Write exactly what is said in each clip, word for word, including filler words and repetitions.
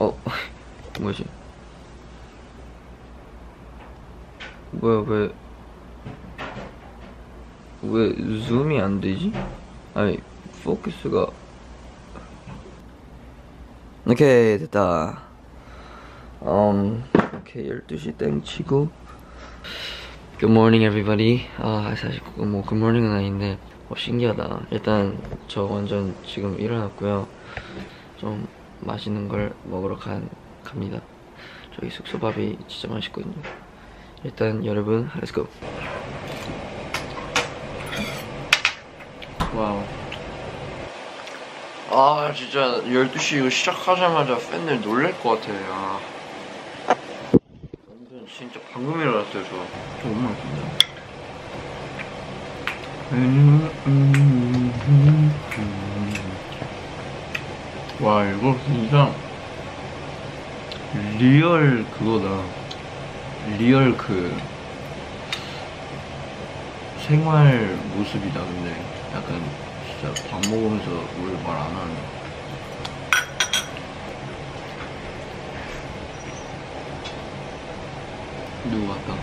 어, 뭐지? 뭐야, 왜, 왜 줌이 안 되지? 아니, 포커스가. 오케이, 됐다. 음, 오케이, 열두 시 땡치고. Good morning, everybody. 아, 사실, 뭐, good morning은 아닌데, 어, 신기하다. 일단, 저 완전 지금 일어났고요. 좀 맛있는 걸 먹으러 간, 갑니다. 저희 숙소밥이 진짜 맛있거든요. 일단 여러분, let's go. 와우. 아 진짜 열두 시 이거 시작하자마자 팬들 놀랄 것 같아. 아. 완전 진짜 방금 일어났어요 저. 저 너무 맛있다. 와 이거 진짜 리얼 그거다. 리얼 그 생활 모습이다. 근데 약간 진짜 밥 먹으면서 뭘 말 안 하네. 누구 같다?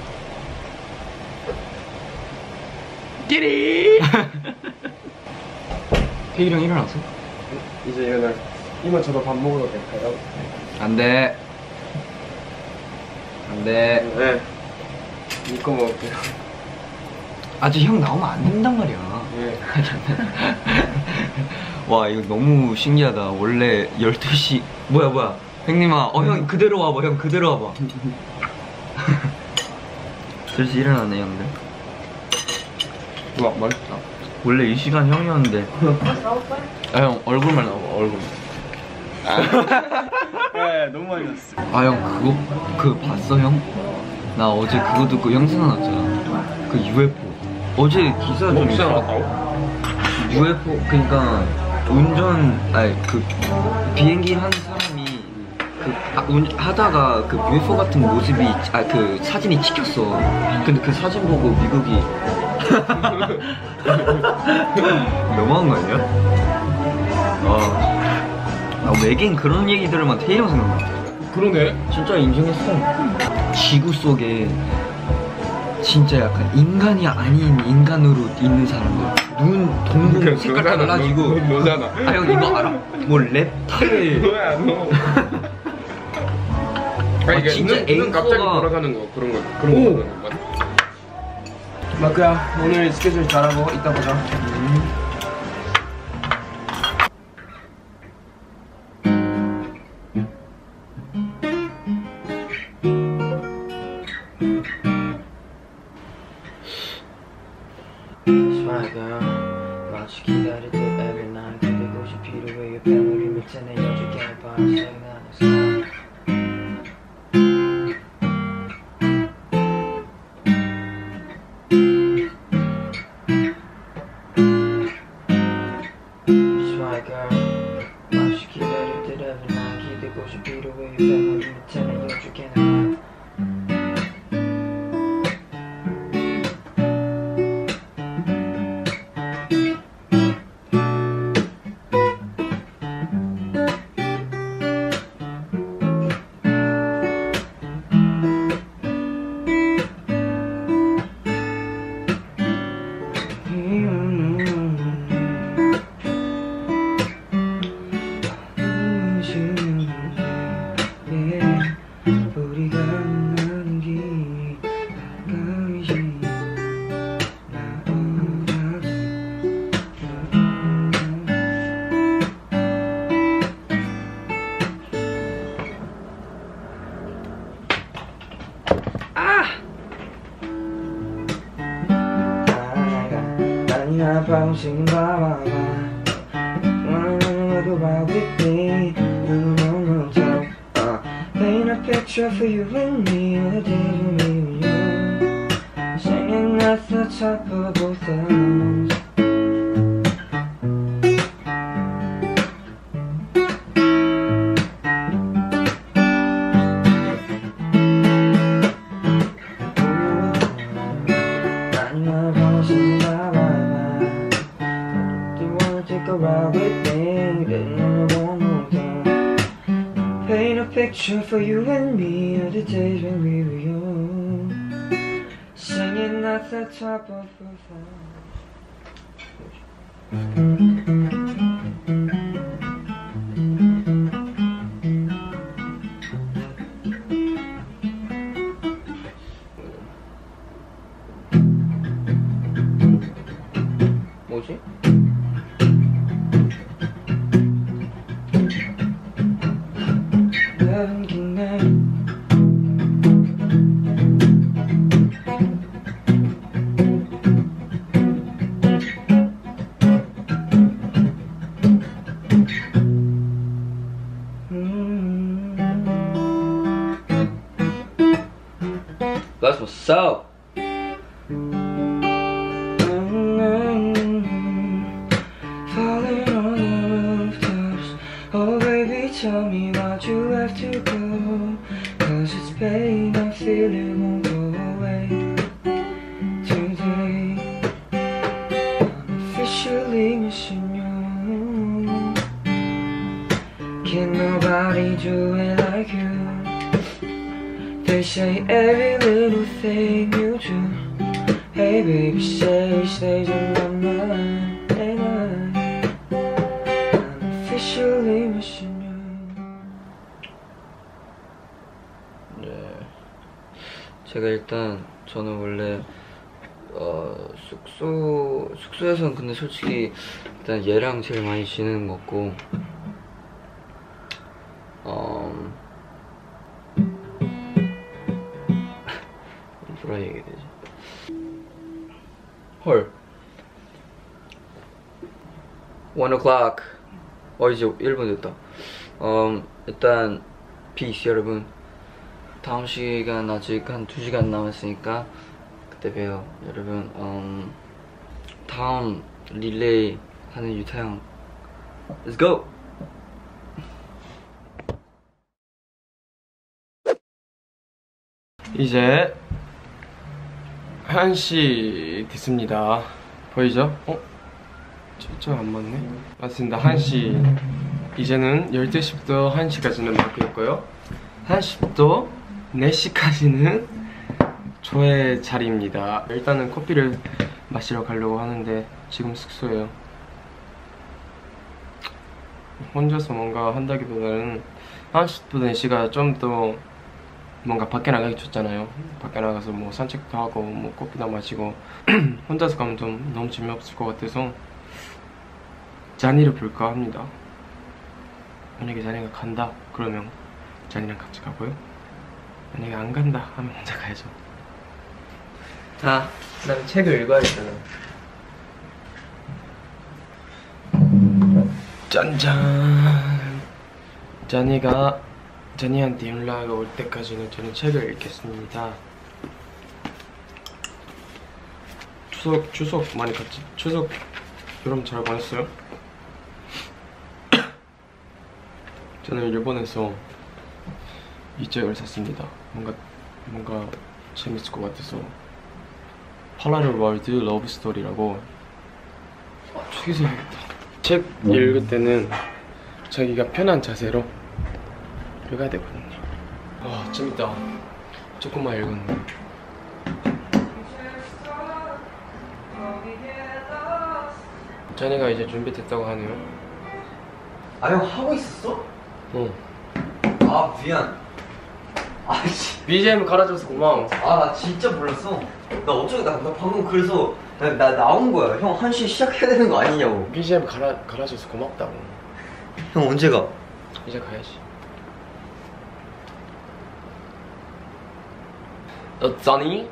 끼리! 태일이 형 일어났어? 이제 일어날. 이모 저도 밥 먹으러 갈까요? 안 돼. 안 돼. 네. 이거 먹을게요. 아직 형 나오면 안 된단 말이야. 예. 와 이거 너무 신기하다. 원래 열두 시 뭐야 뭐야 형님아 어 형 그대로 와봐. 형 그대로 와봐. 슬슬 일어나네 형들. 와 맛있다. 원래 이 시간 형이었는데 아 형 얼굴만 나와봐. 얼굴만. 네 너무 많이 났어. 아 형 그거 그 봤어 형? 나 어제 그거 듣고 영상 나왔잖아. 그 유에프오 어제 기사 좀 기사 나왔다고? 유에프오 그러니까 운전 아니 그 비행기 하는 사람이 그 아, 운, 하다가 그 유에프오 같은 모습이 아 그 사진이 찍혔어. 근데 그 사진 보고 미국이 너무한 거 아니야? 아, 아 외계인 그런 얘기들만 태희형 생각나. 그러네. 진짜 인정했어. 지구 속에 진짜 약간 인간이 아닌 인간으로 있는 사람들. 눈, 동공 색깔 다 달라지고. 너잖아. 아 형 이거 알아? 뭐 랩타일. 뭐야 너. 아, 아니, 진짜 눈, 눈 갑자기 앵커가- 돌아가는 거 그런 거 그런 거 보는 거. 마크야 오늘 스케줄 잘하고 이따 보자. 음. Swagger 마치 기다릴 때 every night 기대고 싶이로 왜 뺨을 밑에 내 여주게 발생하는 Swagger 마치 기다릴 때 every night 기대고 싶이로 왜 뺨을 밑에 내 여주게 Bouncing by my mind, wanna go out with me. No, no, no, no. Uh, paint a picture for you and me, the day you meet you, singing at the top of both our lungs. Ride with me, getting on the one more time. future for you and me are the days when we were young, singing at the top of our 뭐지? That's what's up. Falling on the rooftops. Oh baby, tell me why'd you have to go? Cause it's pain I feel it won't go away today. I'm officially missing you. Can nobody do it like you? They say every little thing you do, hey baby, say stays on my mind. And I, I'm officially missing you. 네, 제가 일단 저는 원래 어 숙소 숙소에서는 근데 솔직히 일단 얘랑 제일 많이 지내는 것 같고, 어. 뭐라 얘기해야 되지? 헐 one o'clock. 어 이제 일 분 됐다. 음 일단 peace 여러분. 다음 시간 아직 한 두 시간 남았으니까 그때 봬요 여러분. 음 다음 릴레이 하는 유타형 Let's go! 이제 한 시 됐습니다. 보이죠? 어? 저 안 맞네? 맞습니다. 한 시. 이제는 열두 시부터 한 시까지는 마크였고요. 한 시부터 네 시까지는 저의 자리입니다. 일단은 커피를 마시러 가려고 하는데 지금 숙소예요. 혼자서 뭔가 한다기보다는 한 시부터 네 시가 좀 더 뭔가 밖에 나가기 좋잖아요. 밖에 나가서 뭐 산책도 하고 뭐 커피도 마시고 혼자서 가면 좀 너무 재미없을 것 같아서 자니를 볼까 합니다. 만약에 자니가 간다 그러면 자니랑 같이 가고요. 만약에 안 간다 하면 혼자 가야죠. 아, 난 책을 읽어야겠다. 짠짠. 자니가 자니한테 연락이 올 때까지는 저는 책을 읽겠습니다. 추석 추석 많이 갔지? 추석 여러분 잘 보냈어요? 저는 일본에서 이 책을 샀습니다. 뭔가 뭔가 재밌을 것 같아서 팔라렐 월드 러브 스토리라고. 아, 책이 사야겠다. 책 읽을 때는 자기가 편한 자세로 읽어야 되거든요. 와 재밌다. 조금만 읽었네. 자네가 이제 준비됐다고 하네요. 아, 형 하고 있었어? 응. 아, 미안. 아씨. 비지엠 갈아줘서 고마워. 아, 나 진짜 몰랐어. 나 어쩌고 나, 나 방금 그래서 나, 나 나온 거야. 형 한 시 시작해야 되는 거 아니냐고. 비지엠 갈아 갈아줘서 고맙다고. 형 언제 가? 이제 가야지. 어, 써니?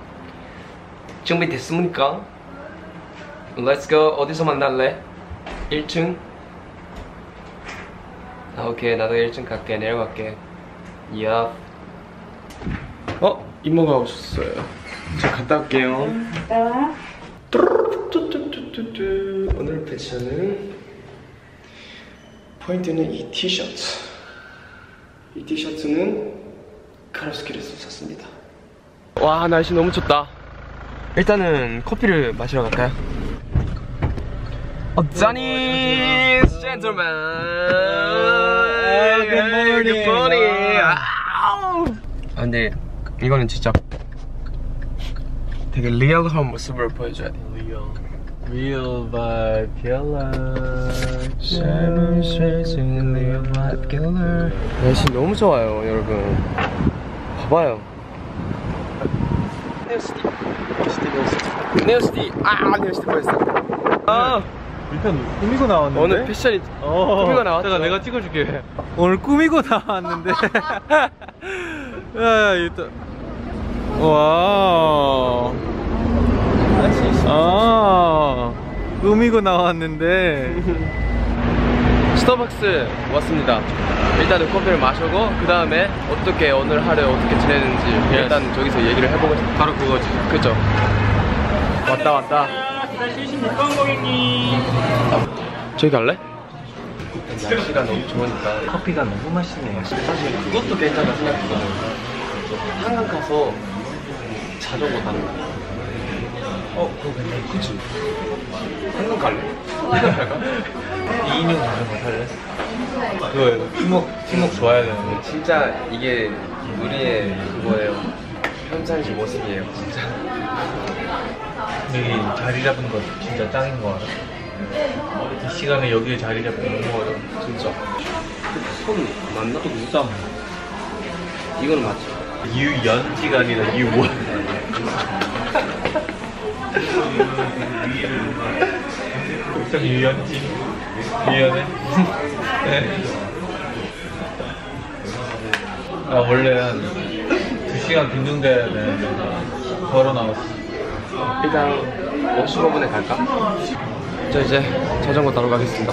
준비됐습니까? Let's go. 어디서 만날래? 일 층? 아, 오케이. 나도 일 층 갈게. 내려갈게. Yup. 어? 이모가 오셨어요. 저 갔다 올게요. 갔다 와. 오늘 패션은 포인트는 이 티셔츠. 이 티셔츠는 가로수길에서 샀습니다. 와, 날씨 너무 춥다. 일단은 커피를 마시러 갈까요? 어, Chinese gentlemen. Good morning. Good morning. 아, 근데 이거는 진짜 되게 리얼한 모습을 보여줘야 돼. 리얼 Real vibe killer. 날씨 너무 좋아요, 여러분. 봐봐요. 네오시티. 네오시티. 아, 네오시티 보였어. 아, 일단 꾸미고 나왔는데. 오늘 패션이 어, 꾸미고 나왔죠. 내가 내가 찍어줄게. 오늘 꾸미고 나왔는데. 야, 일단. 와. 아, 꾸미고 나왔는데. 스타벅스 왔습니다. 일단은 커피를 마시고 그 다음에 어떻게 오늘 하루 어떻게 지내는지 Yes. 일단 저기서 얘기를 해보고 싶어요. 바로 그거지. 그쵸? 왔다 왔다. 저기 갈래? 날씨가 너무 좋으니까 커피가 너무 맛있네요. 사실 그것도 괜찮다 생각했거든. 한강 가서 자전거 타는 거. 어, 그거 괜찮아. 그치? 한강 갈래? 한강 갈까? 이인용 자전거 탈래? 그거 팀워크, 팀워크 좋아야 되는데. 진짜 이게 우리의 그거예요. 평상시 모습이에요, 진짜. 여기 자리 잡은 거 진짜 짱인 거 알아? 이 시간에 여기에 자리 잡고 너무 어려워. 진짜. 손 맞나? 또 무쌈. 이거는 맞지? 유연지가 아니라 유원. 좀 유연지. 유연해? 네. 아, 원래 한 두 시간 빈둥대야 되는데 걸어 나왔어. 일단 오십오 분에 갈까? 저 이제 자전거 타러 가겠습니다.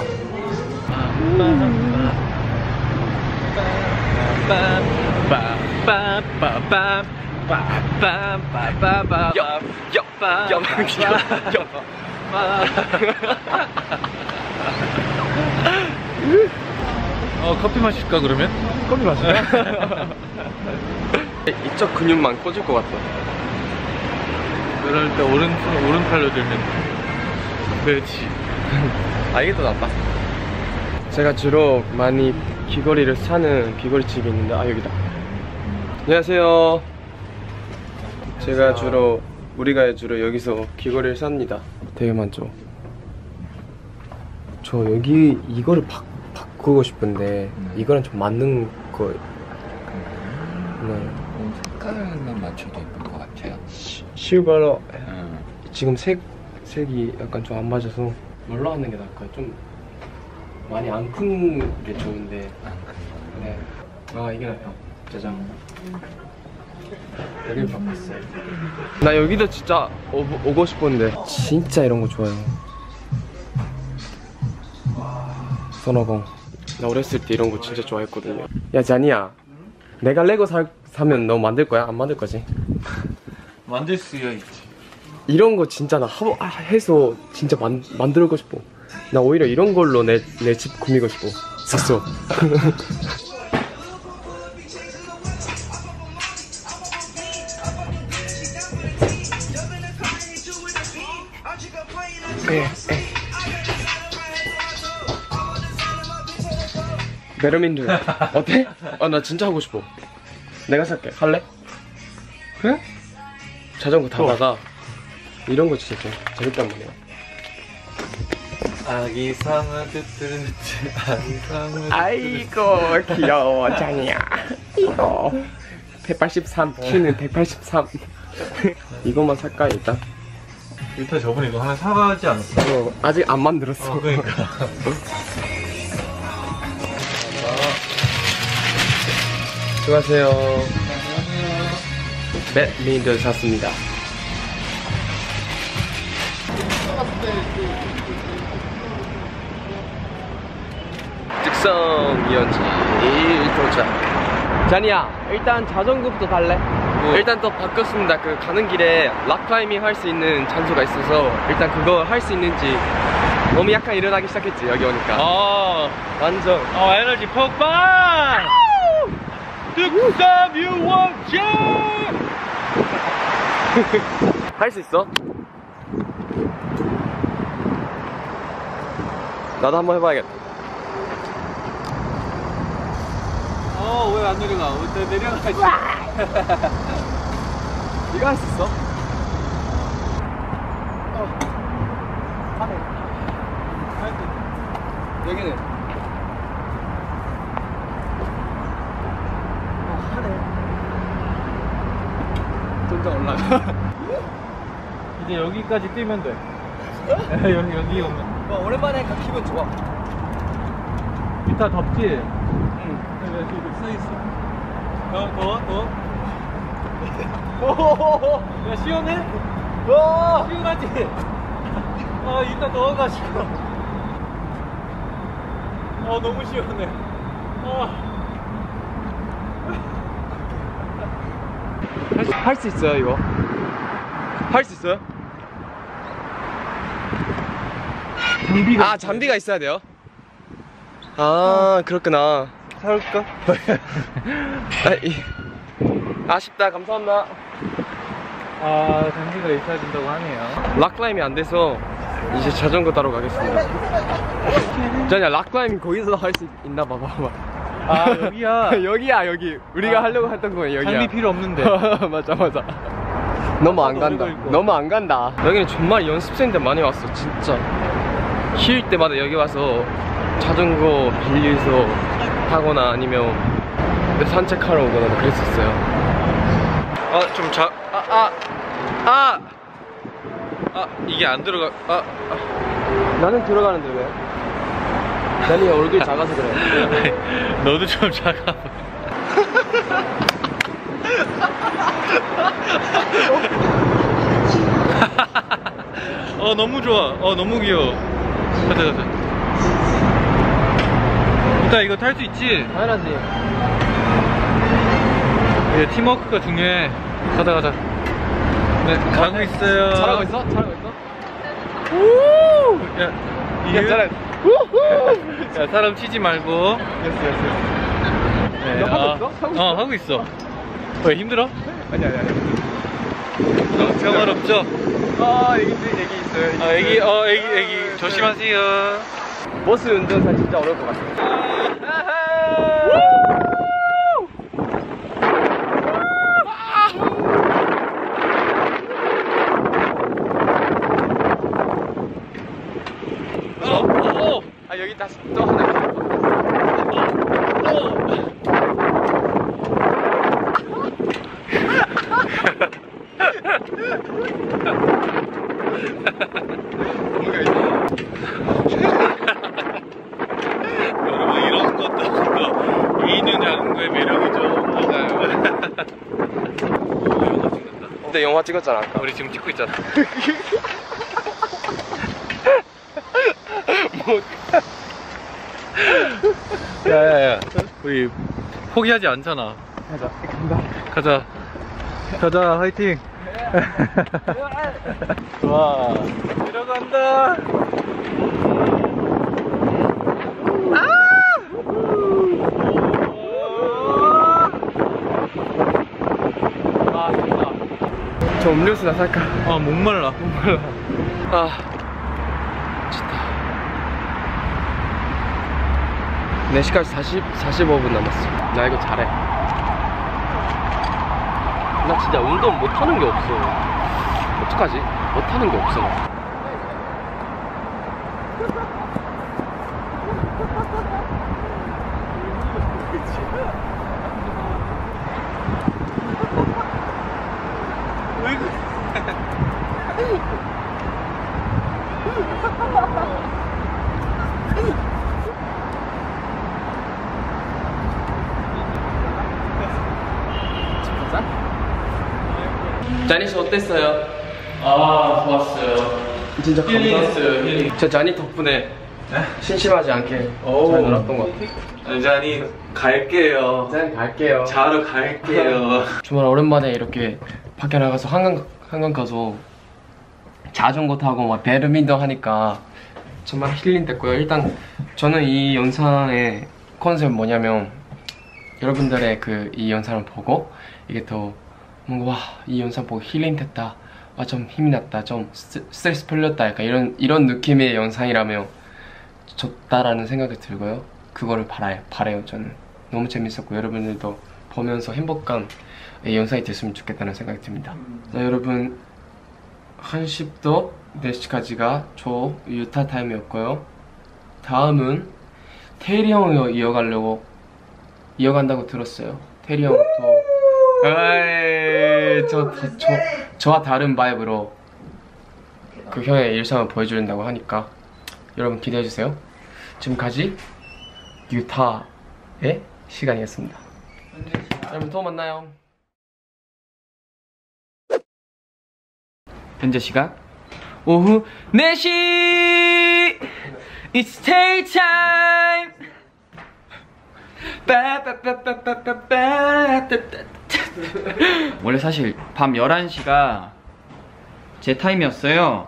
어, 커피 마실까 그러면? 커피 마실까? 이쪽 근육만 꽂을 것 같아. 그럴 때 오른손 오른팔로 들면 돼. 그렇지. 아, 이게 더 낫다. 제가 주로 많이 귀걸이를 사는 귀걸이 집이 있는데, 아, 여기다. 안녕하세요. 제가 주로 우리가 주로 여기서 귀걸이를 삽니다. 되게 많죠. 저 여기 이거를 바, 바꾸고 싶은데 이거랑 좀 맞는 거. 네. 색깔만 맞춰도 예쁠 것 같아요. 실버로 음. 지금 색 색이 약간 좀 안 맞아서 뭘로 하는 게 나을까요? 좀 많이 안 큰 게 좋은데. 네. 아, 이게 낫다. 짜잔. 여기를 바꿨어요. 나 여기도 진짜 오, 오고 싶었는데 진짜 이런 거 좋아요. 선호공. 나 어렸을 때 이런 거 진짜 좋아했거든요. 야, 자니야. 내가 레고 사, 사면 너 만들 거야? 안 만들 거지? 만들 수야 있지. 이런 거 진짜 나 하, 아, 해서 진짜 만, 만들고 싶어. 나 오히려 이런 걸로 내 내 집 꾸미고 싶어. 샀어. 베르민드 어때? 아, 나 진짜 하고 싶어. 내가 살게. 할래? 그래? 자전거 타다가 이런 거 진짜 좀 재밌단 말이야. 아기 상어 뜨뜨르뜨 아기 상어. 아이고 귀여워 자니야. 이거 백팔십삼, 키는 백팔십삼. 이것만 살까 일단? 일단 저번에 이거 하나 사가지 않았어? 어, 아직 안 만들었어. 어, 그러니까. 수고하세요. 배민들 샀습니다. 즉성 이연지 도착. 자니야, 일단 자전거부터 탈래? 뭐. 일단 또 바꿨습니다. 그 가는 길에 락클라이밍 할 수 있는 장소가 있어서 일단 그거 할 수 있는지 몸이 약간 일어나기 시작했지, 여기 오니까. 어, 완전 어, 에너지 폭발! 득삼 유원지! 할 수 있어? 나도 한번 해봐야겠다. 어, 왜 안 내려가? 왜 내려가지? 네가 할 수 있어? 어. 하네. 여기는. 어, 하네. 좀 더 올라가. 이제 여기까지 뛰면 돼. 여기 여기 오면. 와, 오랜만에 가 기분 좋아. 이따 덥지? 응. 여기 서 있어. 더 더워 더워. 야 시원해? 와! 시원하지? 아 이따 더워가지고. 아 너무 시원해. 아. 할 수 있어요, 이거? 할 수 있어요? 장비가 아, 장비가 있어야 돼요? 아, 그렇구나. 사올까? 아, 이, 아쉽다, 감사합니다. 아 장비가 있어야 된다고 하네요. 락클라임이 안 돼서 이제 자전거 따러 가겠습니다. 전야 락클라임 거기서 할 수 있나 봐봐. 아 여기야. 여기야, 여기. 우리가 아, 하려고 했던 거예요, 여기야. 장비 필요 없는데. 맞아, 맞아. 너무 안 간다. 너무 안 간다. 여기는 정말 연습생들 많이 왔어, 진짜. 쉴 때마다 여기 와서 자전거 빌려서 타거나 아니면 산책하러 오거나 그랬었어요. 아 좀 자. 아 아. 아. 아 이게 안 들어가. 아. 아. 나는 들어가는데 왜? 난이 얼굴이 작아서 그래. 너도 좀 작아. 어 너무 좋아. 어 너무 귀여워. 가자 가자. 일단 이거 탈 수 있지? 당연하지. 이게 팀워크가 중요해. 가자 가자. 네 가고 있어요. 잘하고 있어? 잘하고 있어? 우! 야, 이게 야, 잘해. 야 사람 치지 말고. 예스, 예스. 네, 너 하고 아, 있어? 하고 있어? 어 하고 있어. 왜 힘들어? 아니, 아니, 아니. 어, 평화롭죠? 아, 애기, 애기 있어요. 애기 아 애기 어 애기 애기 조심하세요. 버스 운전사 진짜 어려울 것 같아. 어, 어, 아, 여기 다시 또 하나 있어. 어, 어. 뭔가 있어. 여러분 이런 것도 이인용 장군의 매력이죠. 맞아요. 근데 영화 찍었잖아, 아까. 우리 지금 찍고 있잖아. 뭐. 야야야, 우리 포기하지 않잖아. 가자, 간다. 가자, 가자, 화이팅. 좋아. 들어간다. 아, 좋다. 저 음료수나 살까? 아 목말라. 목말라. 아, 좋다. 네 시까지 사십, 사십오 분 남았어. 나 이거 잘해. 나 진짜 운동 못하는 게 없어. 어떡하지? 못하는 게 없어. 나. 왜 그래? 자니 씨 어땠어요? 아 좋았어요. 진짜 힐링했어요. 힐링. 저 자니 덕분에 심심하지 않게 오. 잘 놀았던 것 같아요. 자니 갈게요. 자니 갈게요. 자러 갈게요. 정말 오랜만에 이렇게 밖에 나가서 한강 한강 가서 자전거 타고 막 배드민턴 하니까 정말 힐링 됐고요. 일단 저는 이 영상의 컨셉은 뭐냐면 여러분들의 그 이 영상을 보고 이게 더 뭔가 와, 이 영상 보고 힐링 됐다. 와, 좀 힘이 났다. 좀 스, 스트레스 풀렸다. 약간 이런 이런 느낌의 영상이라면 좋다라는 생각이 들고요. 그거를 바라요. 바라요. 저는 너무 재밌었고 여러분들도 보면서 행복감 영상이 됐으면 좋겠다는 생각이 듭니다. 자 여러분, 한 시부터 네 시까지가 저 유타 타임이었고요. 다음은 테리 형이 이어가려고 이어간다고 들었어요. 테리 형도 에이, 저, 저, 저와 다른 바이브로 그 형의 일상을 보여주는다고 하니까 여러분 기대해주세요. 지금까지 유타의 시간이었습니다. 여러분 또 만나요. 현재 시각 오후 네 시. It's stay time. 원래 사실 밤 열한 시가 제 타임이었어요.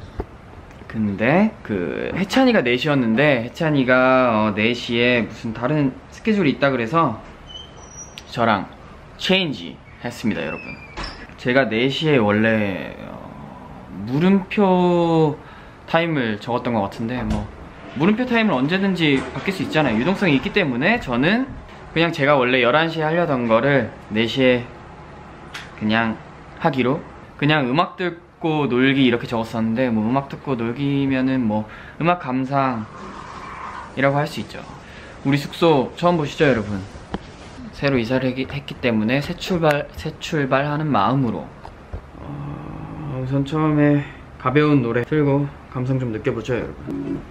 근데 그 해찬이가 네 시였는데 해찬이가 어, 네 시에 무슨 다른 스케줄이 있다 그래서 저랑 체인지 했습니다. 여러분, 제가 네 시에 원래 어, 물음표 타임을 적었던 것 같은데 뭐 물음표 타임을 언제든지 바뀔 수 있잖아요. 유동성이 있기 때문에 저는 그냥 제가 원래 열한 시에 하려던 거를 네 시에 그냥 하기로, 그냥 음악 듣고 놀기 이렇게 적었었는데 뭐 음악 듣고 놀기면은 뭐 음악 감상이라고 할 수 있죠. 우리 숙소 처음 보시죠 여러분? 새로 이사를 했기, 했기 때문에 새 출발, 새 출발하는 마음으로 어, 우선 처음에 가벼운 노래 틀고 감성 좀 느껴보죠 여러분.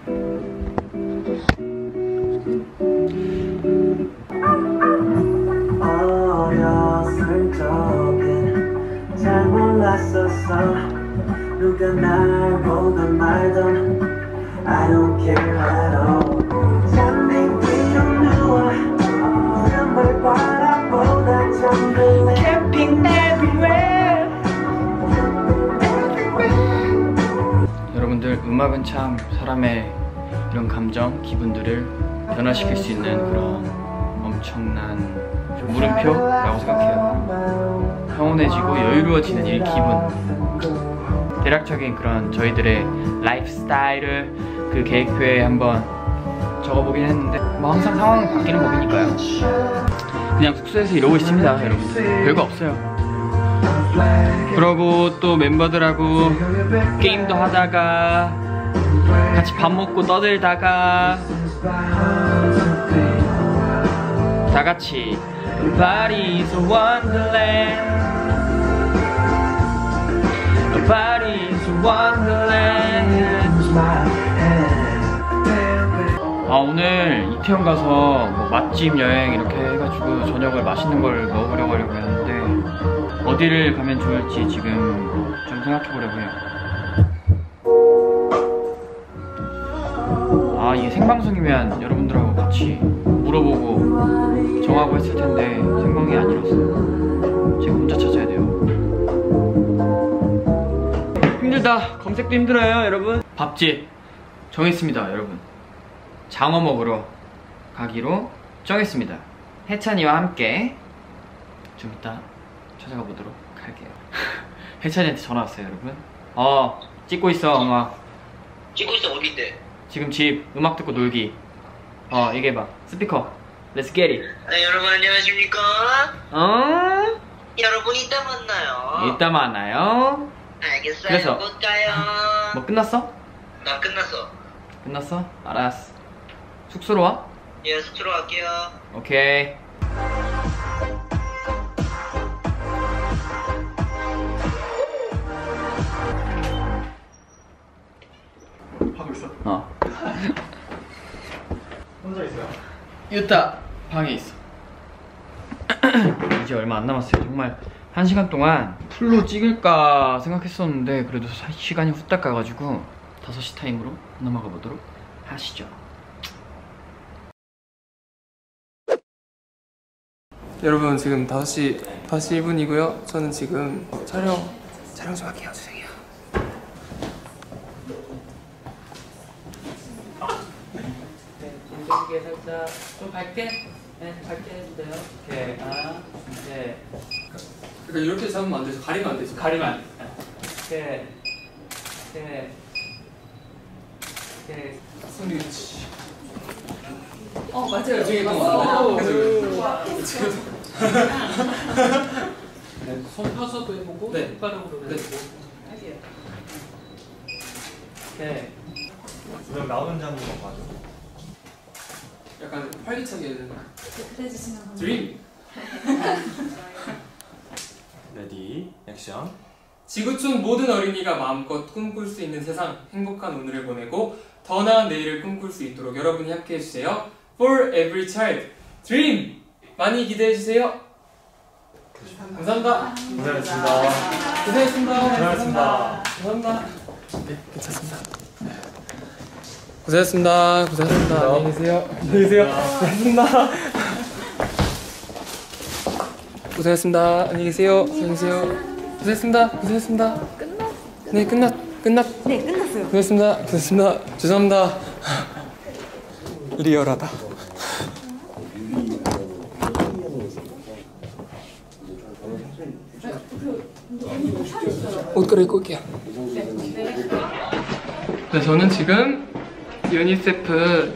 어렸을 적엔 잘 몰랐었어. 누가 날 보던 말던 I don't care at all. 잠든 위로 누워 눈물 바라보다 잠들래. Camping everywhere. 여러분들, 음악은 참 사람의 이런 감정, 기분들을 변화시킬 수 있는 그런 엄청난 물음표라고 생각해요. 평온해지고 여유로워지는 이 기분, 대략적인 그런 저희들의 라이프 스타일을 그 계획표에 한번 적어보긴 했는데 뭐 항상 상황은 바뀌는 법이니까요. 그냥 숙소에서 이러고 있습니다 여러분들. 별거 없어요. 그러고 또 멤버들하고 게임도 하다가 같이 밥 먹고 떠들다가 다 같이 Body's a wonderland. Body's a wonderland. 아, 오늘 이태원 가서 뭐 맛집 여행 이렇게 해가지고 저녁을 맛있는 걸 먹으려고 하려고 했는데 어디를 가면 좋을지 지금 좀 생각해보려고 해요. 아, 이게 생방송이면 여러분들하고 같이 물어보고 정하고 했을 텐데 생방이 아니라서 제가 혼자 찾아야 돼요. 힘들다. 검색도 힘들어요 여러분. 밥집 정했습니다 여러분. 장어 먹으러 가기로 정했습니다. 해찬이와 함께 좀 이따 찾아가 보도록 할게요. 해찬이한테 전화 왔어요 여러분. 어 찍고 있어 음악. 찍고 있어. 어딘데? 지금 집 음악 듣고 놀기. 어 얘기해봐. 스피커. Let's get it. 네, 여러분 안녕하십니까? 어? 여러분 이따 만나요. 이따 만나요. 알겠어요. 그래서 곧 가요. 뭐 끝났어? 나 끝났어. 끝났어? 알았어. 숙소로 와? 예, 숙소로 갈게요. 오케이. 하고 있어? 어. 혼자 있어요? 유타 방에 있어. 이제 얼마 안 남았어요. 정말 한 시간 동안 풀로 찍을까 생각했었는데 그래도 시간이 후딱 가가지고 다섯 시 타임으로 넘어가 보도록 하시죠. 여러분 지금 다섯 시 다섯 시 일 분이고요. 저는 지금 촬영 촬영 좀 할게요. 죄송해요. 이게 살짝 좀 밝게, 네, 밝게 해주세요. 오케이, 하나, 네. 그러니까 이렇게 잡으면 안 되죠. 가리면 안 되죠. 가리면 안 돼. 오케이, 오케이, 오케이. 손이 그렇지. 어 맞아요. 되게 맞어. 그래서 지금 네, 손 펴서도 해보고 네. 손가락으로 네. 해보고. 네. 그럼 나 혼자 한번 봐줘. 약간 활기차게 해야 되나? 해주시면 드림! 레디, 액션. 지구촌 모든 어린이가 마음껏 꿈꿀 수 있는 세상, 행복한 오늘을 보내고 더 나은 내일을 꿈꿀 수 있도록 여러분이 함께 해주세요. For every child, dream! 많이 기대해주세요. 감사합니다. 고생하셨습니다. 고생했습니다. 고생하셨습니다. 감사합니다. 네, 괜찮습니다. 고생하셨습니다. 고생하셨습니다. 안녕히 계세요. 안녕히 계세요. 고생하셨습니다. 고생하셨습니다. 안녕히 계세요. 안녕히 계세요. 고생했습니다. 고생했습니다. 끝났. 네, 끝났. 끝났. 네, 끝났어요. 고생했습니다. 고생했습니다. 죄송합니다. 리얼하다. 옷 갈아입고 올게요. 네, 저는 지금 유니세프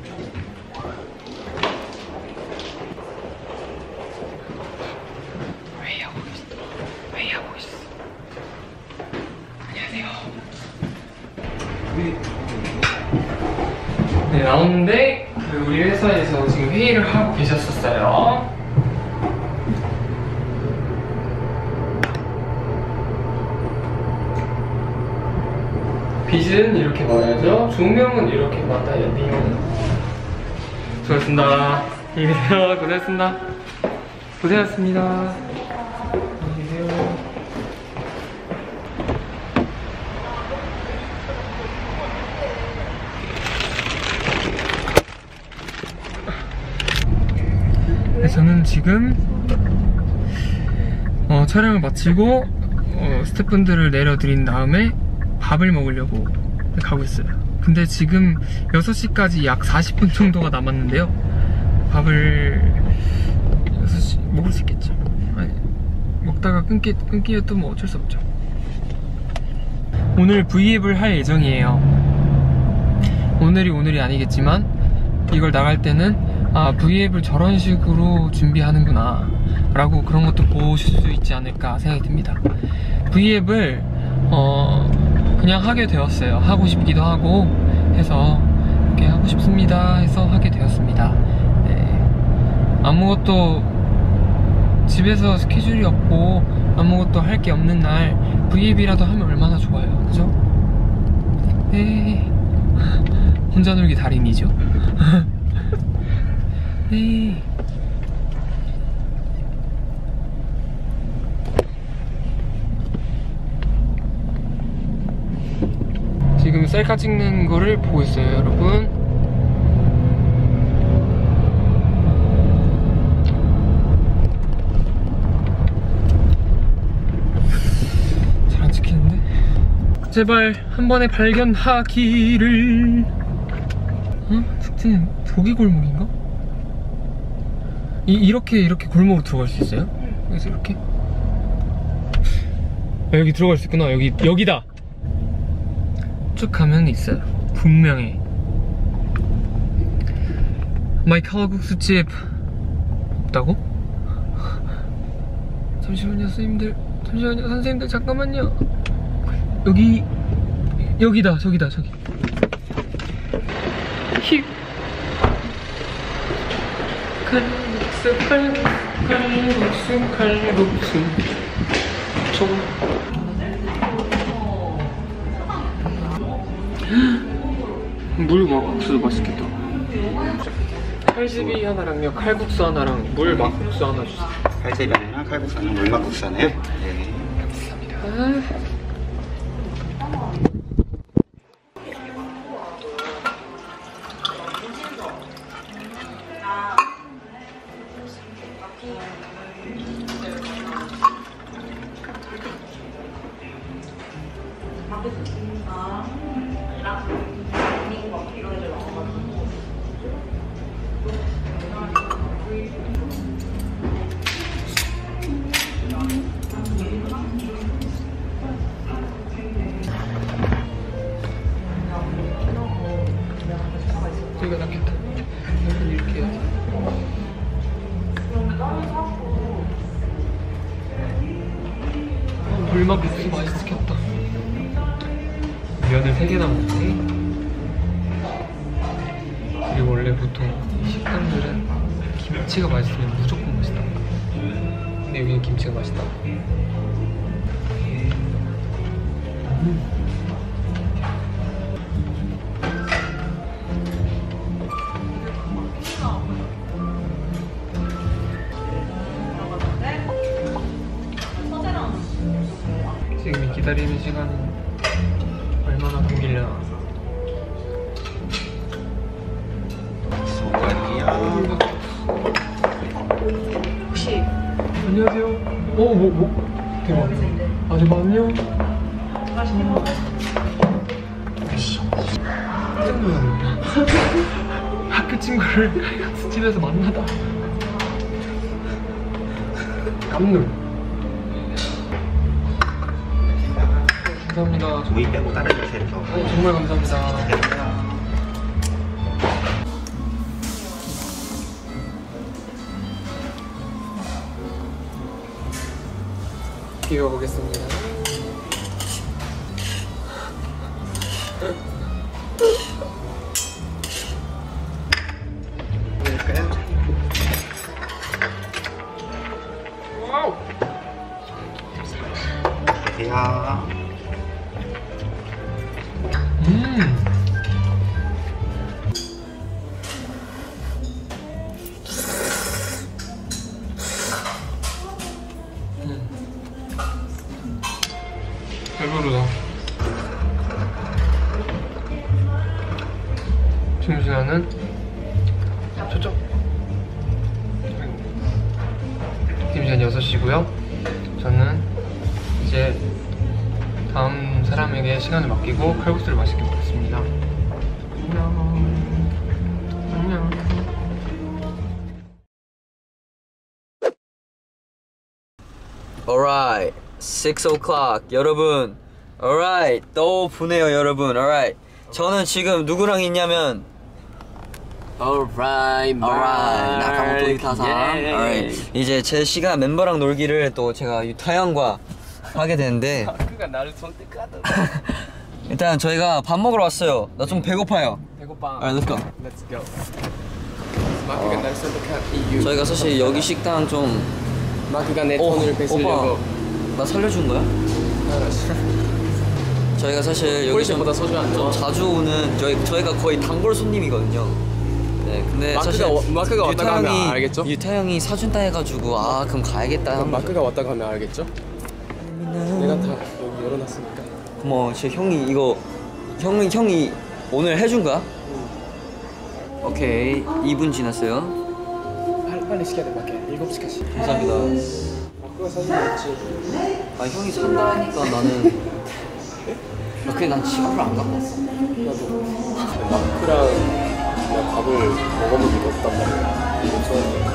회의하고 있어. 회의하고 있어. 안녕하세요. 네, 나오는데 그 우리 회사에서 지금 회의를 하고 계셨었어요. 빛은 이렇게 봐야죠. 조명은 이렇게 받아야 돼요. 수고하셨습니다. 안녕히 계세요. 고생하셨습니다. 고생하셨습니다. 안녕히 계세요. 네, 저는 지금 어, 촬영을 마치고 어, 스태프분들을 내려드린 다음에 밥을 먹으려고 가고 있어요. 근데 지금 여섯 시까지 약 사십 분 정도가 남았는데요. 밥을 여섯 시 먹을 수 있겠죠. 아니, 먹다가 끊기, 끊기면 또 뭐 어쩔 수 없죠. 오늘 브이앱을 할 예정이에요. 오늘이 오늘이 아니겠지만 이걸 나갈 때는 아, 브이앱을 저런 식으로 준비하는구나 라고 그런 것도 보실 수 있지 않을까 생각이 듭니다. 브이앱을 어, 그냥 하게 되었어요. 하고 싶기도 하고 해서 이렇게 하고 싶습니다 해서 하게 되었습니다. 네. 아무것도 집에서 스케줄이 없고 아무것도 할 게 없는 날 브이앱이라도 하면 얼마나 좋아요. 그죠? 네. 혼자 놀기 달인이죠. 네. 지금 셀카 찍는 거를 보고 있어요, 여러분. 잘 안 찍히는데? 제발 한 번에 발견하기를. 어? 숙제는 저기 골목인가? 이, 이렇게 이렇게 골목으로 들어갈 수 있어요? 여기서 이렇게? 아, 여기 들어갈 수 있구나. 여기 여기다. 쭉 가면 있어요. 분명히. 마이 칼국수집 없다고? 잠시만요 선생님들. 잠시만요 선생님들 잠깐만요. 여기 여기다. 저기다. 저기. 힙 칼국수 칼국수 칼국수 총 물 막국수도 맛있겠다. 칼집이 하나랑요, 칼국수 하나랑 물 막국수 하나 주세요. 칼제비 하나랑 칼국수 하나, 물막국수 하나요? 네. 감사합니다. 이거 낫겠다. 이건 이렇게 해야지. 물막국수 맛있겠다. 면을 세 개나 먹지. 그리고 원래 보통 식당들은 김치가 맛있으면 무조건 맛있다. 근데 여기는 김치가 맛있다. 음. 지금 기다리는 시간은 얼마나 걸리려나. 혹시 안녕하세요. 어, 뭐, 뭐, 대박. 아, 대박, 안녕. 맛있게 먹어. 깜짝 놀랐네. 학교 친구를 집에서 만나다. 깜놀. 감사합니다. 오이 빼고 따라주세요. 어, 정말 감사합니다. 비벼보겠습니다. 와우! 안녕하세요. 음. 음. 배부르다. 지금 시간은 저쪽. 지금 시간 여섯 시고요. 저는 이제 다음 사람에게 시간을 맡기고 칼국수를 맛있게 먹겠습니다. 안녕. 안녕. Alright, six o'clock. 여러분, alright, 또 보네요, 여러분. Alright, 저는 지금 누구랑 있냐면, Alright, alright, 나카모토 유타상. Alright, 이제 제 시간 멤버랑 놀기를 또 제가 유타 형과 하게 되는데, 그가 나를 선택하다. 일단 저희가 밥 먹으러 왔어요. 나 좀 배고파요. 배고파. Alright, let's go. Let's go. 마크가 나를 선택한 이유. 저희가 사실 여기 식당 좀, 마크가 내 어, 돈을 뺏으려고. 오빠, 나 살려준 거야? 알았어. 저희가 사실 여기 좀, 폴리스보다 소주 안 좀 좋아? 자주 오는 저희 저희가 거의 단골 손님이거든요. 네, 근데 마크가 사실 와- 마크가 왔다 유타 가면 형이- 알겠죠? 유타 형이 사준다 해가지고 아 그럼 가야겠다. 그럼 하면서. 마크가 왔다 가면 알겠죠? 내가 다 여기 열어놨으니까. 뭐 제 형이 이거 형이 형이 오늘 해준 거야? 오케이 이 분 지났어요. 빨리, 빨리 시켜야 돼, 마크. 일곱 시까지. 감사합니다. 마크가 사준 거 있지? 아 형이 산다 하니까 나는 아, 그게 난 지갑을 안 갖고 왔어. 나도. 마크랑 내가 밥을 먹어본 적이 없단 말이야. 이거 처음이야.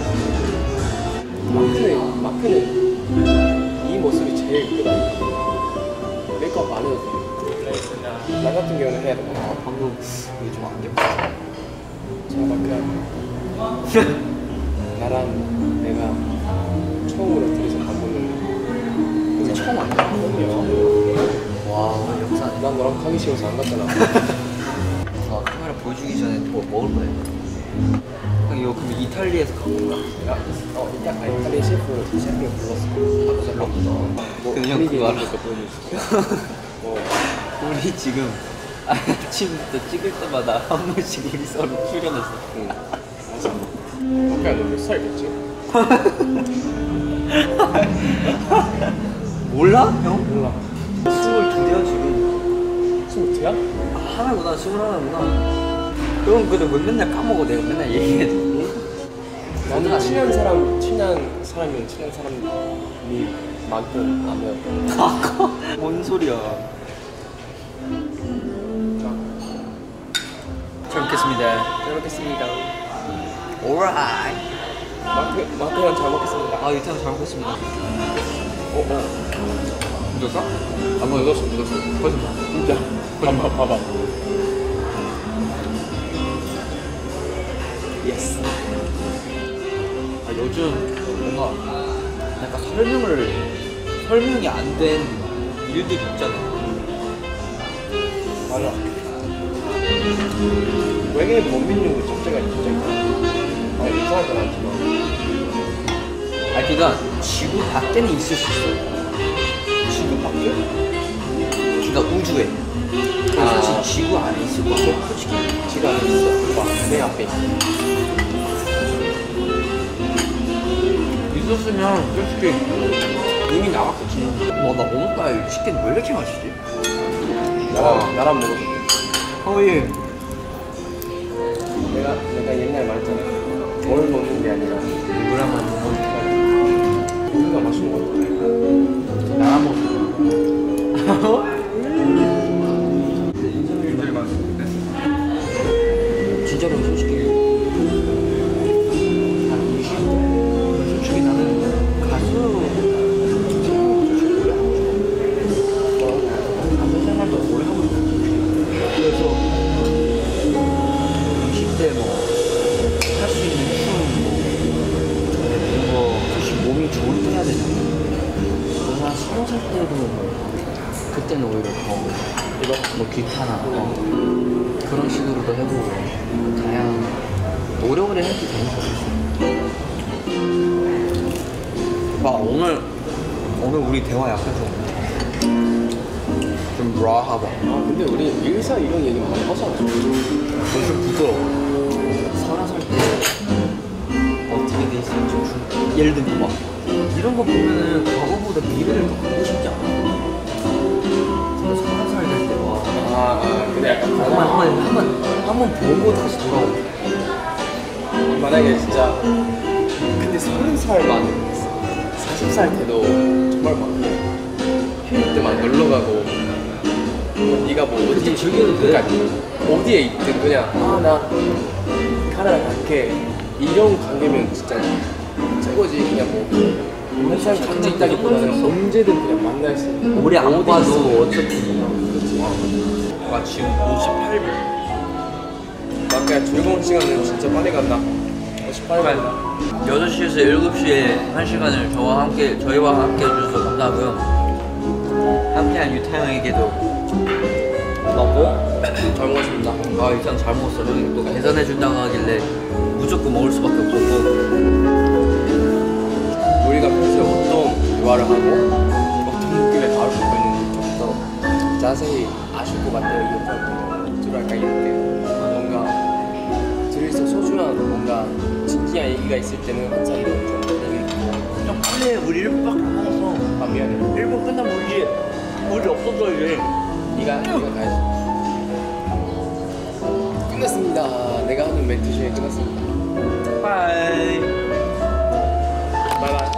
마크는, 마크는 이 모습이 제일 이쁘다. 메이크업 안 해도 돼. 나 같은 경우는 해야 돼. 아, 방금 이게 좀 안 예뻤어. 자, 마크야. 나랑 내가 처음으로 둘이서 밥 먹는. 근데 처음 아니야? 그럼요. 와 역사네. 난 너랑 가기 싫어서 안 갔잖아. 아, 카메라 보여주기 전에 뭐 먹을 거예요? 형 이거 그럼 이탈리아에서 갖고 가? 야, 어, 이따 아니, 이탈리아 셰프, 셰프를 불렀어. 아, 잠깐만. 뭐, 그냥 분위기 그거 있는 알아. 것도 보여줄 수 어, 우리 지금 아침부터 찍을 때마다 한 번씩 우리 서로 출연했어. 응. 맞아. 아까 너몇 살겠지? 몰라? 형? 몰라. 스물두대야 지금. 스물두야? 아, 하나구나, 스물하나구나. 그럼 그래도 왜 맨날 까먹어? 내가 맨날 얘기해도. 나는 친한 사람, 친한 사람이면 친한 사람이 많고 안 해요. 아까 뭔 소리야? 잘 먹겠습니다. 잘 먹겠습니다. 오라이. 마크, 마크랑 잘 먹겠습니다. 아 유태형 잘 먹겠습니다. 어, 어. 묻었어? 안 묻었어, 묻었어. 거짓 마. 진짜. 봐봐, 봐봐. 예스. 아 요즘 뭔가 약간 설명을 설명이 안 된 일들이 있잖아. 맞아. 외계인 못 믿는 것 자체가 진짜 아 이상한 건 아니지만. 아, 그니까 지구 밖에는 있을 수 있어. 지구 밖에? 그니까 우주에. 아. 사실 지구 안에 있을 거야. 솔직히. 지구 안에 있어. 와, 내 앞에 있어. 있었으면 솔직히 이미 나갔겠지. 와, 나 오늘따라 치킨 왜 이렇게 맛있지? 나랑 나랑 먹어도 돼. 어이. 내가 내가 옛날에 말했잖아. 뭘 먹는 게 아니라 누구랑만 먹는 우리가 맛있는 거 같아. 나랑 먹는 진짜로 솔직히 솔직히 나는 가수 가수 생활도 오래 하고 있어. 그래서 이십 대 뭐 할 수 있는 춤 뭐 이거 솔직히 몸이 좋을 때 해야 되잖아. 그래서 한 서른 살 때도 그때는 오히려 더 이거 뭐 기타나 어, 그런 식으로도 해보고 다양한 오래오래 해도 재밌었어. 막 오늘 오늘 우리 대화 약간 좀 좀 라하다. 아 근데 우리 일사 이런 얘기 많이 하잖아. 좀 부드러워. 서른 살 때 어떻게 돼 있을지 좀 예를 들면 막 이런 거 보면은 과거보다 미래를 더 보고 싶지 않아? 근데 서른 살 될 때 와. 아, 아 근데 약간 한번 한번 한번 한번 보고 다시 돌아오고. 만약에 진짜 근데 서른 살만 사십 살 때도 정말 막 휴일 때만 놀러 가고 뭐 네가 뭐 어디 즐겨도 돼. 그러니까 어디에 있든 그냥 아 나 카나다 갈게 이런 관계면 진짜 최고지. 그냥 뭐 한시간 같이 있다기보다는 언제든 그냥 만날 수 있는. 오래 안 어디 봐도 있어. 어차피 와 지금 오십팔 분. 막 그냥 즐거운 시간은 진짜 빨리 간다. 오십팔 분. 여섯 시에서 일곱 시에 한 시간을 저와 함께 저희와 함께 해주셔서 감사하고요. 함께한 유타 형에게도 먹고 잘 먹었습니다. 아 일단 잘 먹었어. 형이 또 계산해 준다고 하길래 무조건 먹을 수밖에 없었고. 우리가 평소에 어떤 대화를 하고 어떤 느낌의 다룰 수 있는지 좀 더 자세히 아실 것 같아요. 이 영상을 들어갈까 이렇게 뭔가 들을서 소중한 뭔가 진지한 얘기가 있을 때는 항상 이런 좀 얘기 있고. 좀 빨리 우리 일 분밖에 안 남았어. 아 미안해. 일 분 끝나면 우리 우리 없어져 이제. 네가 네가 가야지. 끝났습니다. 내가 하는 멘트 중에 끝났습니다. 바이. 바이바이.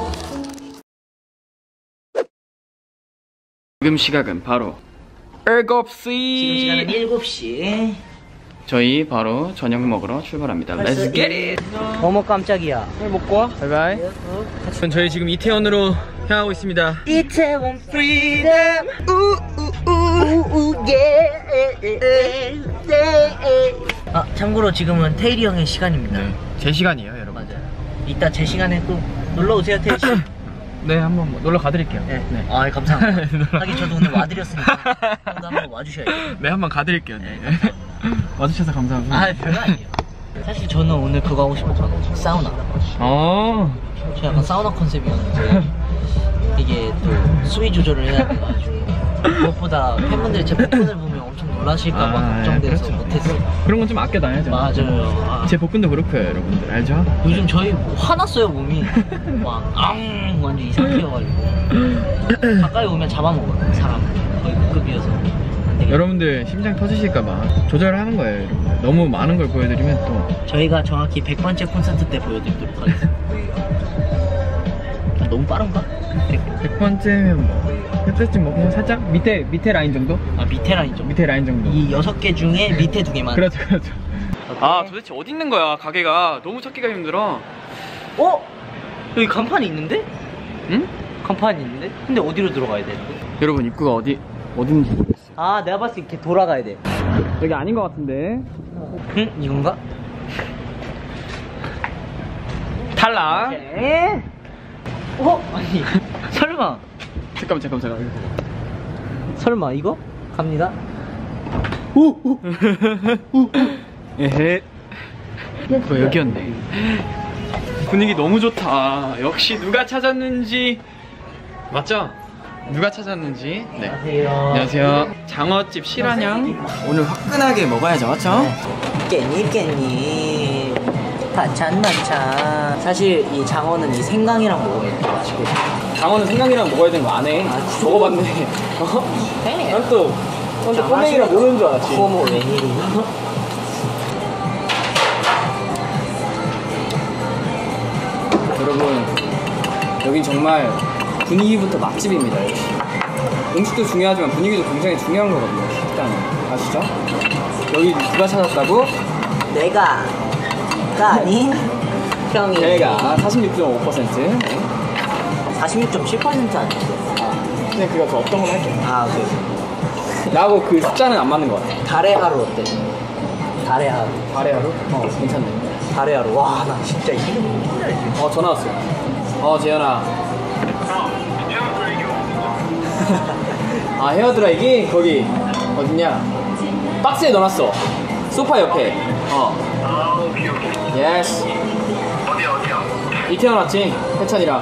지금 시각은 바로 일곱 시. 지금 시간은 일곱 시. 저희 바로 저녁 먹으러 출발합니다. Let's get it. 어머 깜짝이야. 먹고 와. 바이바이. 저희 지금 이태원으로 향하고 있습니다. 이태원 프리덤. 우우우우 예. 아 참고로 지금은 테일이 형의 시간입니다. 네, 제 시간이에요, 여러분. 맞아요. 이따 제 시간에 또 놀러 오세요, 테일 씨. 네, 한번 뭐 놀러 가드릴게요. 네. 네. 아 감사합니다. 하긴 저도 오늘 와드렸으니까 형도 한번 와주셔야죠. 네, 한번 가드릴게요. 네. 와주셔서 감사하고. 아 별거 아니에요. 사실 저는 오늘 그거 하고 싶었죠. 사우나. 어. 저 약간 사우나 컨셉이었는데 이게 또 수위 조절을 해야 돼가지고 무엇보다 팬분들이 제 복근을 보면 엄청 놀라실까봐 아, 걱정돼서 그렇죠. 못했어요. 그런 건 좀 아껴 놔야죠. 맞아요. 아, 제 복근도 그렇고요, 여러분들. 알죠? 요즘 저희 뭐 화났어요 몸이. 막앙 완전 이상해가지고 가까이 오면 잡아먹어요 사람을. 거의 급이어서 안 되겠다. 여러분들 심장 터지실까봐 조절을 하는 거예요, 여러분들. 너무 많은 걸 보여드리면 또. 저희가 정확히 백 번째 콘서트 때 보여드리도록 하겠습니다. 아, 너무 빠른가? 백 번째면 뭐 그때쯤 뭐 살짝 밑에 밑에 라인 정도? 아 밑에 라인 좀. 밑에 라인 정도. 이 여섯 개 중에 밑에 두 개만. 그렇죠, 그렇죠. 아, 도대체 어디 있는 거야, 가게가. 너무 찾기가 힘들어. 어? 여기 간판이 있는데? 응? 간판이 있는데? 근데 어디로 들어가야 돼? 여러분, 입구가 어디 어딘지 모르겠어요. 아 내가 봤을 때 이렇게 돌아가야 돼. 여기 아닌 것 같은데. 응? 이건가? 탈락. 에? 어? 아니 설마 잠깐만 잠깐만 잠깐만 이거 봐봐. 설마 이거? 갑니다. 에헤. 어, 여기였네. 분위기 너무 좋다. 역시 누가 찾았는지 맞죠? 누가 찾았는지. 네. 안녕하세요. 안녕하세요. 장어집 실화냥. 오늘 화끈하게 먹어야죠, 맞죠? 깻잎 깻잎 반찬 반찬. 사실 이 장어는 이 생강이랑 먹으면 더 맛있거든. 장어는 생강이랑 먹어야 되는 거 안 해. 아, 먹어봤네. 해. 난 또 근데 꼬맹이랑 모르는 줄 알았지. 어머 웬일이야? 여러분, 여긴 정말 분위기부터 맛집입니다. 역시. 음식도 중요하지만 분위기도 굉장히 중요한 거거든요. 식당은 아시죠? 여기 누가 찾았다고? 내가 가 아닌 형이. 제가 사십육 점 오 퍼센트. 네. 사십육 점 칠 퍼센트 아니야? 아, 그냥 그거 더 없던 걸로 할게. 아 그래. 나하고 그 숫자는 안 맞는 것 같아. 달의 하루 어때? 달의 하루. 달의 하루? 어, 괜찮네. 달의 하루. 와 나 진짜 이름 맨날 이렇게. 어, 전화 왔어. 어, 재현아. 아, 헤어드라이기? 거기 어딨냐? 박스에 넣어놨어. 소파 옆에. 어. 아, 오케이, 오케이. 예스. 어디야, 어디야? 이태원 왔지? 해찬이랑.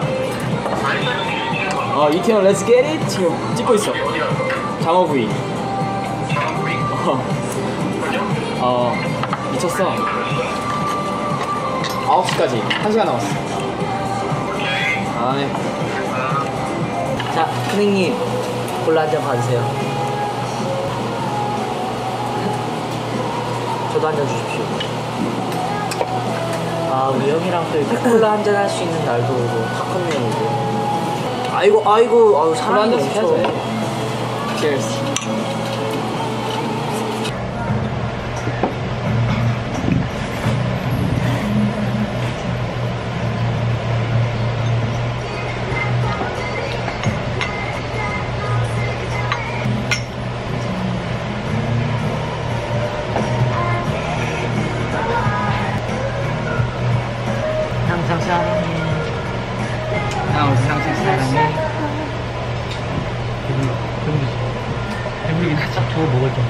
어, 이태원 렛츠 겟 잇! 지금 찍고 있어. 어디야? 장어구이. 장구이? 어. 어. 미쳤어. 아홉 시까지. 한 시간 남았어. 아, 네. 자 선생님 콜라 한 잔 받으세요. 저도 한 잔 주십시오. 아 우리 형이랑 또 이렇게 콜라 한 잔 할 수 있는 날도 오고 다 컸네요 이제. 아이고 아이고 아유 사랑이 넘쳐. Cheers. 항상 사랑해. 항상 사랑해. 배부르긴 하죠. 저거 먹을 정도.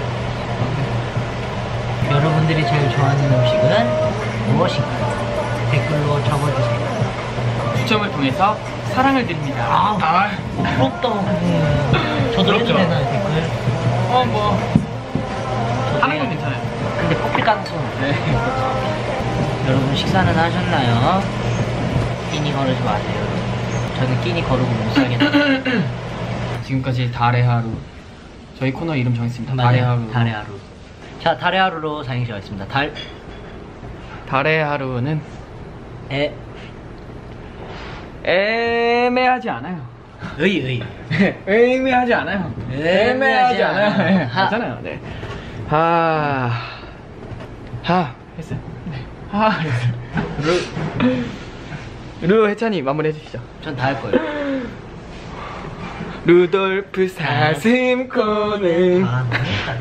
여러분들이 제일 좋아하는 음식은 무엇인가요? 댓글로 적어주세요. 추첨을 통해서 사랑을 드립니다. 아, 아, 부럽다. 저도 해도 부럽죠? 되나요 댓글? 어, 뭐 저도 하는 건 해요. 괜찮아요. 근데 뽑힐 가능성은 네. 여러분 식사는 하셨나요? 끼니 거르지 마세요. 저는 끼니 거르고 못 살겠네요. 지금까지 달의 하루. 저희 코너 이름 정했습니다. 달의 하루. 달의 하루. 자, 달의 하루로 사행시 하겠습니다. 달. 달의 하루는 에. 애매하지 않아요. 의, 의. 애매하지 않아요. 애매하지 않아요. 네, 하. 맞잖아요. 네. 하. 하. 했어요. 네. 하. 했어요. 루. 루 해찬이 마무리 해주시죠. 전 다 할 거예요. 루돌프 사슴코는. 아, 모르겠다.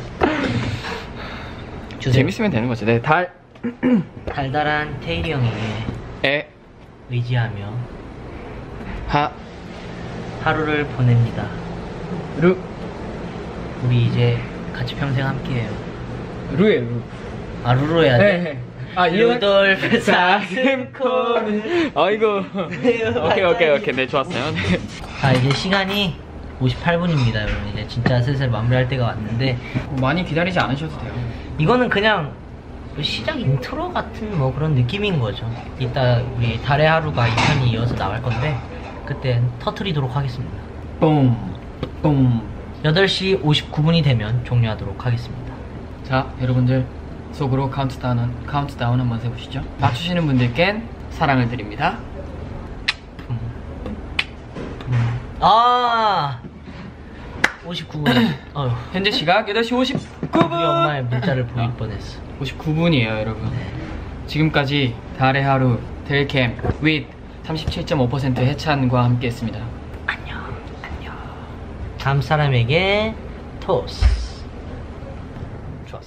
재밌으면 되는 거죠. 네, 달. 달달한 테일이 형에게 에. 의지하며 하. 하루를 보냅니다. 루. 우리 이제 같이 평생 함께해요. 루에 루. 아, 루로 해야 돼? 네. 아, 루돌프 사슴코는. 아이고. 오케이, 오케이, 오케이. 네, 좋았어요. 네. 아, 이제 시간이 오십팔 분입니다, 여러분. 이제 진짜 슬슬 마무리할 때가 왔는데 많이 기다리지 않으셔도 돼요. 이거는 그냥 시작 인트로 같은 뭐 그런 느낌인 거죠. 이따 우리 달의 하루가 이 편이 이어서 나갈 건데 그때 터트리도록 하겠습니다. 뿜. 뿜. 여덟 시 오십구 분이 되면 종료하도록 하겠습니다. 자, 여러분들 속으로 카운트다운, 카운트다운 한번 해보시죠. 맞추시는 분들께는 사랑을 드립니다. 음. 음. 아 오십구 분. 어휴. 현재 시각 여덟 시 오십구 분. 우리 엄마의 문자를 보일 뻔했어. 오십구 분이에요, 여러분. 네. 지금까지 달의 하루 델캠 with 삼십칠 점 오 퍼센트 해찬과 함께 했습니다. 안녕 안녕. 다음 사람에게 토스. 좋았어.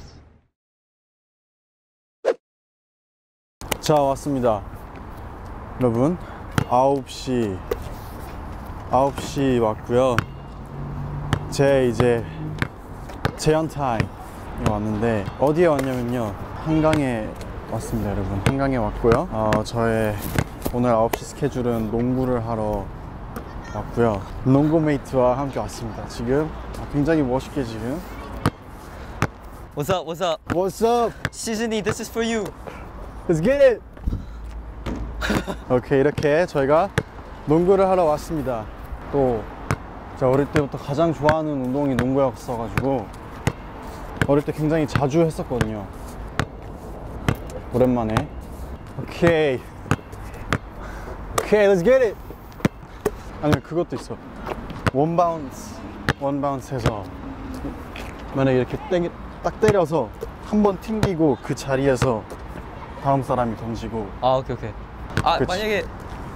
자, 왔습니다. 여러분, 아홉 시 아홉 시 왔고요. 제 이제 제한 타임이 왔는데 어디에 왔냐면요, 한강에 왔습니다. 여러분, 한강에 왔고요. 어, 저의 오늘 아홉 시 스케줄은 농구를 하러 왔고요. 농구 메이트와 함께 왔습니다. 지금 굉장히 멋있게 지금. What's up? What's up? What's up? Seasoning, this is for you. Let's get it! 오케이, 이렇게 저희가 농구를 하러 왔습니다. 또 제가 어릴 때부터 가장 좋아하는 운동이 농구였어가지고 어릴 때 굉장히 자주 했었거든요. 오랜만에. 오케이 오케이, let's get it! 아니면 그것도 있어. 원 바운스 원 바운스 해서 만약에 이렇게 땡, 딱 때려서 한 번 튕기고 그 자리에서 다음 사람이 던지고. 아, 오케이 오케이. 아, 그치. 만약에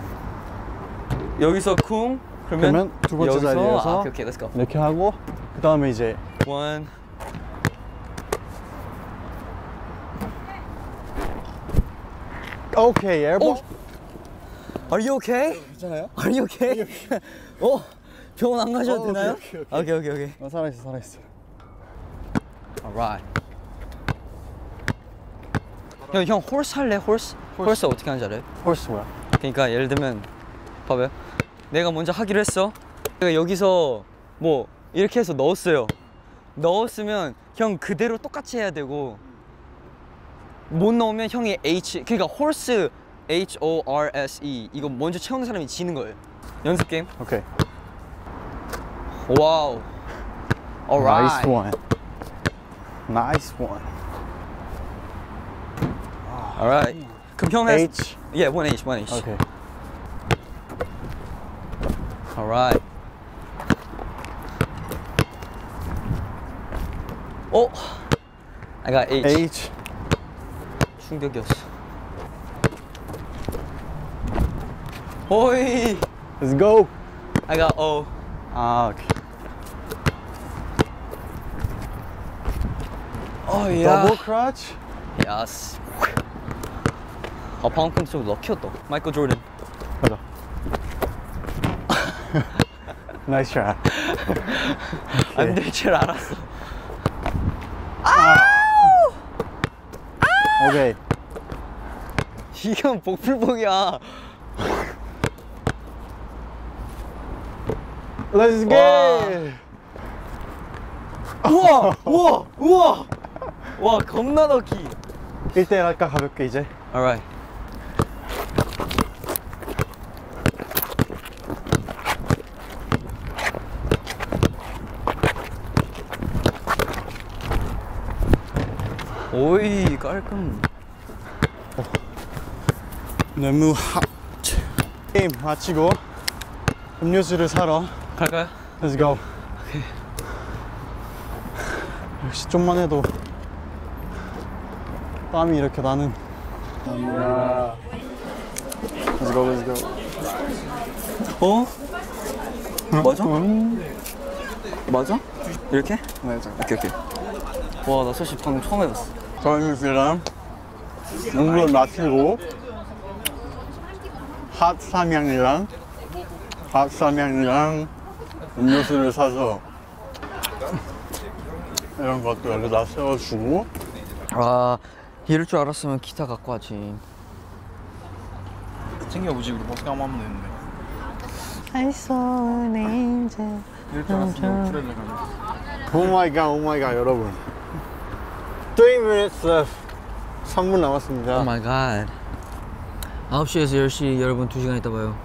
여기서 쿵 그러면, 그러면 두 번째 여기서, 자리에서 아, 오케이 오케이, let's go. 이렇게 하고 그 다음에 이제 One. 오케이, 에어볼. Are you okay? 괜찮아요? Are you okay? 어? 병원 안 가셔도 어, 되나요? 오케이, 오케이, 오케이 오케이 오케이. 어, 살아있어 살아있어. Alright. 형, 형 홀스 할래? 홀스? 홀스 어떻게 하는지 알아요? 홀스 뭐야? 그러니까 예를 들면 봐봐요. 내가 먼저 하기로 했어. 내가 여기서 뭐 이렇게 해서 넣었어요. 넣었으면 형 그대로 똑같이 해야 되고, 못 넣으면 형이 H, 그러니까 홀스 H O R S E 이거 먼저 채우는 사람이 지는 거예요. 연습 게임. 오케이. 와우. Alright. Nice one. Nice one. Alright. 그럼 형 has, H. Yeah, one H, one H. 오케이. Alright. 어? I got H. H. 충격이었어. 오이. Let's go. I got O. 아, 오케이. 어, 야. Double crutch. 야스. 아, 방금 좀 럭키였다. 마이클 조던. 가자. Nice shot. 안 될 줄 알았어. 오케이. 이건 복불복이야. Let's get. 우와, 우와, 우와. 와, 겁나 럭키. 일 대 일 할까, 가볍게 이제? Alright. 오이, 깔끔. 너무 핫. 게임 마치고 음료수를 사러 갈까요? Let's go. 오케이. 역시 좀만 해도 땀이 이렇게 나는. Let's go, let's go. 어? 맞아? 음. 맞아? 이렇게? 맞아. 오케이, 오케이. 와, 나 사실 방금 처음 해봤어. 저희는 지금 음료를 마시고 핫 삼양이랑 핫 삼양이랑 음료수를 사서 이런 것도 여기다 세워주고. 아, 이럴 줄 알았으면 기타 갖고 왔지. 챙겨보지, 우리 버스 가면 하면 되는데. I saw an angel. 이럴 줄 알았으면 우쿨렐레 가면. 오 마이 갓, 오 마이 갓, 여러분. three minutes left. 삼 분 남았습니다. Oh my god. 아홉 시에서 열 시, 여러분 두 시간 있다 봐요.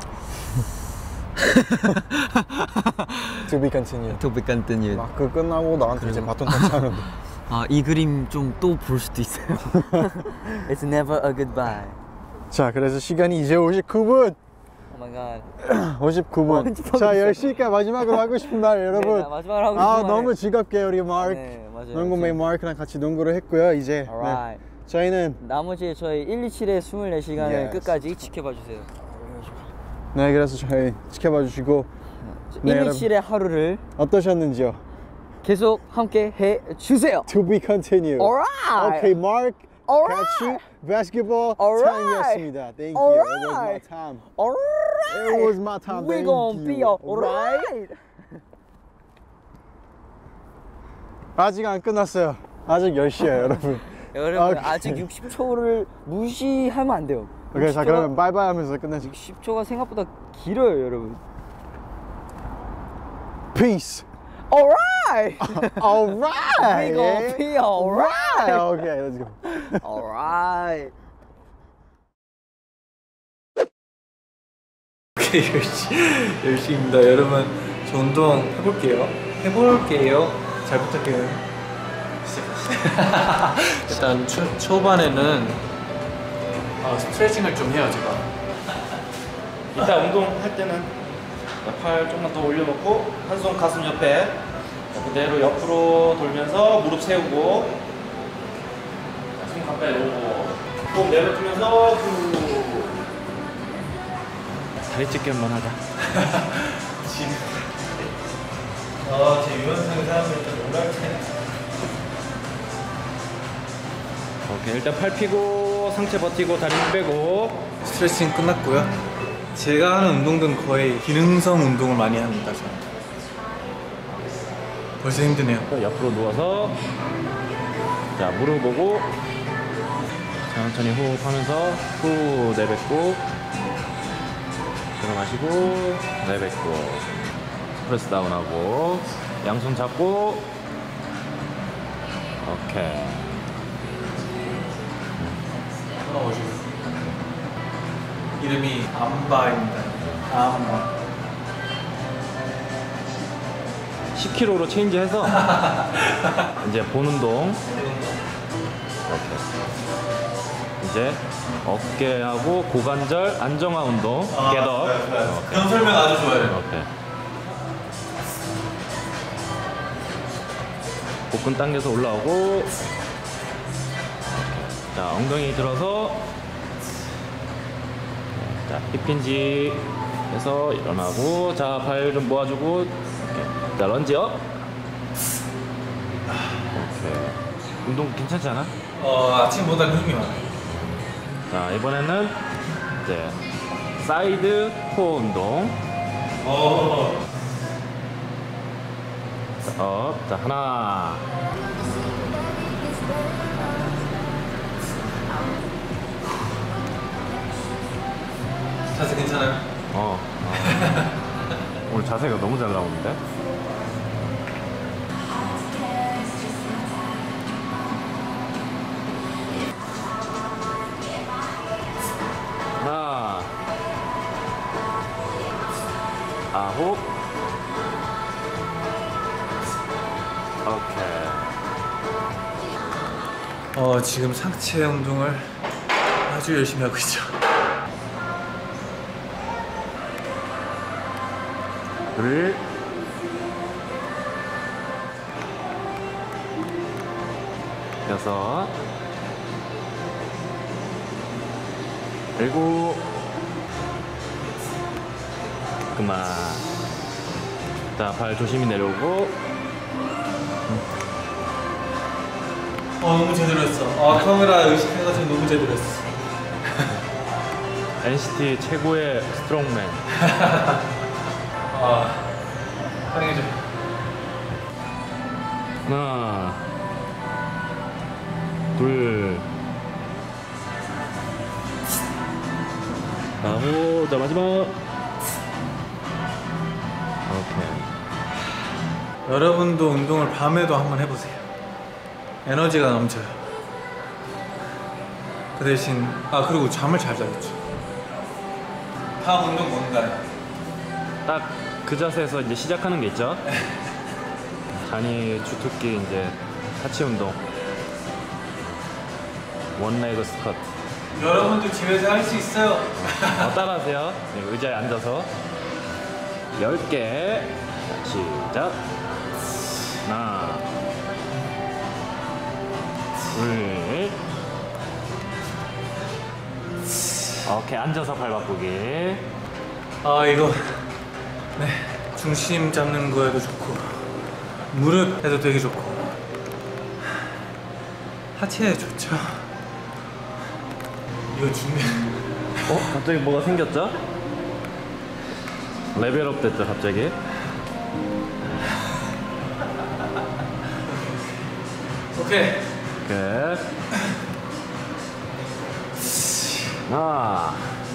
To be continued. To be continued. 마크 끝나고 나한테 이제 바톤 터치 하는데. 아, 이 그림 좀 또 볼 수도 있어요. It's never a goodbye. 자, 그래서 시간이 이제 오십구 분. Oh my god. 오십구 분. 자, 열 시니까 마지막으로 하고 싶은 말, 여러분. 네, 마지막으로 하고 아, 싶은 너무 말. 즐겁게 우리 마크. 네, 맞아요. 농구메이 마크랑 같이 농구를 했고요. 이제 Alright. 네, 저희는 나머지 저희 일이칠의 스물네 시간을 Yes. 끝까지 지켜봐 주세요. 네, 그래서 저희 지켜봐 주시고 네, 일이칠의 하루를 어떠셨는지요? 계속 함께 해 주세요. To be continued. Alright. Okay, Mark. Alright. Catch you. Basketball Alright. time이었습니다. Thank you. Alright. It was my time. Alright. It was my time. We gon' be alright. 아직 안 끝났어요. 아직 열 시에요, 여러분. 여러분 오케이. 아직 육십 초를 무시하면 안 돼요. 오케이, 자 그러면 바이바이 하면서 끝내자. 십 초가 생각보다 길어요, 여러분. Peace. Alright. Alright. We gon' be alright. Okay, let's go. Alright. 오케이, 열심히, 열심히입니다. 여러분, 저 운동 해볼게요. 해볼게요. 잘 부탁해요. 일단 초, 초반에는 어, 스트레칭을 좀 해요, 제가. 이따 운동할 때는 팔 조금만 더 올려놓고 한 손 가슴 옆에 그대로 옆으로 돌면서 무릎 세우고 손 가까이 오고 꼭 내뱉으면서 후. 다리 찢기 한번 하자. 지금 어, 제 유연성 사람들 좀 놀랄 텐데. 오케이, 일단 팔 펴고 상체 버티고 다리 힘 빼고 스트레칭 끝났고요. 제가 하는 운동들은 거의 기능성 운동을 많이 합니다. 저는. 벌써 힘드네요. 옆으로 누워서 자 무릎 보고 천천히 호흡하면서 후 내뱉고 들어 마시고 내뱉고 프레스 다운하고 양손 잡고 오케이. 올라오시고 이름이 암바입니다. 암바. 십 킬로그램로 체인지해서 이제 본 운동. 이렇게. 이제 어깨하고 고관절 안정화 운동. 아, 겟업. 그런 설명 아주 좋아요. 오케이. 복근 당겨서 올라오고. 자, 엉덩이 들어서. 자, 힙힌지 해서 일어나고. 자, 발 좀 모아주고. 오케이. 자, 런지업. 오케이. 운동 괜찮지 않아? 어, 아침보다는 힘이 많아. 자, 이번에는 이제 사이드 코어 운동. 오. 자, 업. 자, 하나. 자세 괜찮아요? 어. 어. 오늘 자세가 너무 잘 나오는데? 하나, 아홉, 오케이. 어, 지금 상체 운동을 아주 열심히 하고 있죠. 둘, 여섯, 일곱, 그만. 자, 발 조심히 내려오고. 어, 너무 제대로 했어. 아, 카메라 의식해가지고 너무 제대로 했어. 엔시티 최고의 스트롱맨. 아, 사랑해줘. 하나, 둘, 아홉, 자 마지막. 오케이. 여러분도 운동을 밤에도 한번 해보세요. 에너지가 넘쳐요. 그 대신 아 그리고 잠을 잘 자겠죠. 다음 운동 뭔가요? 딱 그 자세에서 이제 시작하는 게 있죠. 잔이 주특기 이제 하체 운동. 원레그 스쿼트. 여러분도 집에서 할 수 있어요. 어, 따라하세요. 네, 의자에 앉아서 열 개. 시작. 하나, 둘. 오케이, 앉아서 발 바꾸기. 아, 이거 네, 중심 잡는 거에도 좋고 무릎 해도 되게 좋고 하체에 좋죠. 이거 준비. 어? 갑자기 뭐가 생겼죠? 레벨업 됐죠 갑자기. 오케이. 오케이. 하나.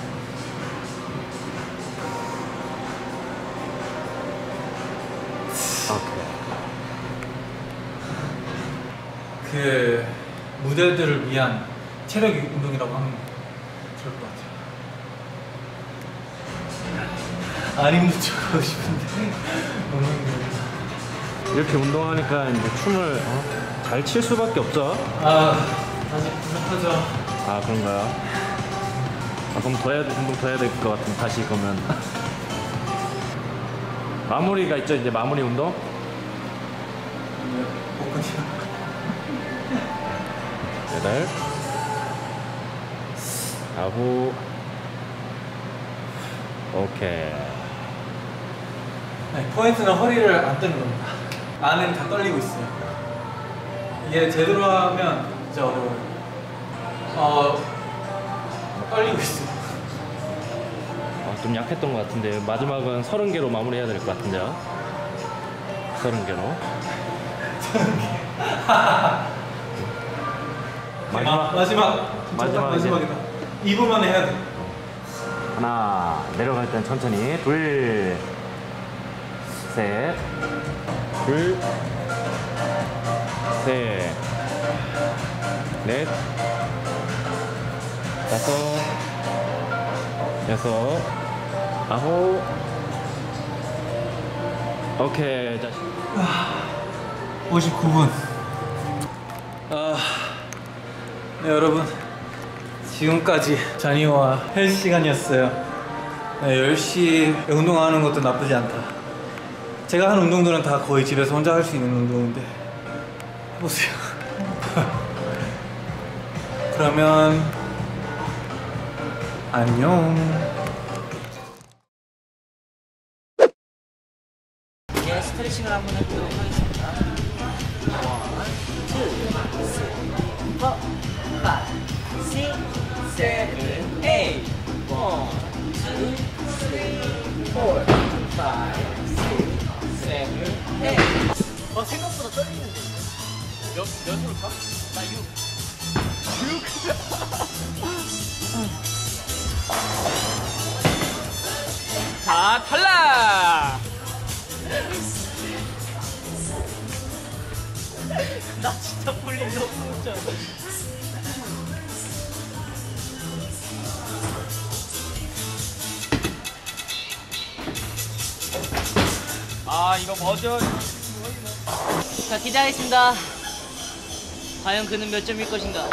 오케이. 그 무대들을 위한 체력 운동이라고 하면 좋을 것 같아요. 안 힘든 척 하고 싶은데 너무 힘들어. 이렇게 운동하니까 이제 춤을 어? 잘 칠 수밖에 없죠. 아 아직 부족하죠. 아 그런가요? 아, 그럼 더 해야 운동 더 해야 될 것 같은 다시 그러면 마무리가 있죠 이제 마무리 운동. 복근이요. 여덟, 아홉, 오케이. 네, 포인트는 허리를 안 뜨는 겁니다. 안은 다 떨리고 있어요. 이게 제대로 하면 진짜 어려워요. 어, 떨리고 있어요. 어, 좀 약했던 것 같은데 마지막은 서른 개로 마무리해야 될 것 같은데요. 서른 개로. 마지막 마지막 마지막 마지막이다. 이 분만 해야 돼. 하나 내려갈 땐 천천히 둘, 셋, 둘, 셋, 넷, 다섯, 여섯, 아홉. 오케이. 자. 오십구 분. 아, 네, 여러분 지금까지 자니와 헬스 시간이었어요. 네, 열심히 운동하는 것도 나쁘지 않다. 제가 하는 운동들은 다 거의 집에서 혼자 할 수 있는 운동인데 해보세요. 그러면 안녕. 이제 스트레칭을 한번 해보도록 하겠습니다. 어, 생각보다 떨리는데. 몇, 몇으로 가? 나 육. 육? 자, 탈락! 나 진짜 볼링 너무 못잖아. 아, 이거 뭐죠? 자, 기대하겠습니다. 과연 그는 몇 점일 것인가?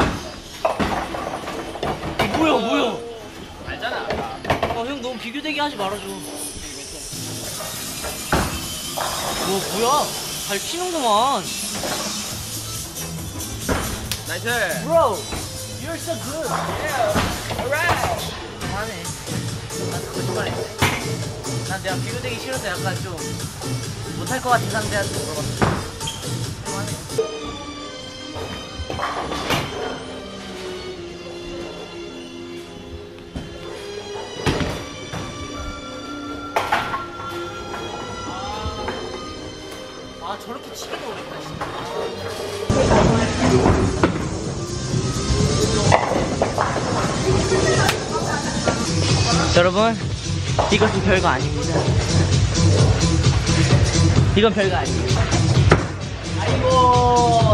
뭐야, 뭐야? 알잖아. 아, 형 너무 비교되게 하지 말아줘. 뭐, 뭐야? 잘 치는구만. 나이스. Bro, you're so good. Yeah. Alright. 잘하네. 난 거짓말해. 난 내가 비교되기 싫어서 약간 좀 못할 것 같은 상대한테 물어봤어. 아, 저렇게 치기도 어렵다, 진짜. 여러분, 이것은 별거 아닙니다. 이건 별거 아니에요. 아이고.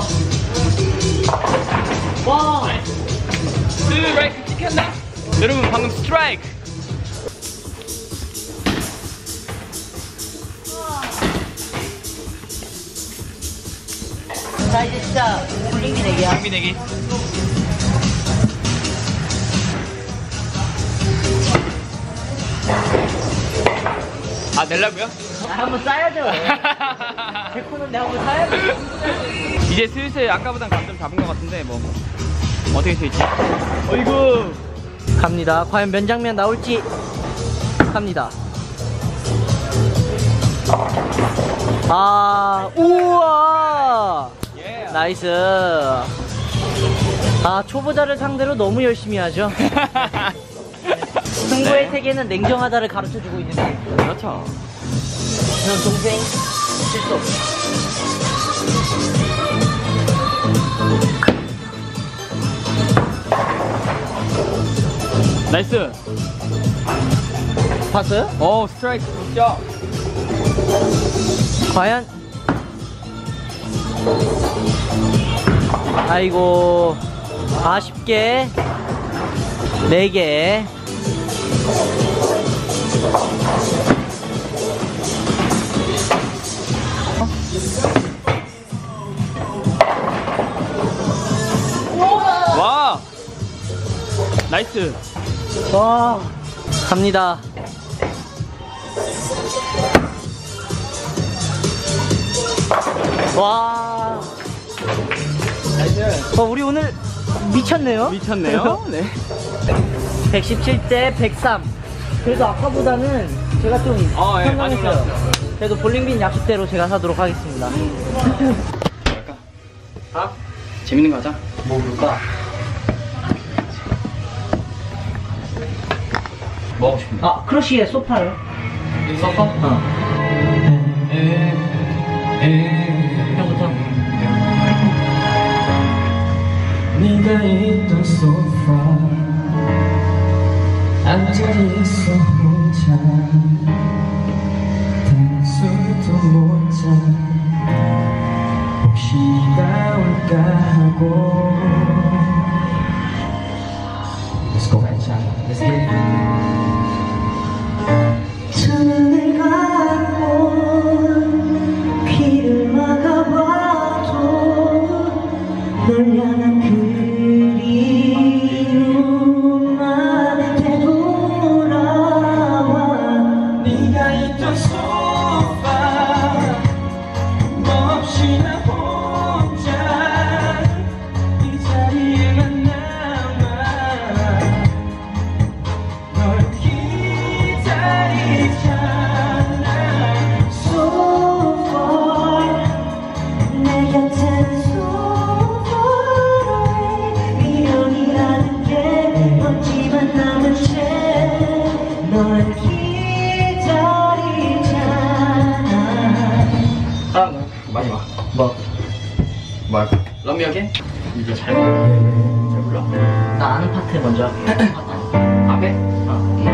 와. 스트라이크 찍혔나? 여러분, 방금 스트라이크. 자, 이제 진짜 볼링비 내기야. 볼링비 내기. 아, 내려고요? 아, 한번 싸야죠. 백호는데 한번 사야죠. 이제 슬슬 아까보단 감점 잡은 것 같은데 뭐 어떻게 될지. 어이구. 갑니다. 과연 면 장면 나올지. 갑니다. 아, 우와. 나이스. 아, 초보자를 상대로 너무 열심히 하죠. 승부의 네. 세계는 냉정하다를 가르쳐주고 있는 게. 그렇죠. 형 동생 실수 없어. 나이스. 봤어요? 오, 스트라이크. 굿샷. 과연? 아이고, 아쉽게 네 개. 와. 나이스. 와, 갑니다. 와. 나이스. 어, 우리 오늘 미쳤네요? 미쳤네요. 네. 백십칠 대 백삼. 그래도 아까보다는 제가 좀 어, 예, 많이 성공했어요. 올랐어요. 그래도 볼링빈 약속대로 제가 사도록 하겠습니다. 할까? 아? 재밌는 거 하자. 뭐 볼까? 뭐 하고 싶은데? 아, 크러쉬의 소파요. 소파? 어. 형부터. 네가 있던 소파 앉아있어 혼자 단숨도 못자 혹시 비가 올까 하고 Let's go right now. Let's get it. 두 눈을 감고 귀를 막아봐도 널 향한 그리움만 되돌아와 네가 있던 소파 없이 나 혼자 이 자리에만 남아 널 기다리잖아 So far 내 곁에는 so far away 미련이라는 게 없지만 남은 채널 기다리잖아. 아, 많이 와. 뭐? 뭐 할까? 럼미 어게? 이제 잘 불러. 잘 불러. 나 아는 파트 먼저 할게. 앞에? 어.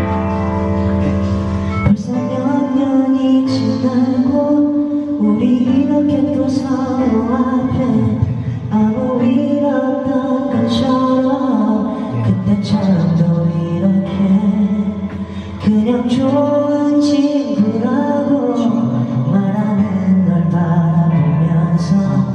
벌써 몇 년이 지나고 우리 이렇게 또 서로 앞에 아무 일 없던 것처럼 그때처럼도 이렇게 그냥 좋은 친구라고 말하는 널 바라보면서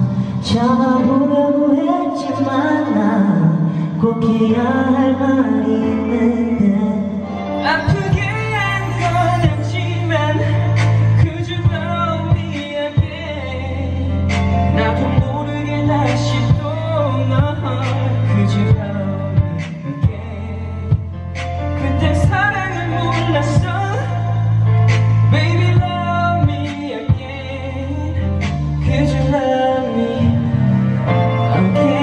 참아보려고 했지만 난 꼭 해야 할 말이 있는데 아프게 한 건 아니지만 그저 너무 미안해 나도 모르게 다시 또 너 그저 너무 그때 사랑을 몰랐어 Baby love me again 그저 love me again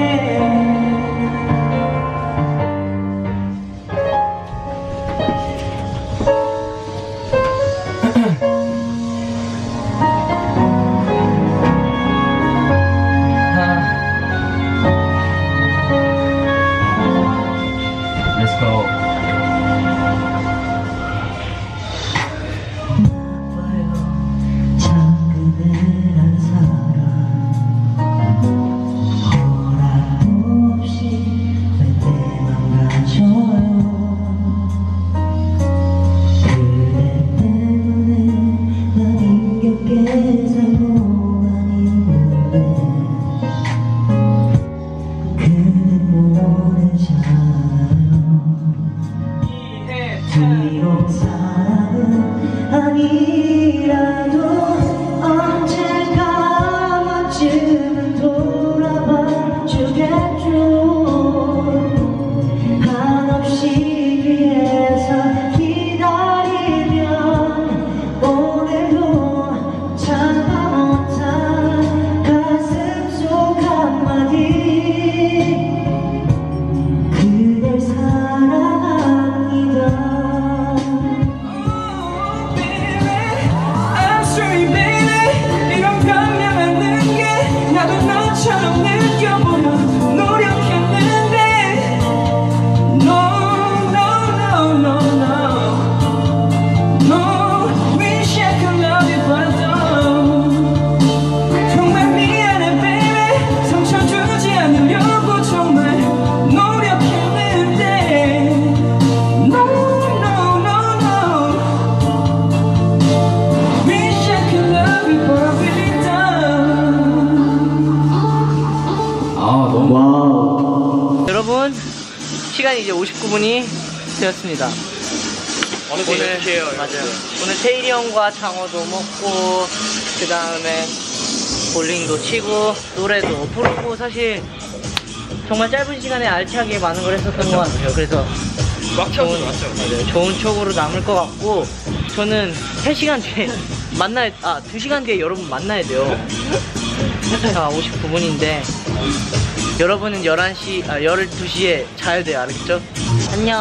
시간이 이제 오십구 분이 되었습니다. 어느새 오늘 열두 시예요. 맞아요. 오늘 태일이 형과 장어도 먹고 그 다음에 볼링도 치고 노래도 부르고 사실 정말 짧은 시간에 알차게 많은 걸 했었던 것 같아요. 그래서 꽉 좋은, 채웠어, 맞아요. 좋은 추억으로 남을 것 같고 저는 세 시간 뒤에 만나야 아 두 시간 뒤에 여러분 만나야 돼요. 자 오십구 분인데 여러분은 열한 시 아 열두 시에 자야 돼요. 알겠죠? 안녕.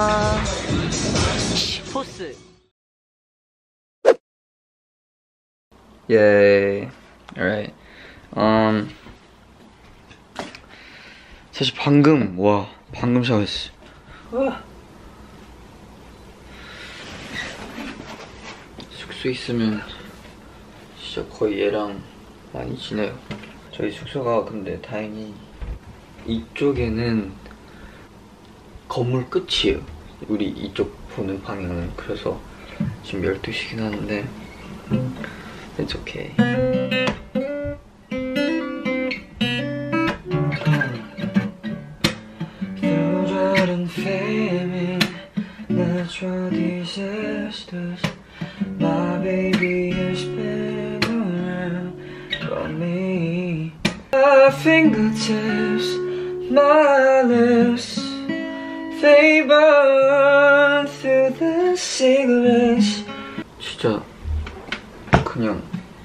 포스. Yay. Alright. Um, 사실 방금, 와, 방금 샤워했어. 숙소에 있으면 진짜 거의 얘랑 많이 지내요. 저희 숙소가 근데 다행히 이쪽에는 건물 끝이에요. 우리 이쪽 보는 방향은. 그래서 지금 열두 시긴 하는데 It's okay. Flood and famine, natural disasters. My baby has been around from me. My fingertips, my lips, they burn through the cigarettes. 진짜 그냥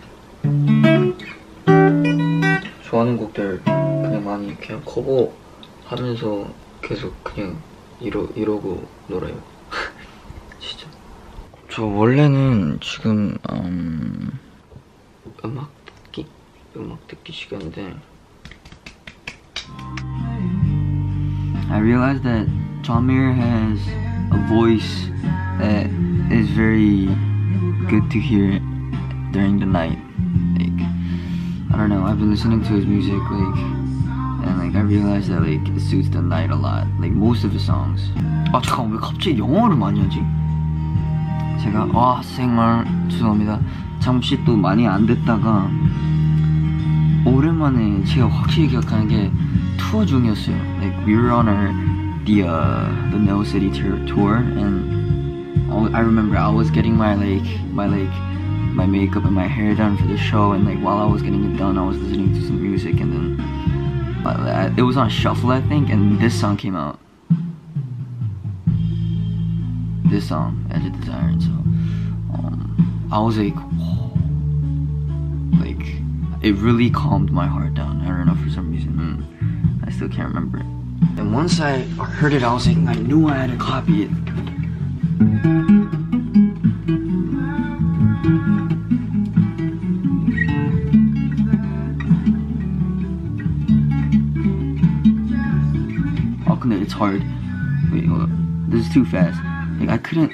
좋아하는 곡들 그냥 많이 그냥 커버하면서 계속 그냥 이러, 이러고 놀아요. 진짜 저 원래는 지금 음, 음악 듣기? 음악 듣기 시간인데 I realized that John Mayer has a voice that is very good to hear during the night. Like, I don't know, I've been listening to his music, like, and like I realized that like it suits the night a lot. Like most of his songs. 아 잠깐 왜 갑자기 영어를 많이 하지? 제가 와 정말 죄송합니다. 잠시 또 많이 안 됐다가 오랜만에 제가 확실히 기억하는 게 투어 중이었어요. Like we were on our the uh the No City tour, and I remember I was getting my like my like my makeup and my hair done for the show, and like while I was getting it done, I was listening to some music, and then uh, it was on shuffle, I think, and this song came out. This song, Edge of Desire, and so um, I was like, whoa. Like it really calmed my heart down. I don't know, for some reason. Mm, I still can't remember it. And once I heard it, I was like, I knew I had to copy it. Oh, 근데 it's hard. Wait, hold up. This is too fast. Like I couldn't.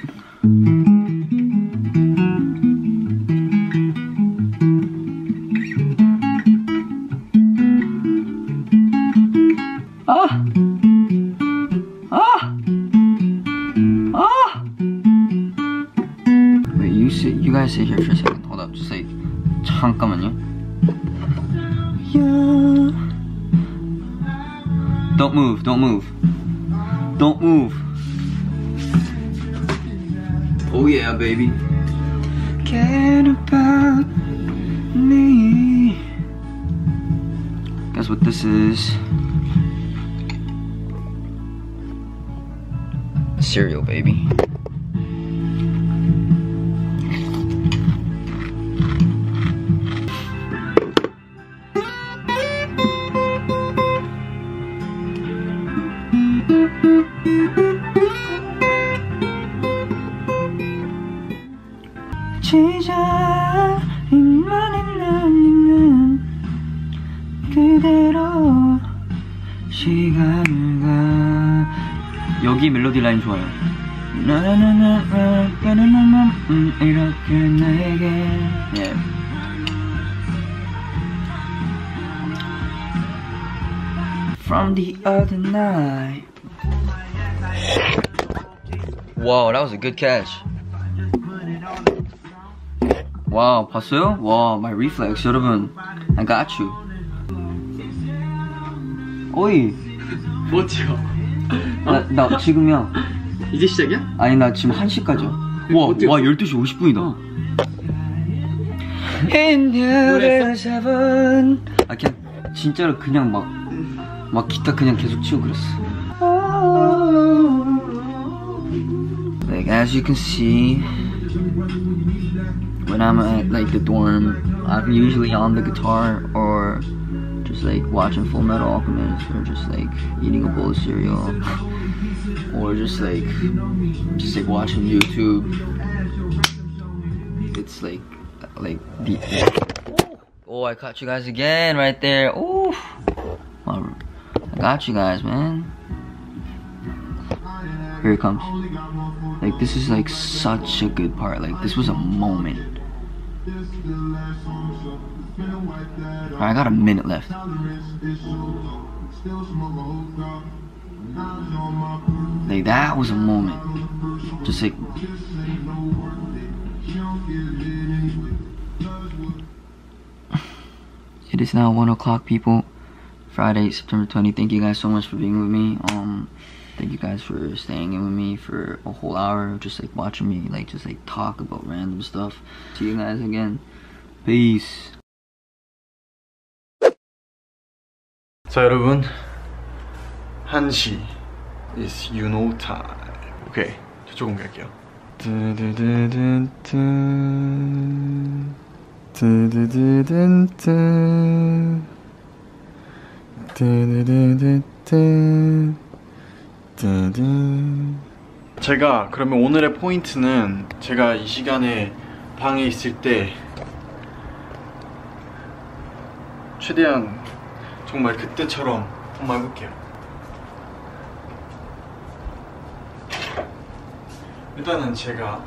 Ah! Ah! Ah! Wait, you sit. You guys sit here for a second. Hold up. Just like 잠깐만요. Yeah. Don't move. Don't move. Don't move. Oh yeah, baby. Care about me. Guess what this is? Cereal, baby. 제자리만에 남는 그대로 시간을 가. 여기 멜로디 라인 좋아요. 나나나나나 이렇게 내게. Yeah. From the other night. Wow, that was a good catch. Wow, 봤어요? Wow, my reflex, 여러분. I got you. 오이. 멋지요. 나, 나 지금이야. 이제 시작이야? 아니 나 지금 한 시까지야. 와, 와 열두 시 오십 분이다. 어. 아 그냥 진짜로 그냥 막 막 기타 그냥 계속 치고 그랬어. Like as you can see, when I'm at like the dorm, I'm usually on the guitar or just like watching Full Metal Alchemist or just like eating a bowl of cereal or just like just like watching YouTube. It's like like the oh, I caught you guys again right there. Oh, I got you guys, man. Here it comes. Like this is like such a good part. Like this was a moment. Alright, I got a minute left. Like that was a moment. Just like it is now one o'clock, people. Friday, September twentieth. Thank you guys so much for being with me. Um, thank you guys for staying in with me for a whole hour, just like watching me, like just like talk about random stuff. See you guys again. Peace. 자 여러분, 한 시 is you know time. 오케이, 저쪽 공개할게요. 드드드든든 드드드든든 드드드든 드든. 제가 그러면 오늘의 포인트는 제가 이 시간에 방에 있을 때 최대한 정말 그때처럼 한번 해볼게요. 일단은 제가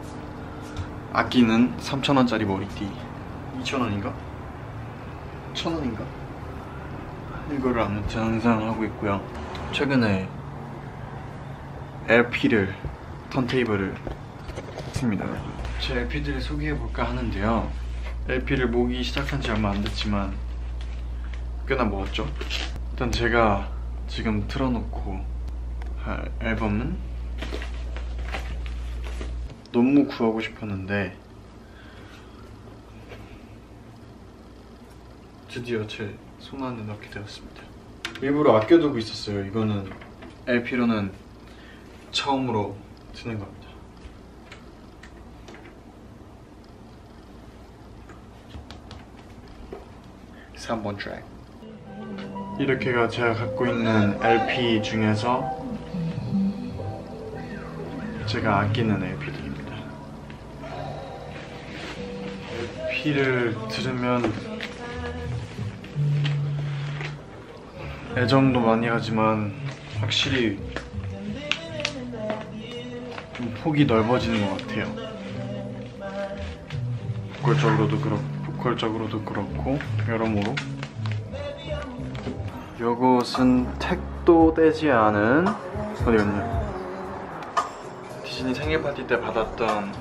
아끼는 삼천 원짜리 머리띠 이천 원인가? 천 원인가? 이거를 아무튼 항상 하고 있고요. 최근에 엘피를, 턴테이블을 샀습니다. 제 엘피들을 소개해볼까 하는데요. 엘피를 모으기 시작한 지 얼마 안 됐지만 꽤나 모았죠. 일단 제가 지금 틀어놓고 할 앨범은 너무 구하고 싶었는데 드디어 제 손안에 넣게 되었습니다. 일부러 아껴두고 있었어요. 이거는 엘피로는 처음으로 듣는 겁니다. 삼 번 트랙. 이렇게가 제가 갖고 있는 엘피 중에서 제가 아끼는 엘피들입니다. 엘피를 들으면 애정도 많이 하지만 확실히 좀 폭이 넓어지는 것 같아요. 보컬적으로도 그렇고, 보컬적으로도 그렇고 여러모로. 요것은 택도 떼지 않은 어디였냐? 디즈니 생일 파티 때 받았던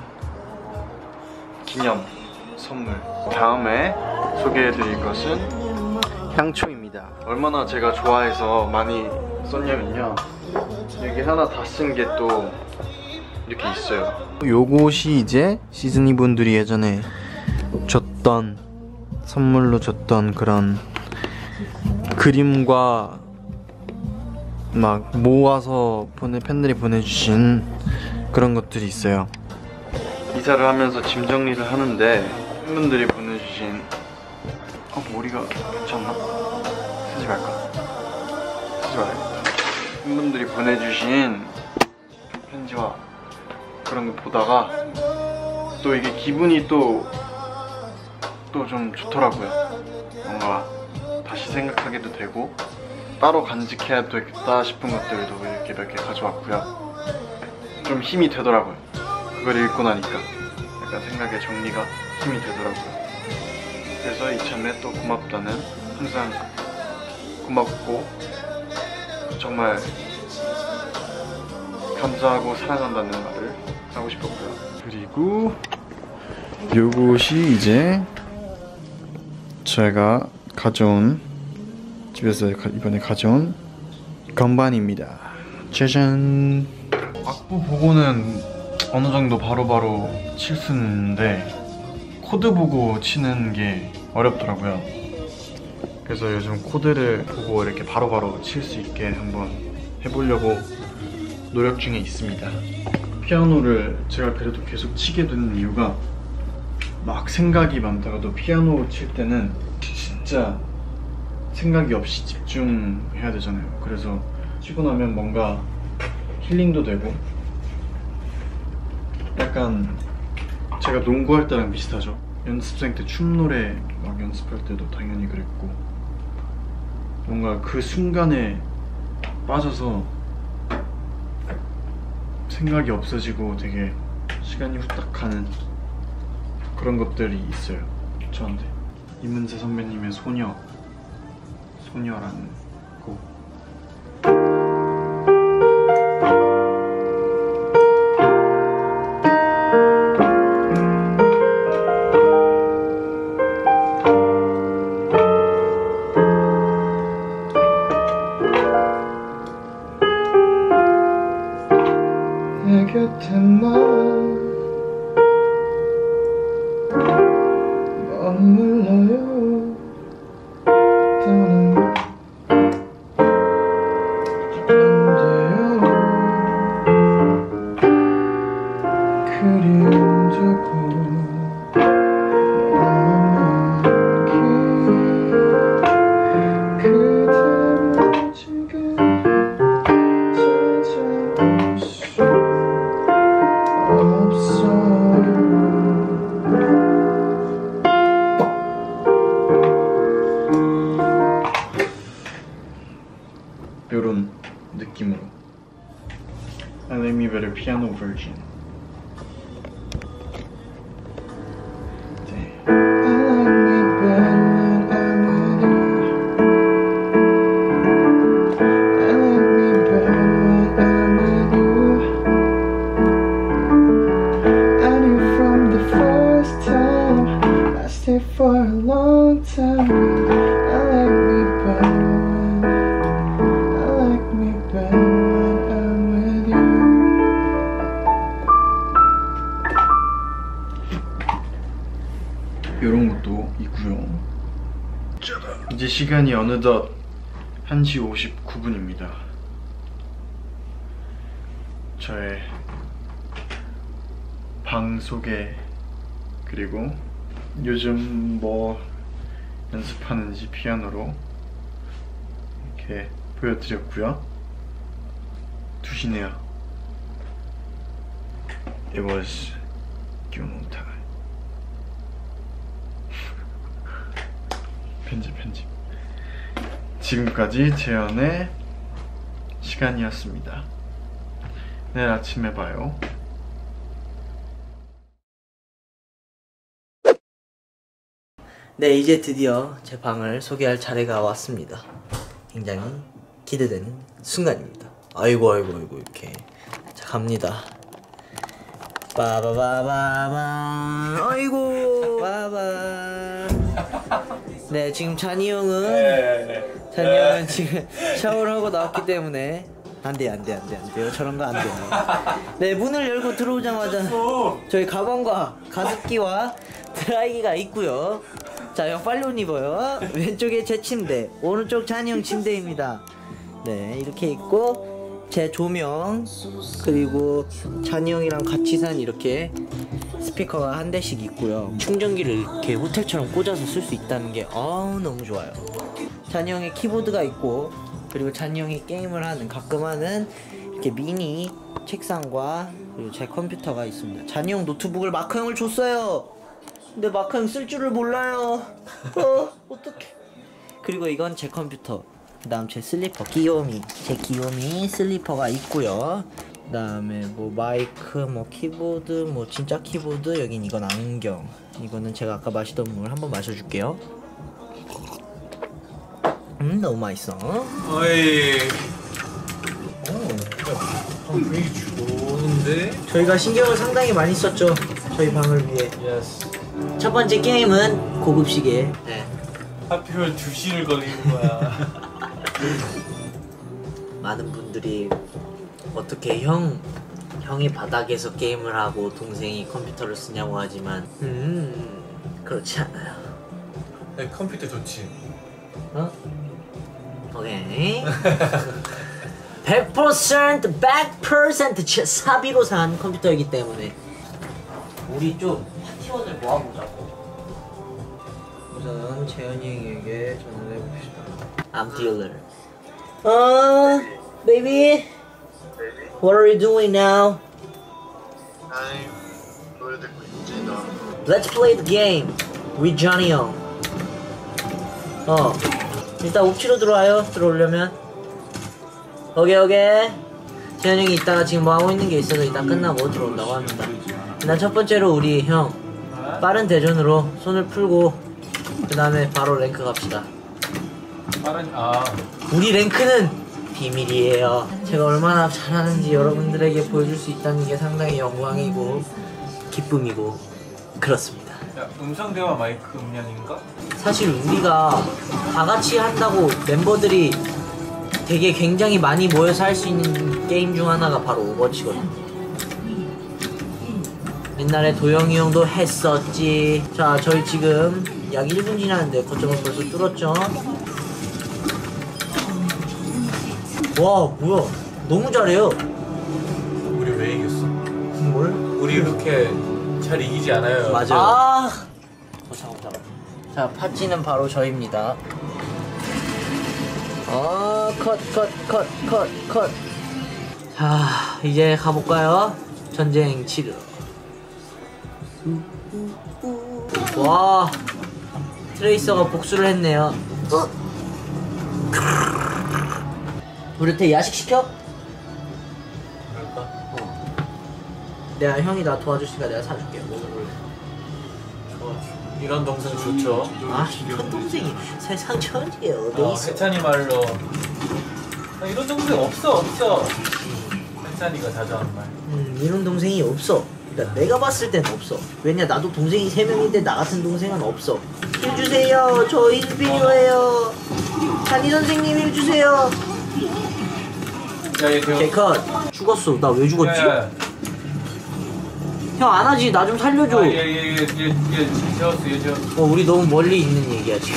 기념 선물. 다음에 소개해드릴 것은 향초입니다. 얼마나 제가 좋아해서 많이 썼냐면요, 여기 하나 다 쓴 게 또 이렇게 있어요. 요것이 이제 시즈니 분들이 예전에 줬던, 선물로 줬던 그런 그림과 막 모아서 보내, 팬들이 보내주신 그런 것들이 있어요. 이사를 하면서 짐 정리를 하는데 팬분들이 보내주신, 어, 머리가 괜찮나? 쓰지 말까? 쓰지 말아야겠다. 팬분들이 보내주신 편지와 그런 거 보다가 또 이게 기분이 또 또 좀 좋더라고요. 뭔가 다시 생각하게도 되고 따로 간직해야 되겠다 싶은 것들도 이렇게 몇 개 가져왔고요. 좀 힘이 되더라고요. 그걸 읽고 나니까 약간 생각의 정리가 힘이 되더라고요. 그래서 이참에 또 고맙다는, 항상 고맙고 정말 감사하고 사랑한다는 말을 하고 싶었고요. 그리고 요것이 이제 제가 가져온, 집에서 이번에 가져온 건반입니다. 짜잔. 악보 보고는 어느 정도 바로바로 칠 수 있는데 코드 보고 치는 게 어렵더라고요. 그래서 요즘 코드를 보고 이렇게 바로바로 칠 수 있게 한번 해보려고 노력 중에 있습니다. 피아노를 제가 그래도 계속 치게 되는 이유가 막 생각이 많다가도 피아노 칠 때는 진짜 생각이 없이 집중해야 되잖아요. 그래서 치고 나면 뭔가 힐링도 되고 약간 제가 농구할 때랑 비슷하죠. 연습생 때 춤 노래 막 연습할 때도 당연히 그랬고 뭔가 그 순간에 빠져서 생각이 없어지고 되게 시간이 후딱 가는 그런 것들이 있어요, 저한테. 이문세 선배님의 소녀, 소녀라는 곡. 내 곁에만 머물러요. 더는 안 돼요. 그리움 두고 나만기 그대만 지금 찾아올 수 요런 느낌으로 I Like Me Better 피아노 버전. For a long time, I like me better when I like me better when I'm with you. 요런 것도 있고요. 이제 시간이 어느덧 한 시 오십구 분입니다. 저의 방 소개 그리고 요즘 뭐 연습하는지 피아노로 이렇게 보여드렸고요. 두 시네요. It was gyunong time. 편집 편집. 지금까지 재현의 시간이었습니다. 내일 아침에 봐요. 네, 이제 드디어 제 방을 소개할 차례가 왔습니다. 굉장히 기대되는 순간입니다. 아이고 아이고 아이고 이렇게. 자, 갑니다. 빠바바바바. 아이고 빠바. 네, 지금 잔이 형은 잔이 형은 지금 샤워를 하고 나왔기 때문에 안돼 안돼 안돼 안돼요. 저런 거 안돼요. 네, 문을 열고 들어오자마자 저희 가방과 가습기와 드라이기가 있고요. 자, 형 빨리 옷 입어요. 왼쪽에 제 침대, 오른쪽 잔이 형 침대입니다. 네, 이렇게 있고 제 조명, 그리고 잔이 형이랑 같이 산 이렇게 스피커가 한 대씩 있고요. 충전기를 이렇게 호텔처럼 꽂아서 쓸 수 있다는 게 아, 너무 좋아요. 잔이 형의 키보드가 있고, 그리고 잔이 형이 게임을 하는, 가끔 하는 이렇게 미니 책상과 그리고 제 컴퓨터가 있습니다. 잔이 형 노트북을 마크 형을 줬어요. 근데 마크 형 쓸 줄을 몰라요. 어, 어떡해. 그리고 이건 제 컴퓨터. 그 다음 제 슬리퍼, 귀요미. 제 귀요미 슬리퍼가 있고요. 그 다음에 뭐 마이크, 뭐 키보드, 뭐 진짜 키보드. 여긴 이건 안경. 이거는 제가 아까 마시던 물 한번 마셔줄게요. 음, 너무 맛있어. 어이. 어, 분위기 좋은데? 저희가 신경을 상당히 많이 썼죠. 저희 방을 위해. 예스. 첫 번째 게임은 고급시계. 네. 하필 두 시를 걸리는 거야. 많은 분들이 어떻게 형 형이 바닥에서 게임을 하고 동생이 컴퓨터를 쓰냐고 하지만 음 그렇지 않아요. 네, 컴퓨터 좋지. 어? 오케이. 백 퍼센트 백 퍼센트 사비로 산 컴퓨터이기 때문에 우리 좀 파티원을 모아보자고. 우선 재현이 형에게 전화를 해봅시다. I'm dealer. Uh, baby, what are you doing now? I'm 노래 듣고 있지 너. Let's play the game with Johnny 형. 어, 일단 옵치로 들어와요. 들어오려면. 오케이 오케이. 재현이 형이 이따가 지금 뭐 하고 있는 게 있어서 이따 끝나고 들어온다고 합니다. 일단 첫 번째로 우리 형 빠른 대전으로 손을 풀고 그 다음에 바로 랭크 갑시다. 빠른 아 우리 랭크는 비밀이에요. 제가 얼마나 잘하는지 여러분들에게 보여줄 수 있다는 게 상당히 영광이고 기쁨이고 그렇습니다. 야, 음성 대화 마이크 음량인가? 사실 우리가 다 같이 한다고 멤버들이 되게 굉장히 많이 모여서 할 수 있는 게임 중 하나가 바로 오버워치거든요. 옛날에 도영이 형도 했었지. 자, 저희 지금 약 일 분 지났는데 거점을 벌써 뚫었죠? 와, 뭐야. 너무 잘해요. 우리 왜 이겼어? 뭘? 우리 이렇게 잘 이기지 않아요. 맞아요. 아! 어, 잠깐만, 잠깐만. 자, 파찌는 바로 저입니다. 아, 컷, 컷, 컷, 컷, 컷. 자, 이제 가볼까요? 전쟁 치르러. 와, 트레이서가 복수를 했네요. 어? 우리한테 야식 시켜? 그럴까? 어. 내가 형이 나 도와주시니까 내가 사줄게. 먹어볼래? 이런 동생 좋죠. 아, 이런 동생이 세상 천지에 어디 어, 있어? 해찬이 말로 아, 이런 동생 없어 없어. 해찬이가 자주 하는 말. 음, 이런 동생이 없어. 그러니까 내가 봤을 땐 없어. 왜냐, 나도 동생이 세 명인데 나 같은 동생은 없어. 힐 주세요. 저 힐 필요해요. 한이 선생님 힐 주세요. 야, 얘 되어. 오케이, 컷. 죽었어. 나 왜 죽었지? 야, 야. 형 안 하지. 나 좀 살려줘. 아, 얘, 얘, 얘, 얘, 얘 재웠어, 얘 재웠어. 어, 우리 너무 멀리 있는 얘기야 지금.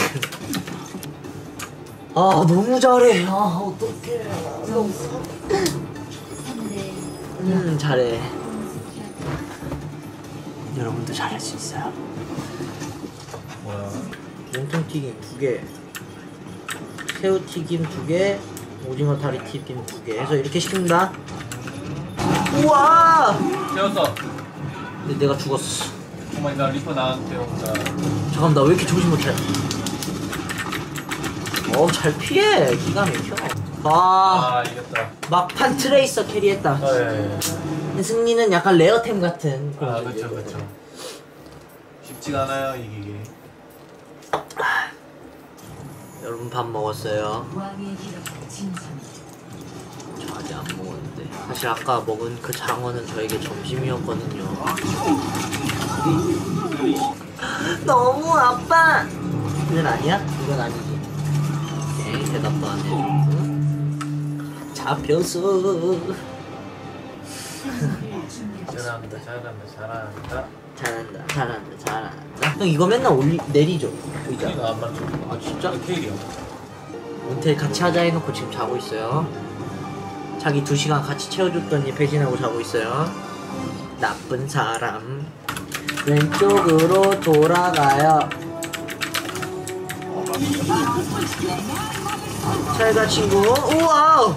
아, 너무 잘해. 아, 어떡해. 너무... 음, 잘해. 여러분도 잘할 수 있어요. 뭐야? 몸통튀김 두 개, 새우튀김 두 개, 오징어 다리 튀김 두 개 해서 이렇게 시킵니다. 우와! 재웠어. 근데 내가 죽었어. 정말 나 리퍼 나한테 온다. 잠깐만, 나 왜 이렇게 정신 못 차려? 어, 잘 피해. 기가 막혀. 아, 아, 이겼다. 막판 트레이서 캐리했다. 아, 예, 예. 승리는 약간 레어템 같은 그런 아, 존재예요. 그쵸, 그쵸. 쉽지가 않아요, 이기기. 여러분 밥 먹었어요? 저 아직 안 먹었는데. 사실 아까 먹은 그 장어는 저에게 점심이었거든요. 너무 아빠! 이건 아니야? 이건 아니지. 오케이, 대답도 안 해주고. 잡혔어. 잘한다, 잘한다, 잘한다. 잘한다, 잘한다, 잘한다. 형 이거 맨날 올리 내리죠? 의자. 이거 안 맞죠? 아 진짜? 케일이야. 몬텔 같이 하자 해놓고 지금 자고 있어요. 자기 두 시간 같이 채워줬더니 배신하고 자고 있어요. 나쁜 사람. 왼쪽으로 돌아가요. 잘가 친구. 우와.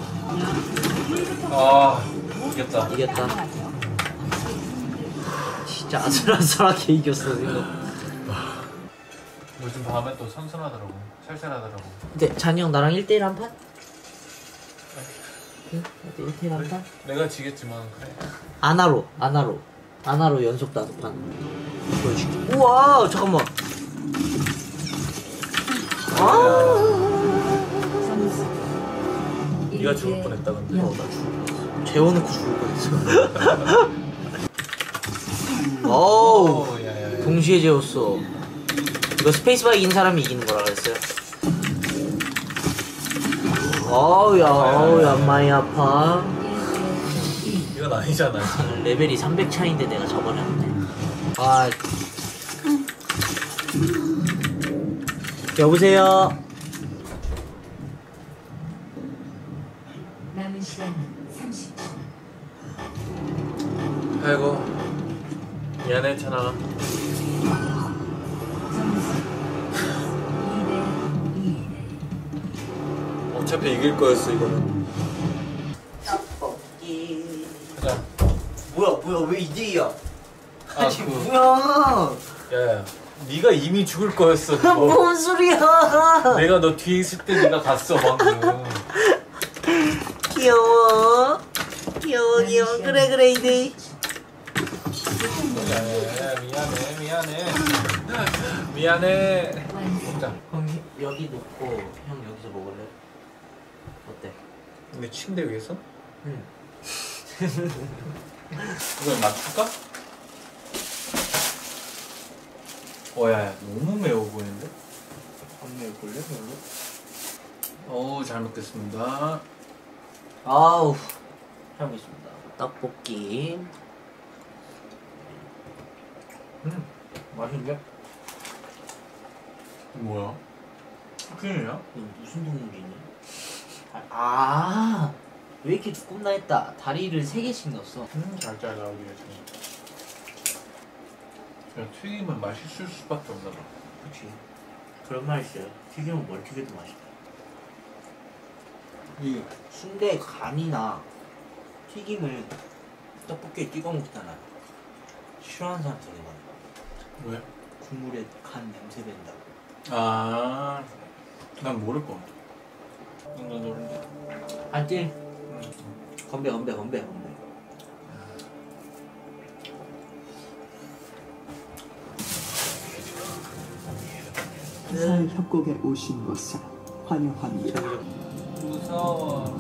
아, 이겼다. 이겼다. 진짜 아슬아슬하게 이겼어 이거. 요즘 밤에 또 선선하더라고. 살살하더라고. 근데 잔이 형 나랑 일 대일 한 판? 응? 일 대일 한 판? 내가 지겠지만 그래. 아나로 아나로 아나로 연속 다섯 판 보여줄게. 우와 잠깐만. 아 네가 죽을 뻔했다 근데. 어, 나 죽을 재워놓고 죽을 뻔했어. 어우 오, 야, 야, 야. 동시에 재웠어. 이거 스페이스바 이긴 사람이 이기는 거라 그랬어요. 어우야 어우야 많이 아파. 아니잖아. 레벨이 삼백 차이인데 내가 저버렸네. 아. 여보세요? 남은 시간 삼십 초. 아이고 미안해 찬아. 어차피 이길 거였어 이거는. 가자. 뭐야 뭐야 왜 이 대이야? 아, 아니 그... 뭐야? 야야 네가 이미 죽을 거였어. 뭔 소리야? 내가 너 뒤에 있을 때 네가 갔어 방금. 귀여워 귀여워 귀여워 그래 그래 이 대이. 미안해 미안해 미안해 미안해. 먹자. 그럼 여기 놓고 형 여기서 먹을래? 어때? 근데 침대 위에서? 응. 이걸 맞출까? 어야 너무 매워 보이는데? 안 매울걸요 별로? 어우 잘 먹겠습니다. 아우 잘 먹겠습니다. 떡볶이. 음 맛있는데? 뭐야? 큰일이야? 무슨 동물이니? 아, 왜 이렇게 두껍나 했다. 다리를 세 개씩 넣었어. 음, 잘 잘라 우리 애들. 야, 튀김은 맛있을 수밖에 없나 봐. 그치. 그런 말 있어요. 튀김은 뭘 튀겨도 맛있다. 이 순대 간이나 튀김을 떡볶이에 찍어 먹잖아. 싫어하는 사람 되게 많아. 왜? 국물에 간 냄새 밴다고. 아, 난 모를 거. 난 모르는데. 안지? 응. 건배 건배 건배 건배. 부산 협곡에 오신 것을 환영합니다. 무서워.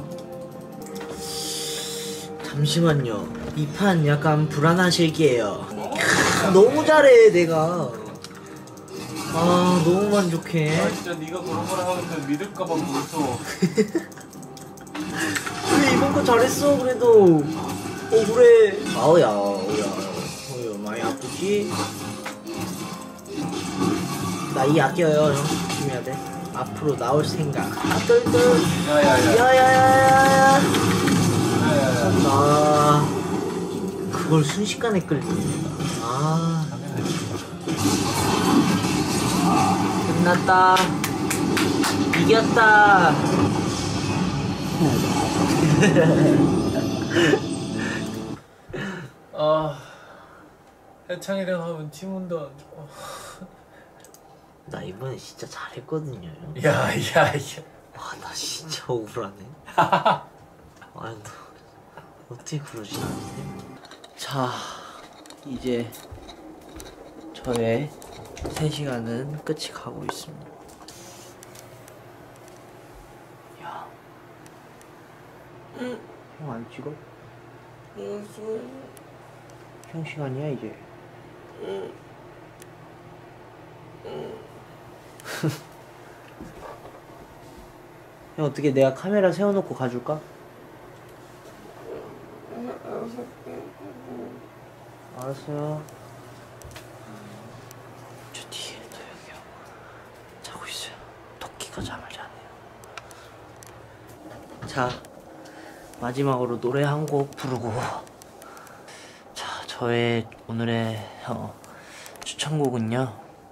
잠시만요. 이 판 약간 불안하실 게요. 너무 잘해 내가. 아 너무 만족해. 아 진짜 네가 그런 거라 하면 믿을까봐 무서워. 근데 이번 거 잘했어 그래도. 어 그래. 아우야 아우야 아우야 많이 아프지? 나이 아껴요 형. 조심해야 돼. 앞으로 나올 생각. 아 똘똘. 야야야. 야야야야야. 야야야. 아 그걸 순식간에 끌리네. 아 끝났다. 이겼다. 아 해창이랑 하면 팀운도 안 좋아. 나 이번에 진짜 잘했거든요. 야야야. 와 나 진짜 억울하네. 아 너 어떻게 그러지 나한테? 자 이제 저의 세 시간은 끝이 가고 있습니다. 야, 응. 형 안 찍어? 응. 형 시간이야 이제. 응. 응. 형 어떻게 내가 카메라 세워놓고 가줄까? 알았어요. 저 뒤에 또 여기 자고 있어요. 토끼가 잠을 자네요. 자 마지막으로 노래 한 곡 부르고 자 저의 오늘의 어, 추천곡은요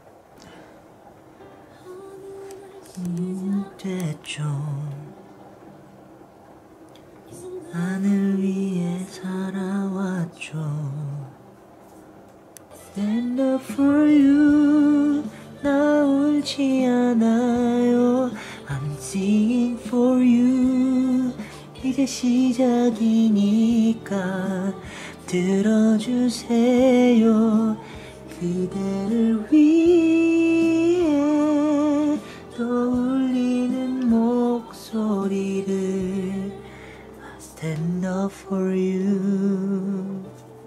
됐죠. 하늘 위에 살아왔죠. Stand up for you. 나 울지 않아요. I'm singing for you. 이제 시작이니까 들어주세요. 그대를 위해 떠올리는 목소리를 I stand up for you.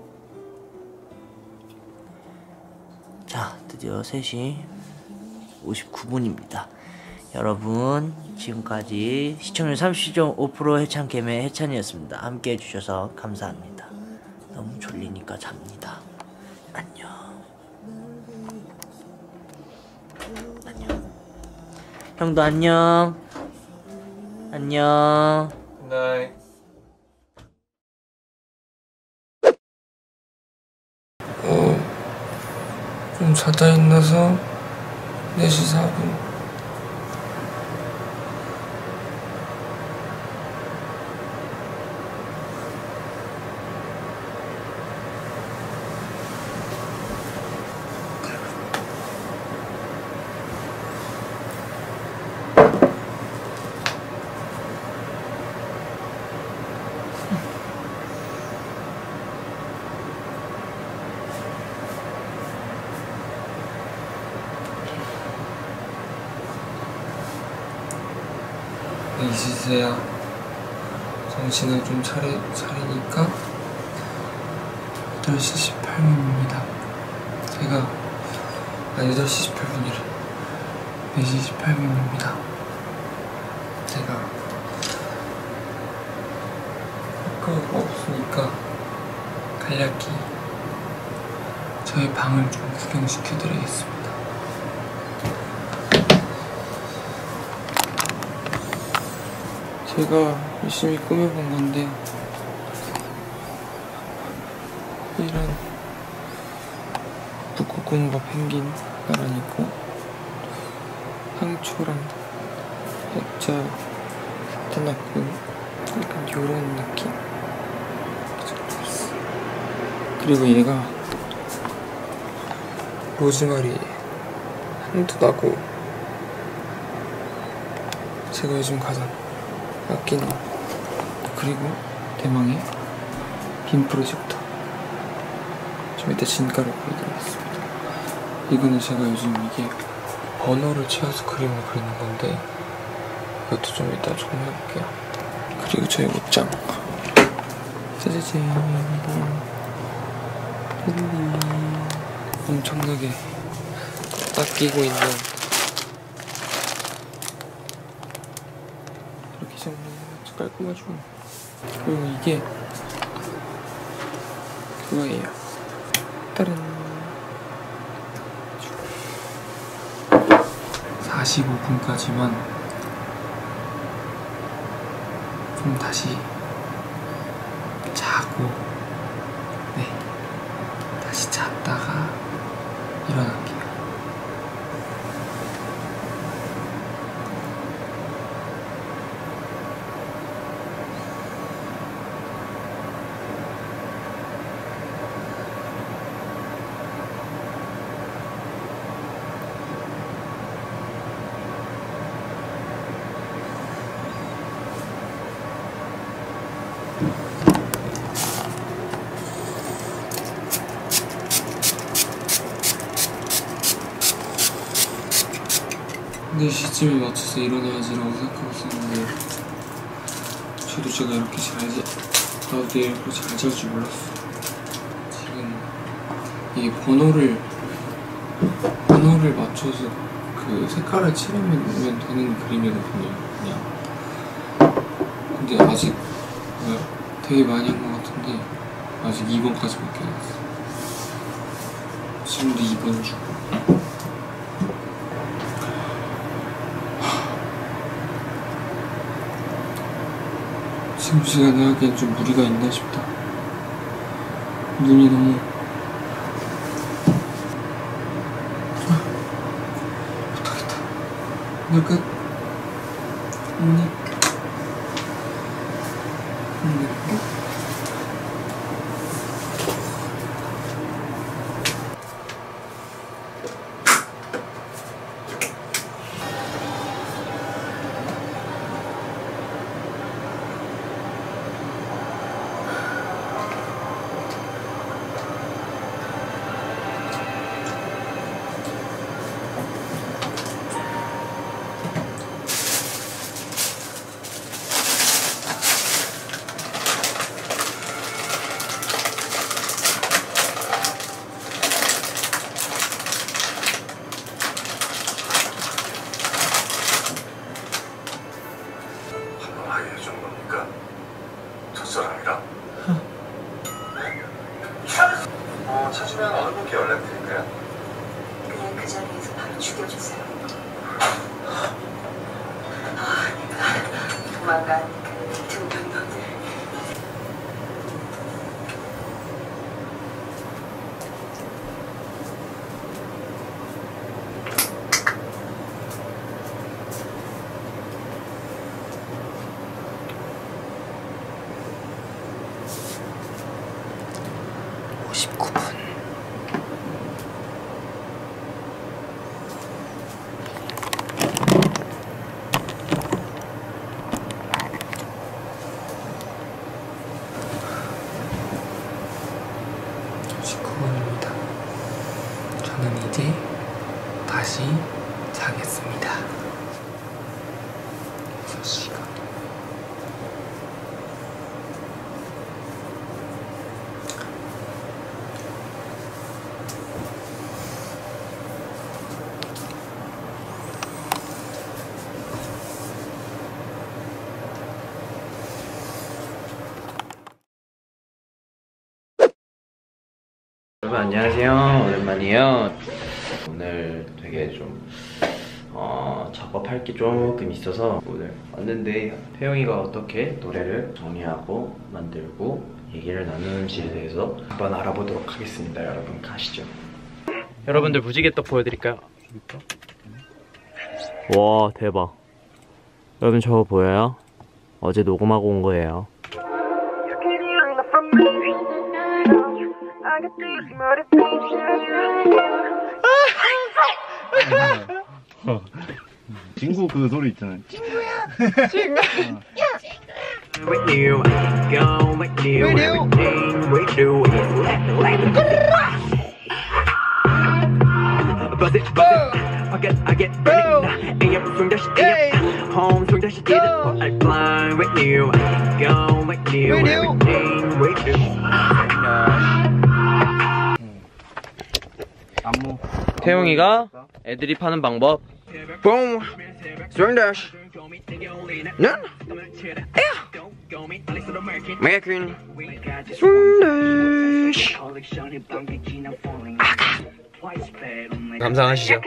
자, 드디어 세 시 오십구 분입니다. 여러분, 지금까지 시청률 삼십 점 오 퍼센트 해찬캠의 해찬이었습니다. 함께 해주셔서 감사합니다. 너무 졸리니까 잡니다. 안녕. 안녕. 형도 안녕. 안녕. 네. 어, 좀 자다 일어나서 네 시 사 분. 이제야 정신을 좀 차리, 차리니까 여덟 시 십팔 분입니다. 제가 아 여덟 시 십팔 분이래. 네 시 십팔 분입니다. 제가 학교가 없으니까 간략히 저희 방을 좀 구경시켜드리겠습니다. 제가 열심히 꾸며본 건데 이런 북극곰과 펭귄 나란 있고 상추랑 액자 나타났고 약간 요런 느낌. 그리고 얘가 로즈마리 향도 나고 제가 요즘 가장 아끼는, 그리고 대망의 빔 프로젝터. 좀 이따 진가를 보여드리겠습니다. 이거는 제가 요즘 이게 번호를 채워서 그림을 그리는 건데 이것도 좀 이따 조금 해볼게요. 그리고 저희 옷장 짜자잔, 엄청나게 아끼고 있는, 이렇게 정리해서 깔끔하죠. 그리고 이게 그거예요. 다른 사십오 분까지만 좀 다시 자고, 네, 다시 잤다가 일어날게요. 네 시쯤에 맞춰서 일어나야지라고 생각하고 있었는데 저도 제가 이렇게 잘 자, 나도 내일 이렇게 잘 잘 줄 몰랐어. 지금 이게 번호를 번호를 맞춰서 그 색깔을 칠하면 되는 그림이거든요, 그냥. 근데 아직 뭐야 되게 많이 한 것 같은데 아직 이 번까지밖에 안 했어. 지금도 이 번 주고. 지금 시간에 하기엔 좀 무리가 있나 싶다. 눈이 너무 못하겠다. 오늘 끝. 오늘 오늘 끝. 오십구 분. 오십구 분입니다. 저는 이제 다시 자겠습니다. 여섯 시간. 여러분 안녕하세요. 오랜만이에요. 오늘 되게 좀 어, 작업할 게 조금 있어서 오늘 왔는데 태용이가 어떻게 노래를 정리하고 만들고 얘기를 나누는지에 대해서 한번 알아보도록 하겠습니다. 여러분 가시죠. 여러분들 무지개떡 보여드릴까요? 와 대박. 여러분 저거 보여요? 어제 녹음하고 온 거예요. 친구 그 소리 있잖아요. 친구야. 친구. With you, I go with you. Everything we do is like buzz it, buzz it. I get, I get burning. A M swing dash, A M home swing dash, get it. I fly with you, I go with you. Everything we do. 안무. 태용이가 애드립 하는 방법. Boom, swing dash. None. Making swing dash. 감상하시죠.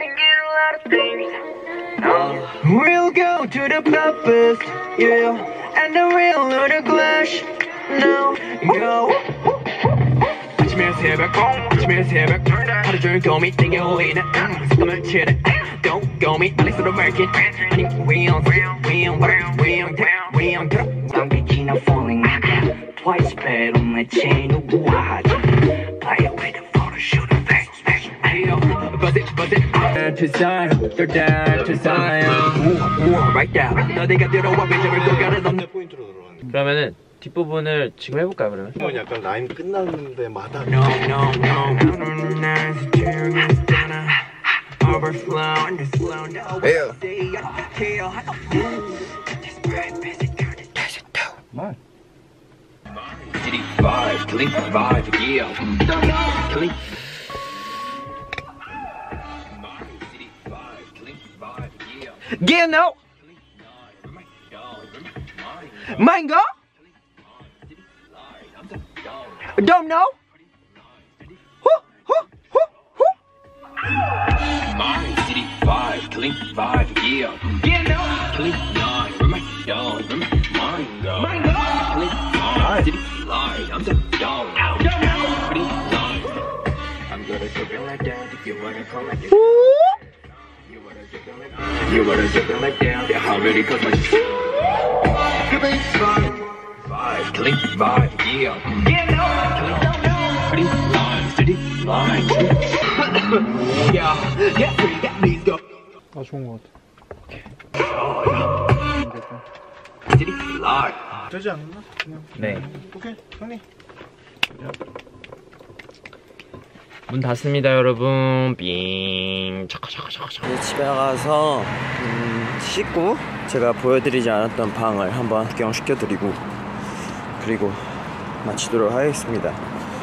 We'll go to the purpose, yeah, and the real or the clash. Now go. 아침에 새벽, 아침에 새벽, 하루 종일 고민 땡겨올리는 숨을 치는 Don't go me, 빨리 서로 말긴 아니 wheel, wheel, wheel, wheel 들어 당기지나 falling twice bad on my chain 우아하지 Play it with the photo shoot a face Buzz it, buzz it Down to Zion, you're down to Zion Right down 너네가 들어와 벤점을 고가는 없는 포인트로 들어가는 그러면은 뒷부분을 지금 해볼까요 그러면? 이건 약간 라임 끝나는 데마다 No, no, no Overflow and slow down yeah. 말 City vibe, killing vibe, yeah Killing Yeah, no Mango Don't know Mari City vibe, killing vibe, yeah. Yeah, no. Killing nine, where my dog, where my mind go? Mind go. Killing nine, city light, I'm the dog. Killing nine. I'm gonna take it like that if you wanna call like that. You wanna take it like that. You wanna take it like that. Yeah, how ready? Cause my killing vibe, vibe, killing vibe, yeah. Yeah, no. Killing nine, city light. Yeah, yeah, yeah, please go. 아 좋은 것 같아. 되지 않나? 그냥. 네. 오케이, 형님. 문 닫습니다 여러분. 빙. 차카 차카 차카 차카. 이제 집에 가서 음, 씻고 제가 보여드리지 않았던 방을 한번 구경시켜드리고 그리고 마치도록 하겠습니다.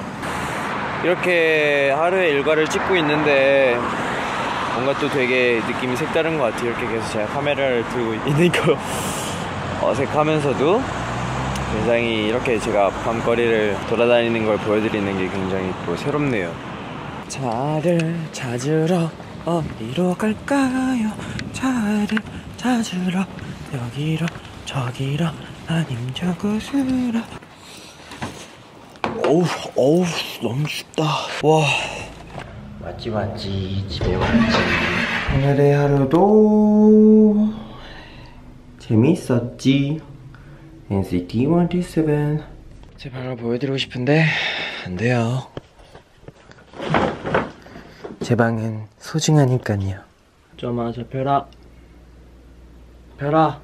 이렇게 하루의 일과를 찍고 있는데 뭔가 또 되게 느낌이 색다른 것 같아요. 이렇게 계속 제가 카메라를 들고 있는 거 어색하면서도 굉장히 이렇게 제가 밤거리를 돌아다니는 걸 보여드리는 게 굉장히 또 새롭네요. 차를 찾으러 어디로 갈까요? 차를 찾으러 여기로 저기로 아님 저곳으로. 어우 어우 너무 춥다. 와 왔지 왔지 집에 왔지. 오늘의 하루도 재밌었지. 엔시티 백십칠. 제 방을 보여드리고 싶은데 안 돼요. 제 방은 소중하니까요. 점아 잡혀라. 별아.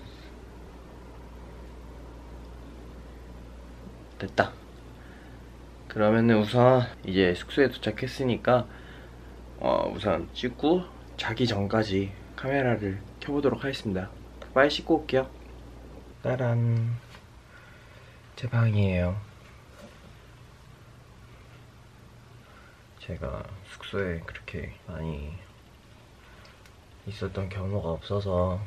됐다. 그러면은 우선 이제 숙소에 도착했으니까 어 우선 찍고 자기 전까지 카메라를 켜보도록 하겠습니다. 빨리 씻고 올게요. 따란, 제 방이에요. 제가 숙소에 그렇게 많이 있었던 경우가 없어서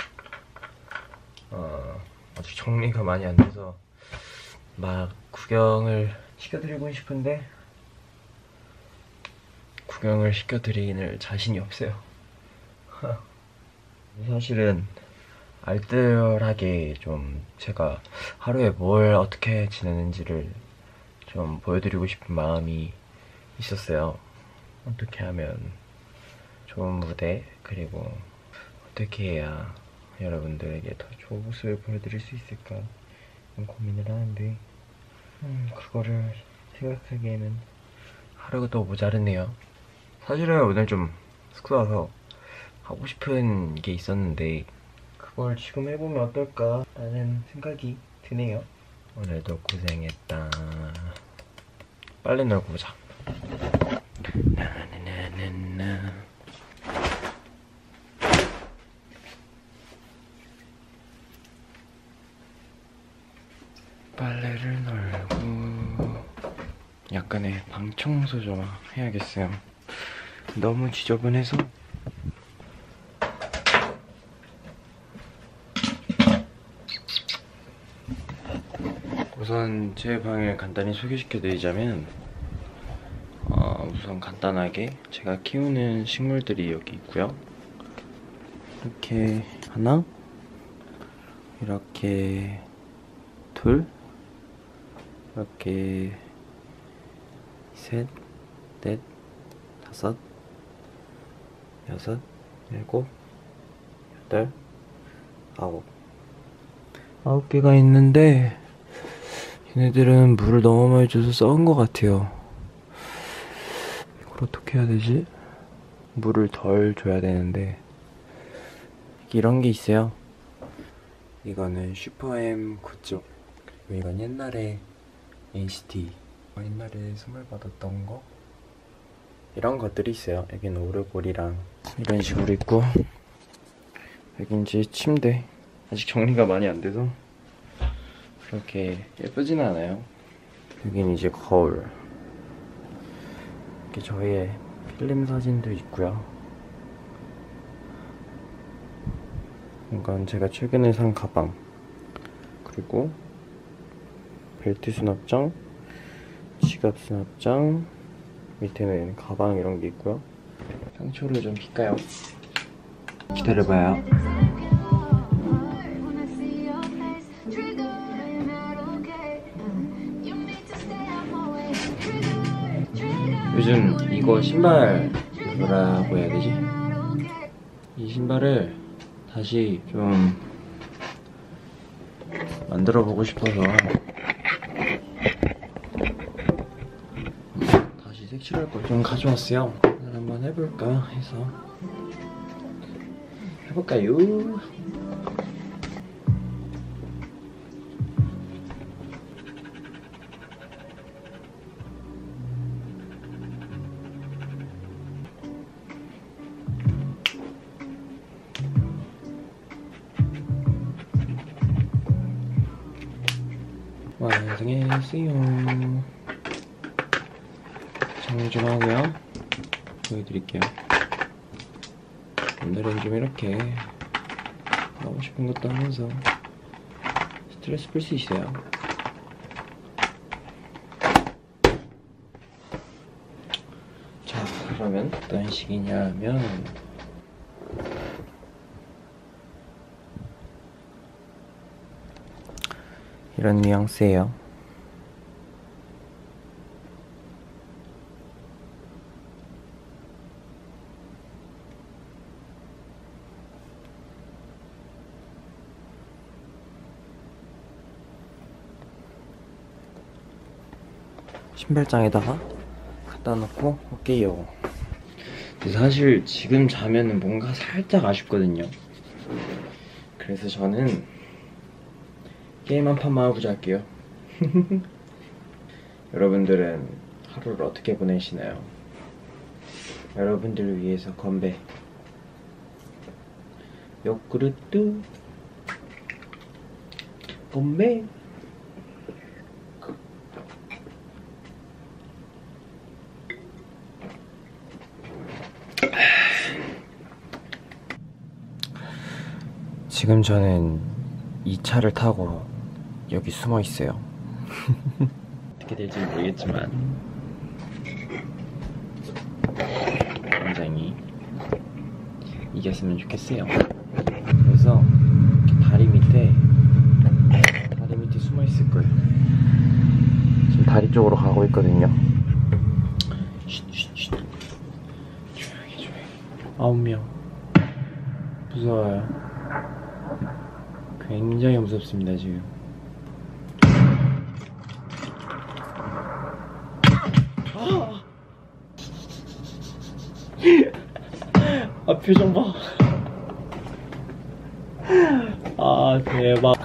어, 아직 정리가 많이 안 돼서 막 구경을 시켜드리고 싶은데 구경을 시켜드리는 자신이 없어요. 사실은 알뜰하게 좀 제가 하루에 뭘 어떻게 지내는지를 좀 보여드리고 싶은 마음이 있었어요. 어떻게 하면 좋은 무대, 그리고 어떻게 해야 여러분들에게 더 좋은 모습을 보여드릴 수 있을까 고민을 하는데 음, 그거를 생각하기에는 하루가 더 모자르네요. 사실은 오늘 좀 숙소 와서 하고 싶은 게 있었는데 그걸 지금 해보면 어떨까 라는 생각이 드네요. 오늘도 고생했다. 빨래 널고 보자. 나나나나나. 빨래를 널고 약간의 방 청소 좀 해야겠어요. 너무 지저분해서. 우선 제 방을 간단히 소개시켜 드리자면 어, 우선 간단하게 제가 키우는 식물들이 여기 있고요. 이렇게 하나, 이렇게 둘, 이렇게 셋, 넷, 다섯, 여섯, 일곱, 여덟, 아홉 아홉 개가 있는데 얘네들은 물을 너무 많이 줘서 썩은 것 같아요. 이걸 어떻게 해야 되지? 물을 덜 줘야 되는데 이런 게 있어요. 이거는 슈퍼엠 굿즈. 그리고 이건 옛날에 엔시티 옛날에 선물 받았던 거, 이런 것들이 있어요. 여기는 오르골이랑 이런 식으로 있고, 여긴 제 침대. 아직 정리가 많이 안 돼서 그렇게 예쁘지는 않아요. 여기는 이제 거울. 이렇게 저희의 필름 사진도 있고요. 이건 제가 최근에 산 가방. 그리고 벨트 수납장, 지갑 수납장, 밑에는 가방 이런 게 있고요. 상초를 좀 필까요? 기다려봐요. 요즘 이거 신발 뭐라고 해야 되지? 이 신발을 다시 좀 만들어 보고 싶어서 다시 색칠할 걸 좀 가져왔어요. 오늘 한번 해볼까 해서 해볼까요? 완성했어요. 정리 좀 하고요. 보여드릴게요. 오늘은 좀 이렇게 하고 싶은 것도 하면서 스트레스 풀 수 있어요. 자, 그러면 어떤 식이냐면 이런 뉘앙스예요. 신발장에다가 갖다 놓고 올게요. 근데 사실 지금 자면은 뭔가 살짝 아쉽거든요. 그래서 저는 게임 한 판만 하고자 할게요. 여러분들은 하루를 어떻게 보내시나요? 여러분들을 위해서 건배. 요구르트 건배. 지금 저는 이 차를 타고 여기 숨어 있어요. 어떻게 될지 모르겠지만 굉장히 이겼으면 좋겠어요. 그래서 이렇게 다리 밑에 다리 밑에 숨어 있을 거예요. 지금 다리 쪽으로 가고 있거든요. 쉿, 쉿, 쉿. 조용히 조용히. 아홉 명. 무서워요. 굉장히 무섭습니다 지금. 아 표정 봐. 아 대박.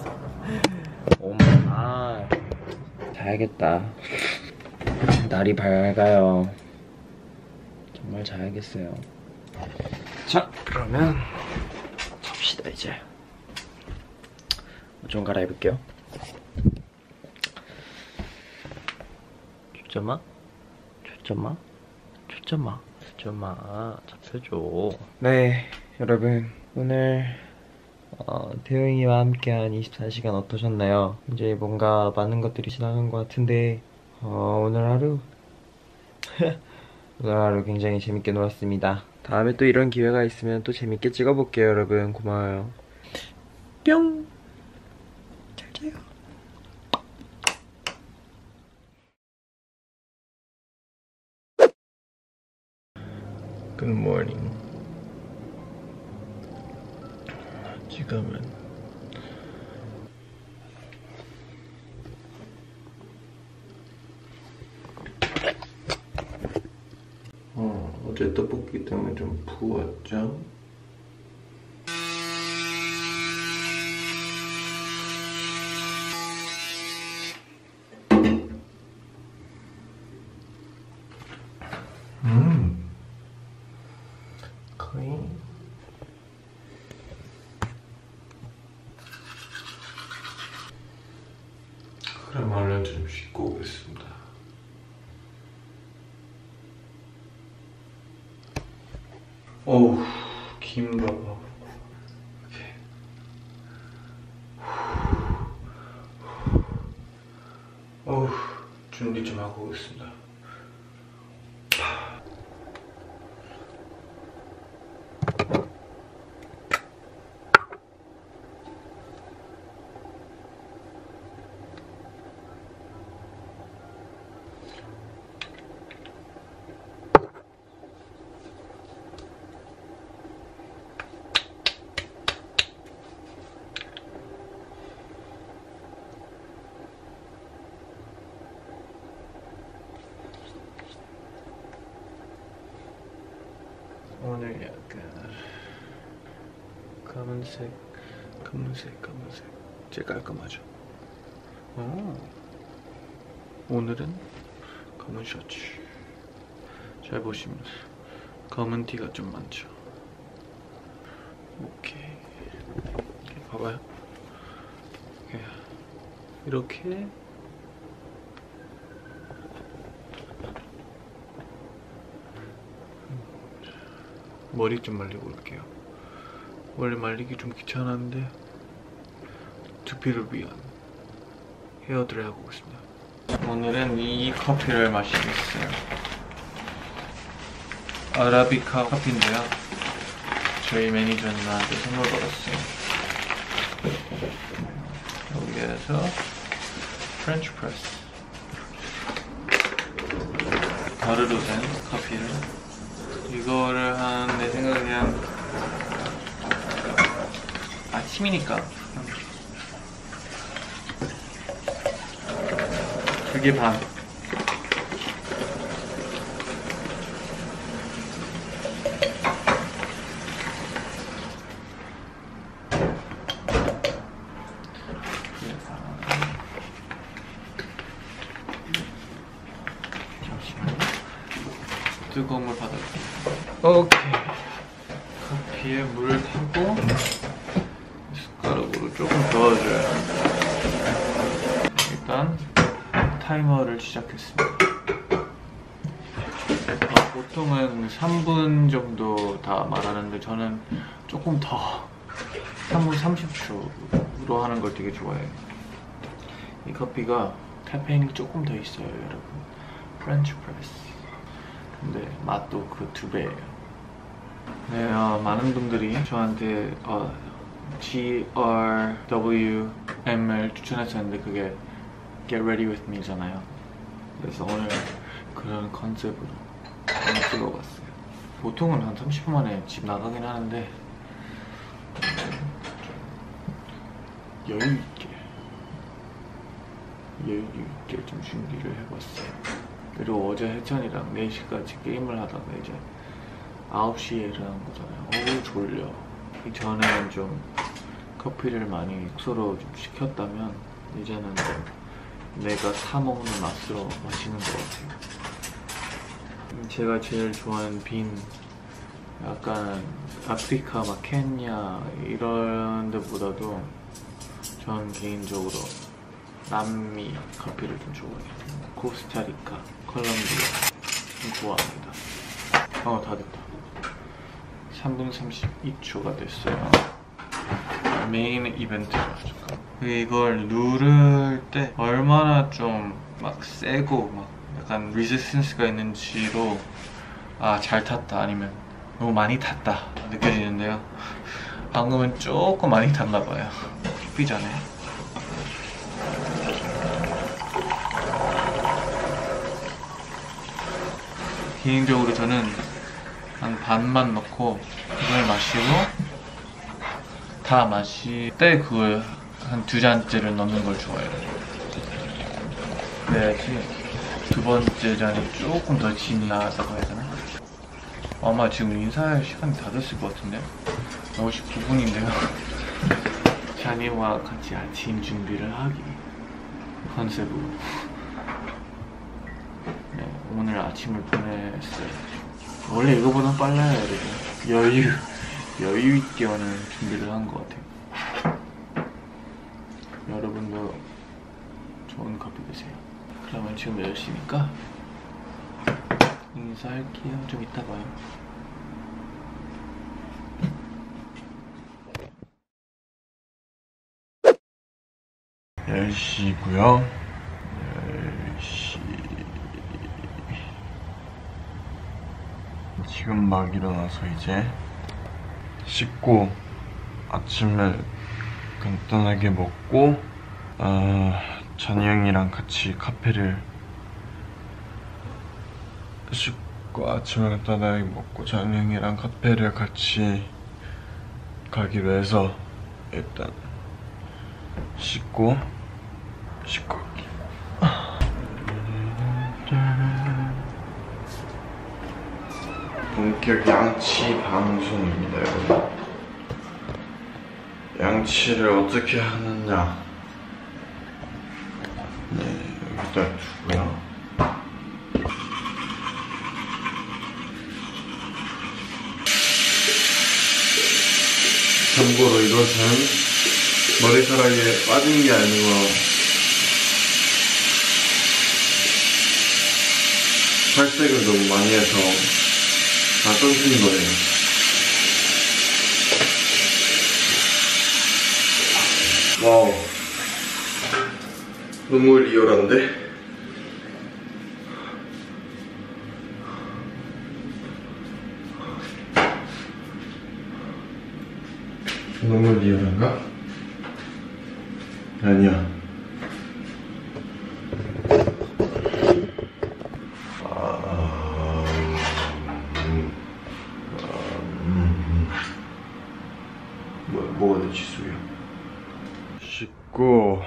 오마. 자야겠다. 날이 밝아요. 정말 자야겠어요. 자 그러면 잡시다 이제. 좀 갈아입을게요. 초점아? 초점아? 초점아? 초점아 잡혀줘. 네 여러분 오늘 어, 태용이와 함께한 이십사 시간 어떠셨나요? 이제 뭔가 많은 것들이 지나간 것 같은데 어, 오늘 하루 오늘 하루 굉장히 재밌게 놀았습니다. 다음에 또 이런 기회가 있으면 또 재밌게 찍어볼게요 여러분. 고마워요. 뿅. Good morning. 지금은 어, 어제 떡볶이 때문에 좀 부었죠? 음. 크레마를 좀 씻고 오겠습니다. 어우, 김 봐봐. 이렇게. 어우, 준비 좀 하고 오겠습니다. 오늘 약간 검은색, 검은색, 검은색 제일 깔끔하죠? 오. 오늘은 검은 셔츠. 잘 보시면 검은 티가 좀 많죠? 오케이. 이렇게 봐봐요. 이렇게 머리 좀 말리고 올게요. 원래 말리기 좀 귀찮았는데 두피를 위한 헤어드라이 하고 있습니다. 오늘은 이 커피를 마시겠어요. 아라비카 커피인데요. 저희 매니저는 나한테 선물 받았어요. 여기에서 프렌치 프레스 가루로 된 커피를 이거를 한 내 생각에 그냥 아침이니까 그게 반 뜨거운 물 받아줄게요. 오케이. 커피에 물을 타고 숟가락으로 조금 저어줘요. 일단 타이머를 시작했습니다. 어, 보통은 삼 분 정도 다 말하는데 저는 조금 더 삼 분 삼십 초로 하는 걸 되게 좋아해요. 이 커피가 카페인이 조금 더 있어요, 여러분. 프렌치 프레스. 근데 맛도 그 두 배예요. 네, 어, 많은 분들이 저한테 어, 지 알 더블유 엠을 추천했었는데 그게 Get Ready With Me잖아요. 그래서 오늘 그런 컨셉으로 한번 찍어봤어요. 보통은 한 삼십 분 만에 집 나가긴 하는데 여유있게 여유있게 좀 준비를 해봤어요. 그리고 어제 혜찬이랑 네 시까지 게임을 하다가 이제 아홉 시에 일어난 거잖아요. 어우 졸려. 이전에는 좀 커피를 많이 숙소로 좀 시켰다면 이제는 좀 내가 사 먹는 맛으로 마시는 것 같아요. 제가 제일 좋아하는 빈 약간 아프리카 막 케냐 이런 데보다도 전 개인적으로 남미 커피를 좀 좋아해요. 코스타리카, 콜롬비아 좀 좋아합니다. 어, 다 됐다. 삼 분 삼십이 초가 됐어요. 메인 이벤트죠. 이걸 누를 때 얼마나 좀 막 세고 막 약간 리지스턴스가 있는지로 아, 잘 탔다 아니면 너무 많이 탔다 느껴지는데요. 방금은 조금 많이 탔나봐요. 커피 전에. 개인적으로 저는 한 반만 넣고 그걸 마시고 다 마실 때 그걸 한 두 잔째를 넣는 걸 좋아해요. 그래야지 두 번째 잔이 조금 더 진하다고 해야 되나? 아마 지금 인사할 시간이 다 됐을 것 같은데? 오십구 분인데요. 자니와 같이 아침 준비를 하기 컨셉으로 네, 오늘 아침을 보냈어요. 원래 이거보다 빨라야 되고 여유, 여유 있게 오늘 준비를 한 것 같아요. 여러분도 좋은 커피 드세요. 그러면 지금 몇 시니까 인사할게요. 좀 이따 봐요. 열 시고요. 열 시. 지금 막 일어나서 이제 씻고 아침을 간단하게 먹고 어, 찬이 형이랑 같이 카페를 씻고 아침을 간단하게 먹고 찬이 형이랑 카페를 같이 가기로 해서 일단 씻고 씻고 올게. 본격 양치 방송입니다, 여러분. 양치를 어떻게 하느냐. 네, 여기다 두고요. 참고로 이것은 머리카락에 빠진 게 아니고 탈색을 너무 많이 해서 다 끊긴 거예요. 와우, 너무 리얼한데? 너무 리얼한가? 아니야. 아, 음, 음, 뭐, 뭐가 내 지수야? 씻고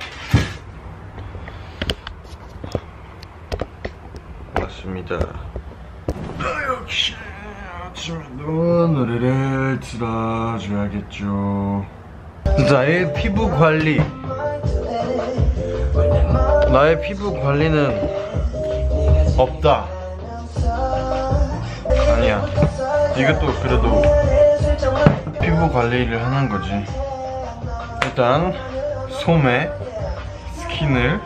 왔습니다. 아, 역시 아침에도 노래를 틀어줘야겠죠. 나의 피부 관리 나의 피부 관리는 없다. 아니야. 이것도 그래도 피부 관리를 하는 거지. 일단 솜에 스킨을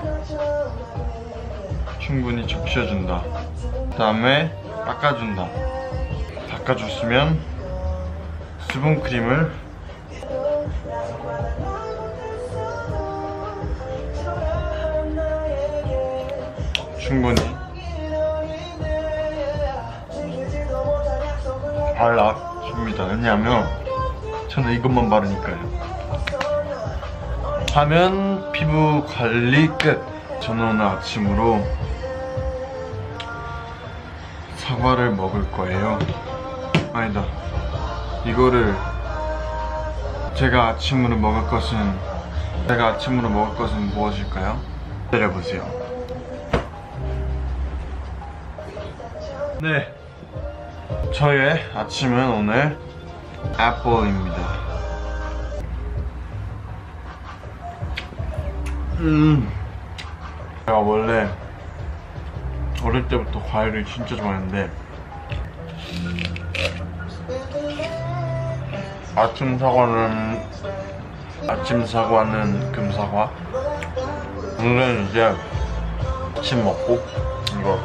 충분히 적셔준다. 그 다음에 닦아준다. 닦아줬으면 수분크림을 충분히 발라줍니다. 왜냐하면 저는 이것만 바르니까요. 하면 피부 관리 끝. 저는 오늘 아침으로 사과를 먹을 거예요. 아니다, 이거를 제가 아침으로 먹을 것은 제가 아침으로 먹을 것은 무엇일까요? 기다려보세요. 네, 저의 아침은 오늘 애플입니다. 음, 제가 원래 어릴 때부터 과일을 진짜 좋아했는데 아침 사과는 아침 사과는 금사과. 오늘은 이제 아침 먹고 이거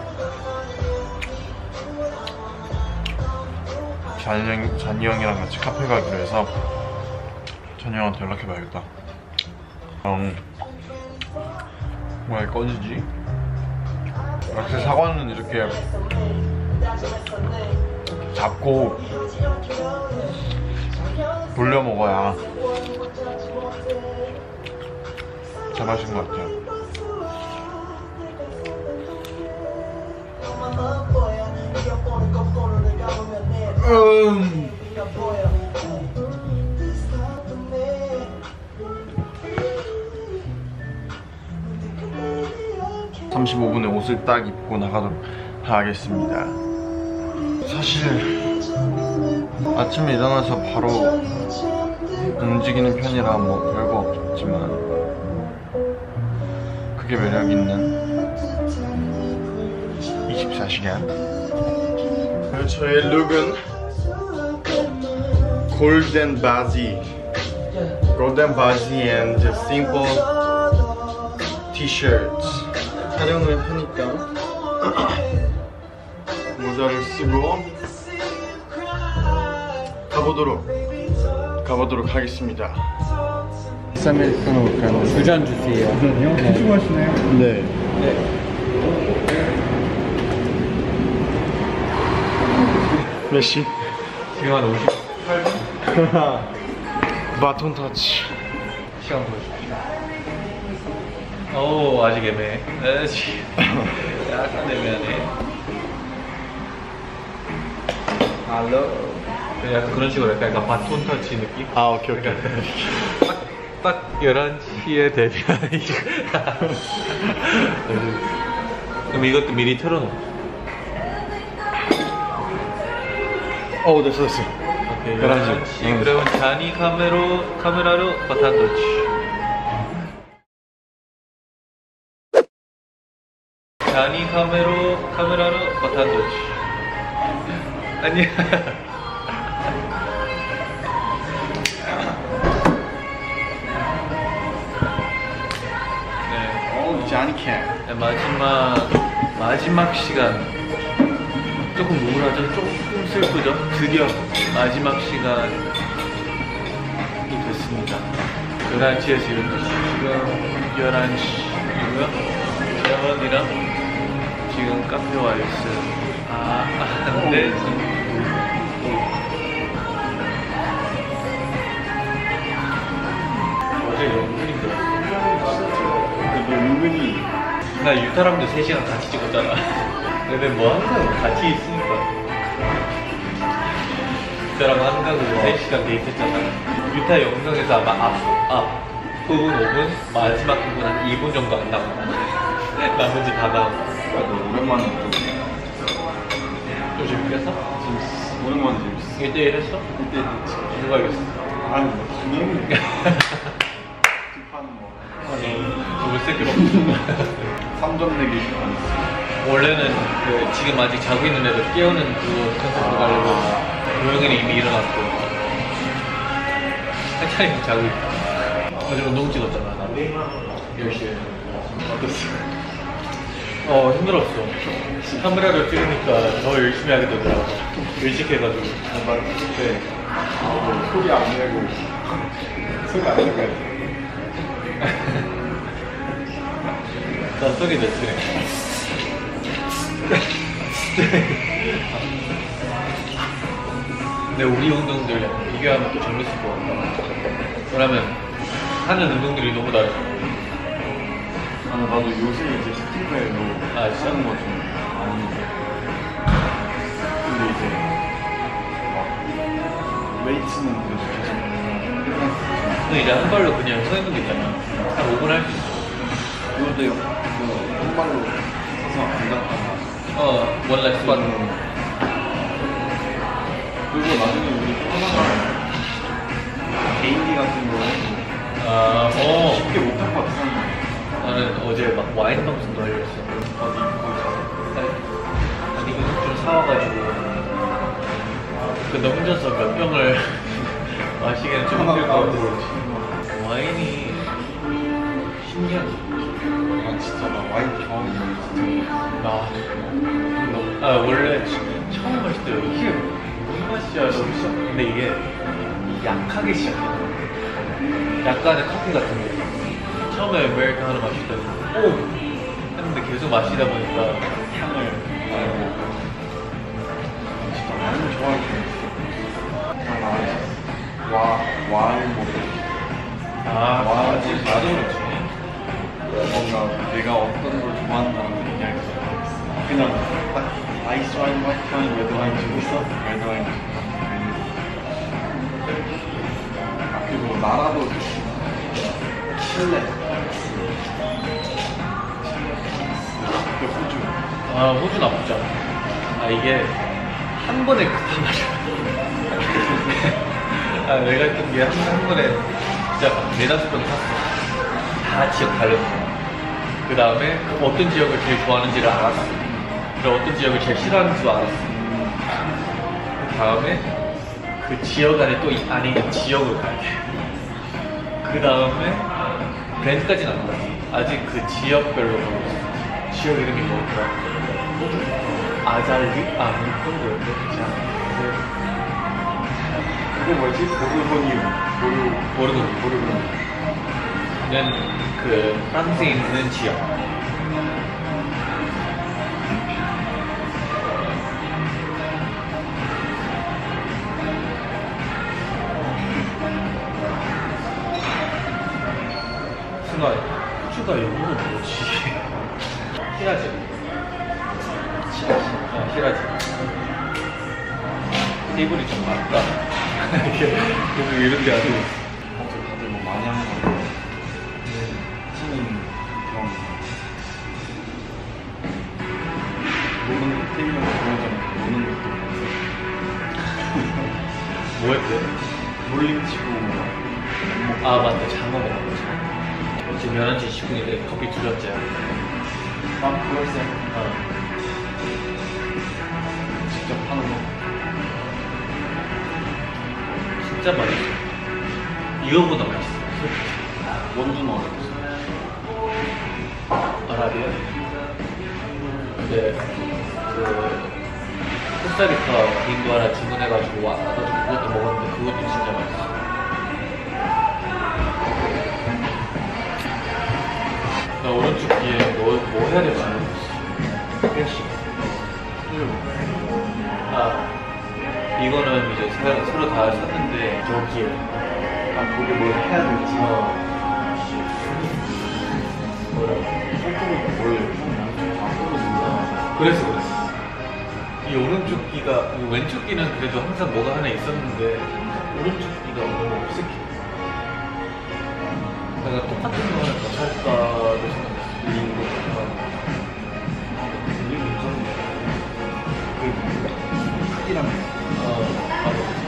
잔이 형, 잔이 형이랑 같이 카페 가기로 해서 잔이 형한테 연락해봐야겠다. 형, 왜 꺼지지? 역시 사과는 이렇게 잡고 돌려 먹어야 제맛인 것 같아요. 음. 삼십오 분에 옷을 딱 입고 나가도록 하겠습니다. 사실 아침에 일어나서 바로 움직이는 편이라 뭐 별거 없지만 그게 매력 있는 이십사 시간. 저의 룩은 골든 바지, 골든 바지 and simple t-shirts. 촬영을 하니까 모자를 쓰고 가보도록 가보도록 하겠습니다. 아메리카노 그럼 두 잔 주세요. 형 네. 좋아하시나요? 네. 네. 몇 시? 지금 한 오십팔 분? 바톤 터치. 시간 보여주십시오. 오, 아직 애매해. 아직 약간 애매하네. 할로. 약간 그런 식으로 약간, 약간 바톤 터치 느낌? 아, 오케이, 오케이. 딱, 딱 열한 시에 데뷔하는 그럼 이것도 미리 틀어놓고. 어, 됐어, 됐어. 오케이, 열한 시. 응. 그러면 잔이 카메로, 카메라로 바톤 터치. 잔이 카메로, 카메라로 바톤 터치. 아니야. 오, 잔이 캠. 네, 마지막 마지막 시간 조금 우울하죠? 조금 슬프죠? 드디어 마지막 시간이 됐습니다. 열한 시에 지금 지금 열한 시이고요. 재원이랑 지금 카페 와 있어요. 아, 아 근데 지금 어제 영근이 들었어. 너 은근히 나 유타랑도 세 시간 같이 찍었잖아. 근데 뭐 항상 같이 있으니까. 유타랑 한강으로 세 시간 데이트했잖아. 유타 영상에서 아마 앞, 앞 부분 오 분, 마지막 부분 한 이 분 정도 안 나와. 나머지 다 나와. 나도 오랜만에 또 또 재밌겠어? 재밌어. 오랜만에 재밌어. 일 대 일 했어? 일 대 일 했지. 누가 이겼어? 아니 뭐 당연히 아니, 너무 세게 먹었어. 삼 점 내기 시간. 원래는 그 지금 아직 자고 있는 애들 깨우는 그 컨셉으로 가려고 도영이는 이미 일어났고 한찬이는 자고 있고 어제 운동 찍었잖아 나 열 시에 어땠어? 어 힘들었어. 카메라를 찍으니까 더 열심히 하게 되더라고. 일찍 해가지고 네. 아, 소리 안 내고 소리 안 내고 나 소리 냈지. 근데 우리 운동들 약간 비교하면 또 재밌을 것 같다. 왜냐면 하는 운동들이 너무 다르죠. 아, 나도 요새 이제 스티브에 뭐 아, 진짜? 하는 거좀 많이 근데 이제 막 웨이트는 그래도 계속 근데 이제 한 발로 그냥 서 있는 게 있잖아. 한 오 분 할 수 있어. 그런데요 그한 발로 서서 안 갔다가 어, 원래 스팟. 그리고 나중에 우리 또 하나가 개인기 같은 거 아, 어. 쉽게 못할 것 같아. 나는 어제 막 와인 방송도 하려고 했어. 어디, 거기 가서. 아니, 이거 좀 사와가지고. 그 너 혼자서 몇 병을 마시기에는 좀 힘들 것 같아. 와인이 신기하지. 아, 진짜 나 와인 처음 진짜. 나. 아, 원래 처음 마실 때 이게 무슨 맛이야? 너무 시작. 근데 이게 약하게 시작해. 약간의 커피 같은 게. 처음에 아메리카노 마실 때 오! 했는데 계속 마시다 보니까 향을 알고 진짜 와인 좋아할 때 아, 와, 와인 먹고 아, 와인 맞지. 나도 그렇지. 뭔가 내가 어떤 걸 좋아한다는 얘기할 수 있어. 그냥 딱 아이스 와인 마시면 레드 와인 주고 있어. 레드 와인 주고 아, 그리고 나라도 칠레 호주. 아, 호주 나쁘지 않아. 아, 이게 한 번에 그렇게 마셔. 아, 내가 했던 게 한, 한 번에 진짜 막 네다섯 번 탔어. 다 지역 다르고. 그 다음에 어떤 지역을 제일 좋아하는지를 알았어. 그리고 어떤 지역을 제일 싫어하는지도 알았어. 그 다음에 그 지역 안에 또 이 안에 있는 지역을 가야 돼. 그 다음에 브랜드까지는 안 갔어. 아직 그 지역별로 가고 있어. 지역 이름이 뭐였더라? 아잘리? 아, 그런 거였는데? 그거 뭐지? 보르고니움. 보르, 보르고니. 보르고니. 는 그 프랑스에 있는 지역. 순간 호주가 영어로 뭐지? 히라지. 히라지. 어, 히라지. 테이블이 좀 많다. 계속 이런 데 아주. 다들 뭐 많이 하는 거 같아요. 팀인 경. 노는, 팀이랑 보여주면 노는 것도 뭐 했대? 롤링 치고. 아, 맞다. 장어 먹었지. 지금 열한 시 십 분인데 커피 두 잔째야. 아, 그걸세. 어. 직접 하는 거. 진짜 맛있어. 이거보다 맛있어. 원두는 어디였어? 아라비아? 네. 그 코스타리카 비행도 하나 주문해가지고 와가지고 그것도 먹었는데 그것도 진짜 맛있어. 나 오른쪽 귀에 뭐, 뭐 해야 될지 모르겠어. piercing. 아, 이거는 이제 새로, 새로 다 샀는데 저기에. 아, 거기 뭘 해야 될지. 어. 뭐라고? 손톱을 원래 다 떨어진다. 그래서 그랬어. 이 오른쪽 귀가, 이 왼쪽 귀는 그래도 항상 뭐가 하나 있었는데 오른쪽 귀가 너무 어색해. 내가 똑같은 거 하나 더 살까도 생각했어. 들리는 거 같아. 들리는 거 괜찮은데. 그, 크기랑. 어, 맞아.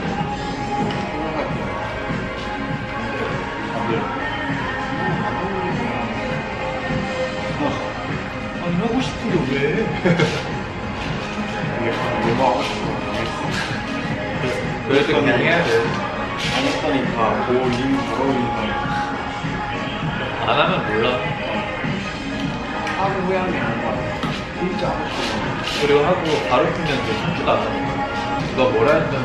다들. 아니, 하고 싶은 왜? 이거 하고 싶어. 그래도 그냥 해야 돼. 안 했다니까. 오, 링 바로 올리니까. 안 하면 몰라. 하고 후회하는 게 아닌 거 같아. 진짜 하고 싶어. 그리고 하고 바로 풀면 또 참지도 않아. 누가 뭐라 했든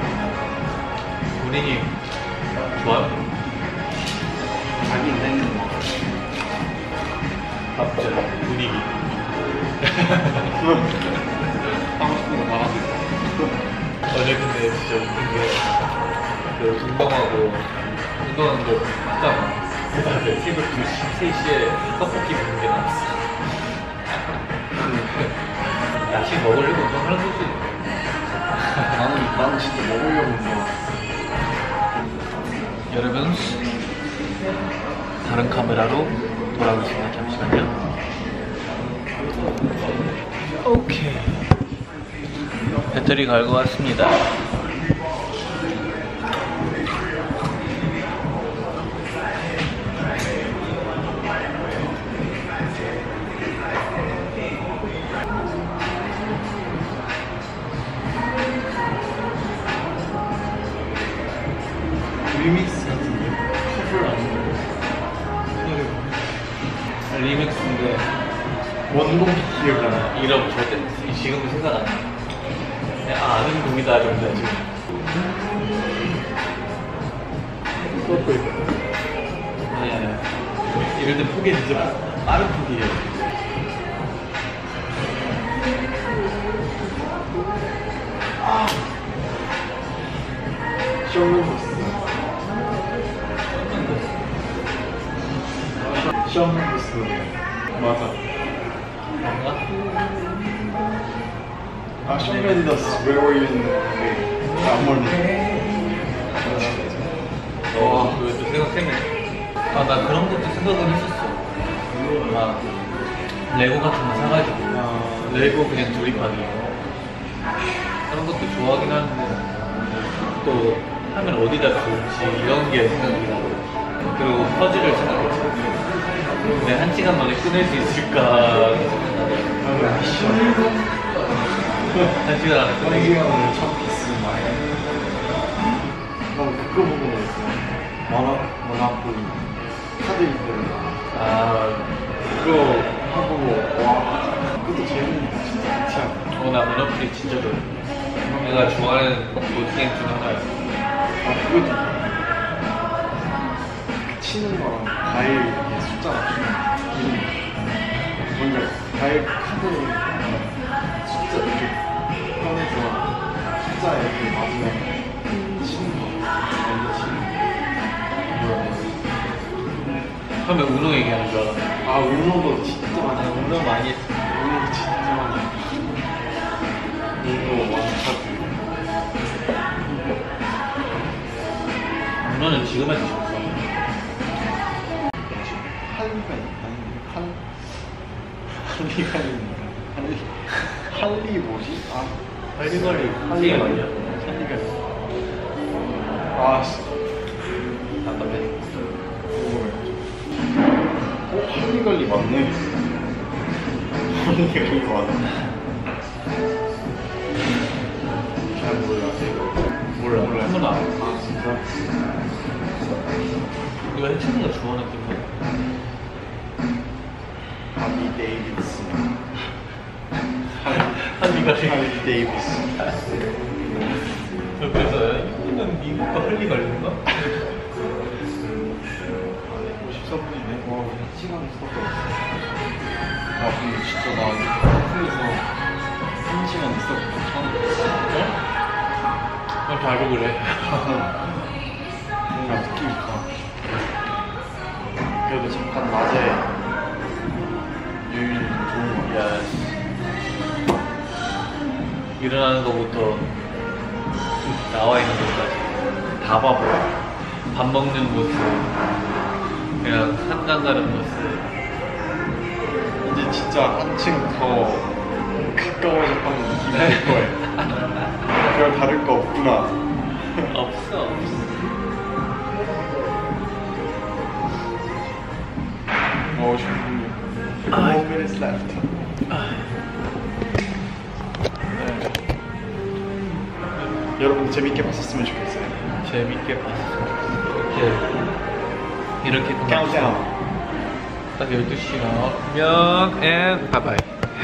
본인이 좋아요. 자기 인생은 맞죠. 분위기. 하고 싶은 거 다 하고 있어. 어제 근데 진짜 웃긴 게, 그 운동하고, 운동하는 거 봤잖아. 그 다음에 새벽 두 시, 세 시에 떡볶이 먹는 게 나왔어. 야식 먹으려고 운동하는 거지. 나는, 나는 진짜 먹으려고 운동. 여러분, 다른 카메라로 돌아오겠습니다. 잠시만요. 오케이. 배터리 갈고 왔습니다. 리믹스 같은데? 커플 아니고? 리믹스인데 원곡 기억나. 이름 절대 지금도 생각 안 나. 그냥 아, 아는 곡이다 정도야 지금. 아니 아니. 이럴 때 포기 진짜 빠른 포기예요. 아. 쇼맨버스. 쇼맨버스. 맞아. 뭔가? 아, 쇼맨버스. Where were you in the morning? 어, 그것도 생각해네. 아, 나 그런 것도 생각은 했었어. 막 레고 같은 거 사가지고 아, 레고 그냥 조립하기 그런 것도 좋아하긴 하는데 또 하면 어디다 좋을지 이런 게 생각이 나고 그리고 퍼즐을 생각했지. 근데 한 시간 만에 끝낼 수 있을까 생각나고 한 시간 안에 끝내기 첫 피스 나 그거 보고 있어. 모나 모나폴리 카드 있는. 아 그거 하고 와 그것도 재밌는데 진짜 진짜. 어 나 모노폴리 진짜 좋아. 내가 좋아하는 보드 게임 중 하나야. 아 그것도 그 치는 거랑 과일 이렇게 숫자 맞추는 이름 뭔지 과일 카드를 숫자 이렇게 꺼내서 숫자 이렇게 맞으면 치는 거. 처음에 운동 얘기하는 줄 알았네. 아 운동도 진짜 많이 아, 운동 많이 했어. 운동 진짜 많이 했어. 운동 완전 운동은 지금 해도 좋았어. 할리가 아니 할 할리가 있니까 할리 할리 뭐지? 아 할리갈리 할리가 아니야? 할리가 아씨 답답해. 어? 할리갈리 맞네. 할리갈리 맞네. 잘 몰라. 몰라. 몰라. 한 번도 안 해. 아 진짜? 이거 해치는 거 좋아하는 팀이야? 하리 데이비스. 할리갈리. 하리 데이비스. 그래서 이거는 미국과 할리갈리인가? 오십삼 분이네. 와, 시간이 있었다. 아, 근데 진짜 나 카페에서 한 시간 있었거든, 처음. 어? 난 바로 그래. 뭔가 느낌이 있다. 그래도 잠깐 낮에 유인 좋은 거 같아. 야, 일어나는 거부터 나와 있는 것까지 다 봐봐. 밥 먹는 모습, 그냥 한강 가는 모습. 이제 진짜 한층 더 가까워졌다는 느낌이 들 거예요. 별 다를 거 없구나. 없어, 없어. 어, 십 분. one minutes left. 여러분 재밌게 봤었으면 좋겠어요. 재밌게 봤어. 이렇게 이렇게 카운트다운. 딱 열두 시간 앤 바이바이.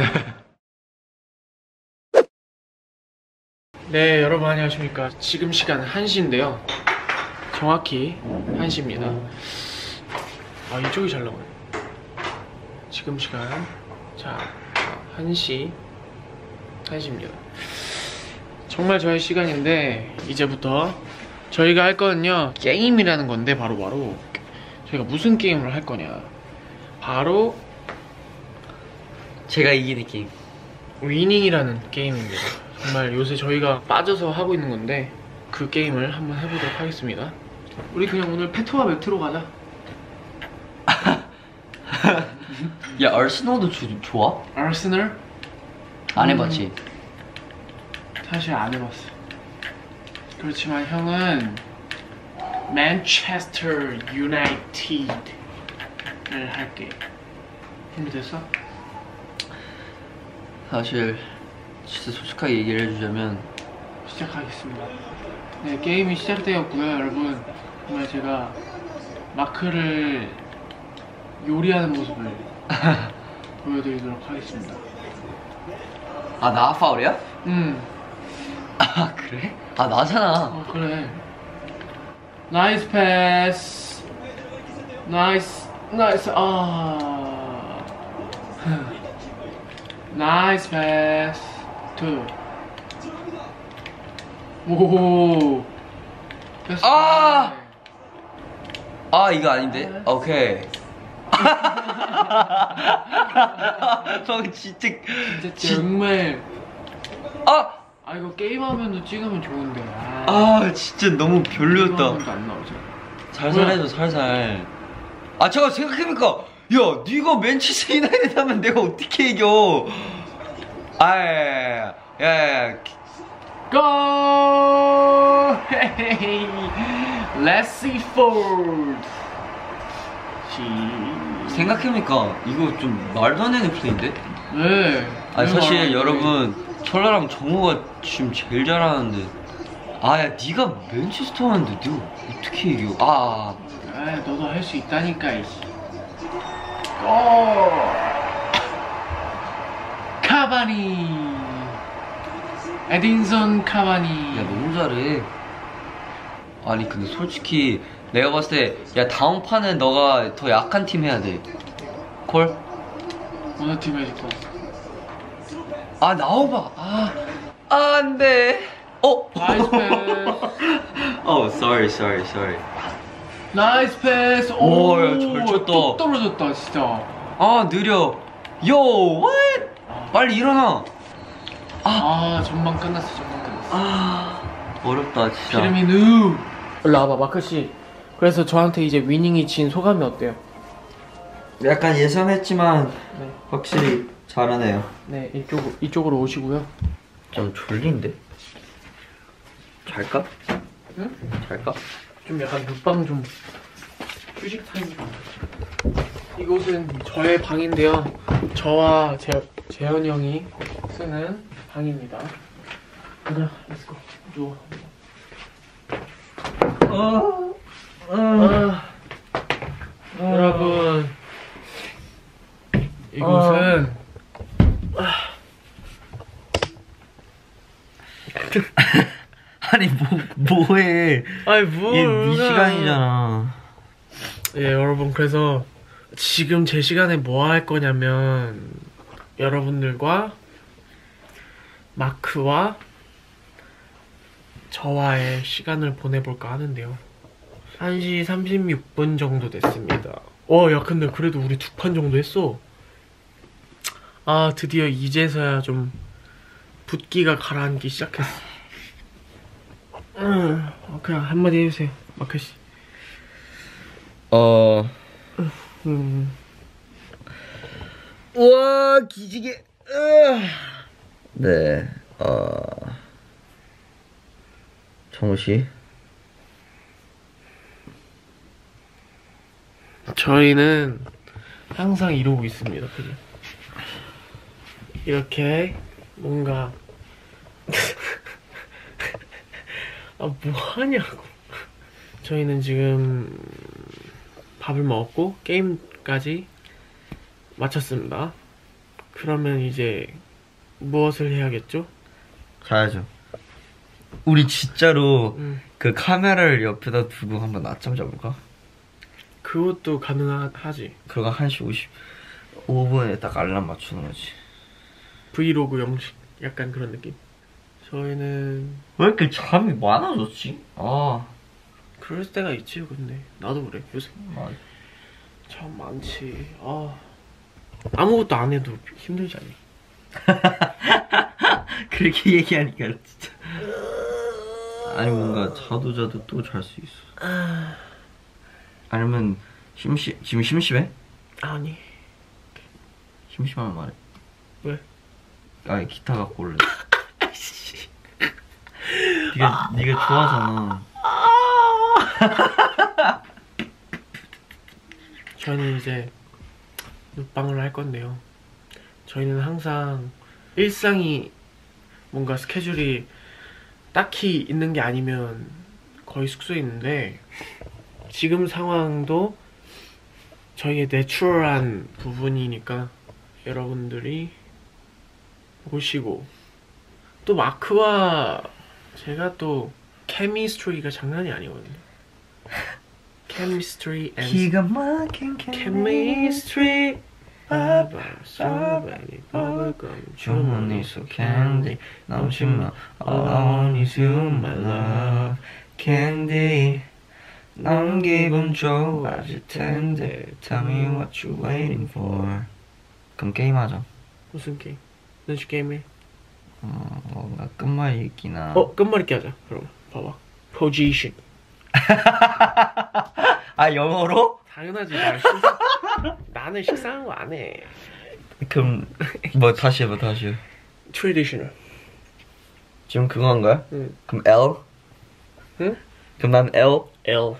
네, 여러분 안녕하십니까. 지금 시간은 한 시인데요. 정확히 한 시입니다. 아, 이쪽이 잘 나오네. 지금 시간 자, 한 시 한 시입니다. 정말 저의 시간인데 이제부터 저희가 할 거는요 게임이라는 건데 바로 바로 저희가 무슨 게임을 할 거냐, 바로 제가 이기는 게임, 위닝이라는 게임입니다. 정말 요새 저희가 빠져서 하고 있는 건데 그 게임을 한번 해보도록 하겠습니다. 우리 그냥 오늘 페트와 매트로 가자. 야, 아스널도 좋아? 아스널? 안 해봤지? 사실 안 해봤어. 그렇지만 형은 맨체스터 유나이티드를 할게. 준비됐어? 사실 진짜 솔직하게 얘기를 해주자면 시작하겠습니다. 네, 게임이 시작되었고요, 여러분. 정말 제가 마크를 요리하는 모습을 보여드리도록 하겠습니다. 아, 나 파울이야? 응. 아, 그래? 아, 나잖아. 어, 그래. 나이스 패스. 나이스, 나이스, 아. 나이스 패스. 투. 오. 패스. 아! 아, 이거 아닌데? 오케이. 저 진짜 진짜 정말. 아! 아, 이거 게임하면서 찍으면 좋은데. 아, 아, 진짜 너무 별로였다. 게임하면서 안 나오죠. 살살 해줘, 살살. 아, 잠깐 생각해보니까, 야, 네가 맨체스터 유나이티드 하면 내가 어떻게 이겨? 아, 야, 야, 야. 고! 헤헤이. 레시 포드. 생각해보니까 이거 좀 말도 안 되는 플레이인데? 네. 아니, 사실 여러분, 철라랑 정우가 지금 제일 잘하는데, 아, 야, 네가 맨체스터 하는데 네가 어떻게 이겨? 아, 아, 너도 할 수 있다니까. 이씨. 오! 카바니. 에딘son 카바니. 야, 너무 잘해. 아니, 근데 솔직히 내가 봤을 때, 야, 다음 판은 너가 더 약한 팀 해야 돼. 콜? 어느 팀 해줄까? 아, 나와봐. 아, 아, 안 돼. 어? 나이스 패스. 어, sorry, sorry, sorry. 나이스 패스. 오, 야, 잘 쳤다. 뚝 떨어졌다, 진짜. 아, 느려. 요, what? 빨리 일어나. 아, 아 전반 끝났어, 전반 끝났어. 아, 어렵다, 진짜. 피르미누. 일로 와봐, 마크씨. 그래서 저한테 이제 위닝이 진 소감이 어때요? 약간 예상했지만, 네. 확실히 잘하네요. 네, 이쪽, 이쪽으로 오시고요. 좀 졸린데? 잘까? 응? 잘까? 좀 약간 눕방 좀 휴식 타임 좀. 이곳은 저의 방인데요. 저와 재, 재현이 형이 쓰는 방입니다. 가자, 렛츠고. 누워. 어, 어, 아, 어. 여러분, 이곳은 어. 아니, 뭐, 뭐해. 아니, 뭐. 이게 네 시간이잖아. 예, 여러분, 그래서 지금 제 시간에 뭐 할 거냐면, 여러분들과 마크와 저와의 시간을 보내볼까 하는데요. 한 시 삼십육 분 정도 됐습니다. 어, 야, 근데 그래도 우리 두 판 정도 했어. 아, 드디어 이제서야 좀 붓기가 가라앉기 시작했어. 음, 그냥 한마디 해주세요, 마크씨. 어... 음. 우와, 기지개. 네, 어... 정우씨. 저희는 항상 이러고 있습니다, 그죠? 이렇게 뭔가 아 뭐하냐고. 저희는 지금 밥을 먹고 게임까지 마쳤습니다. 그러면 이제 무엇을 해야겠죠? 자야죠. 우리 진짜로 음. 그 카메라를 옆에다 두고 한번 낮잠 자볼까? 그것도 가능하지. 그거 한 시 오십오 분에 딱 알람 맞추는 거지. 브이로그 형식 약간 그런 느낌. 저희는 왜 이렇게 잠이 많아졌지? 아 그럴 때가 있지. 근데 나도 그래 요새. 맞아. 참 많지. 아 아무것도 안 해도 힘들지 않니? 그렇게 얘기하니까 진짜. 아니 뭔가 자도 자도 또 잘 수 있어. 아니면 심심 지금 심심해? 아니. 심심하면 말해. 왜? 아니 기타 갖고 올래. 네가 네가 좋아하잖아. 저희는 이제 눕방을 할 건데요. 저희는 항상 일상이 뭔가 스케줄이 딱히 있는 게 아니면 거의 숙소에 있는데 지금 상황도 저희의 내추럴한 부분이니까 여러분들이 보시고 또 마크와 제가 또 케미스트리가 장난이 아니거든요. 케미스트리 앤 기가 막힌 케미스트리 스트로베리 버블금 주머니 속 캔디 넘치면 All I want is you my love 캔디 넌 기분 좋아질 텐데 Tell me what you waiting for. 그럼 게임하자. 무슨 게임? 눈치 게임해? 어 뭔가 끝말잇기나. 어? 끝말잇기 하자. 그럼 봐봐. Position. 아 영어로? 당연하지. 나 식사... 나는 식상한 거 안 해. 그럼 뭐 다시 해봐 다시 해. Traditional. 지금 그거 한 거야? 응. 그럼 L? 응? 그럼 난 L? L.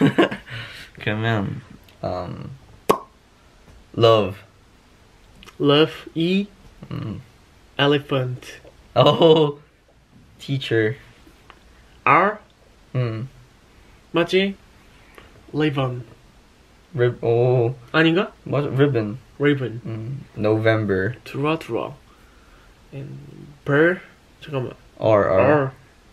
그러면 um, Love. Love. E. 음. Elephant. Oh. Teacher. R. 음. 맞지? Raven. Rib. 오. 아닌가? 맞아. Ribbon. Raven. 음. November. 들어와 들어와. And bird. 잠깐만. R R. R.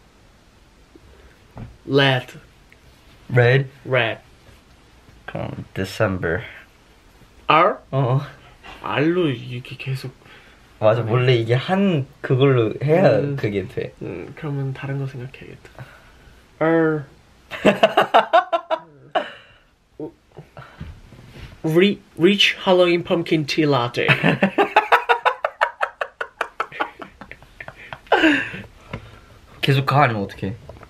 Red. Red. Red. 그럼 December. R? 어. R로 이게 계속. 맞아. 원래 이게 한 그걸로 해야 음. 그게 돼. 음. 그러면 다른 거 생각해야겠다. R. Re Rich Halloween Pumpkin Tea Latte. 계속 가 아니면 어떻게?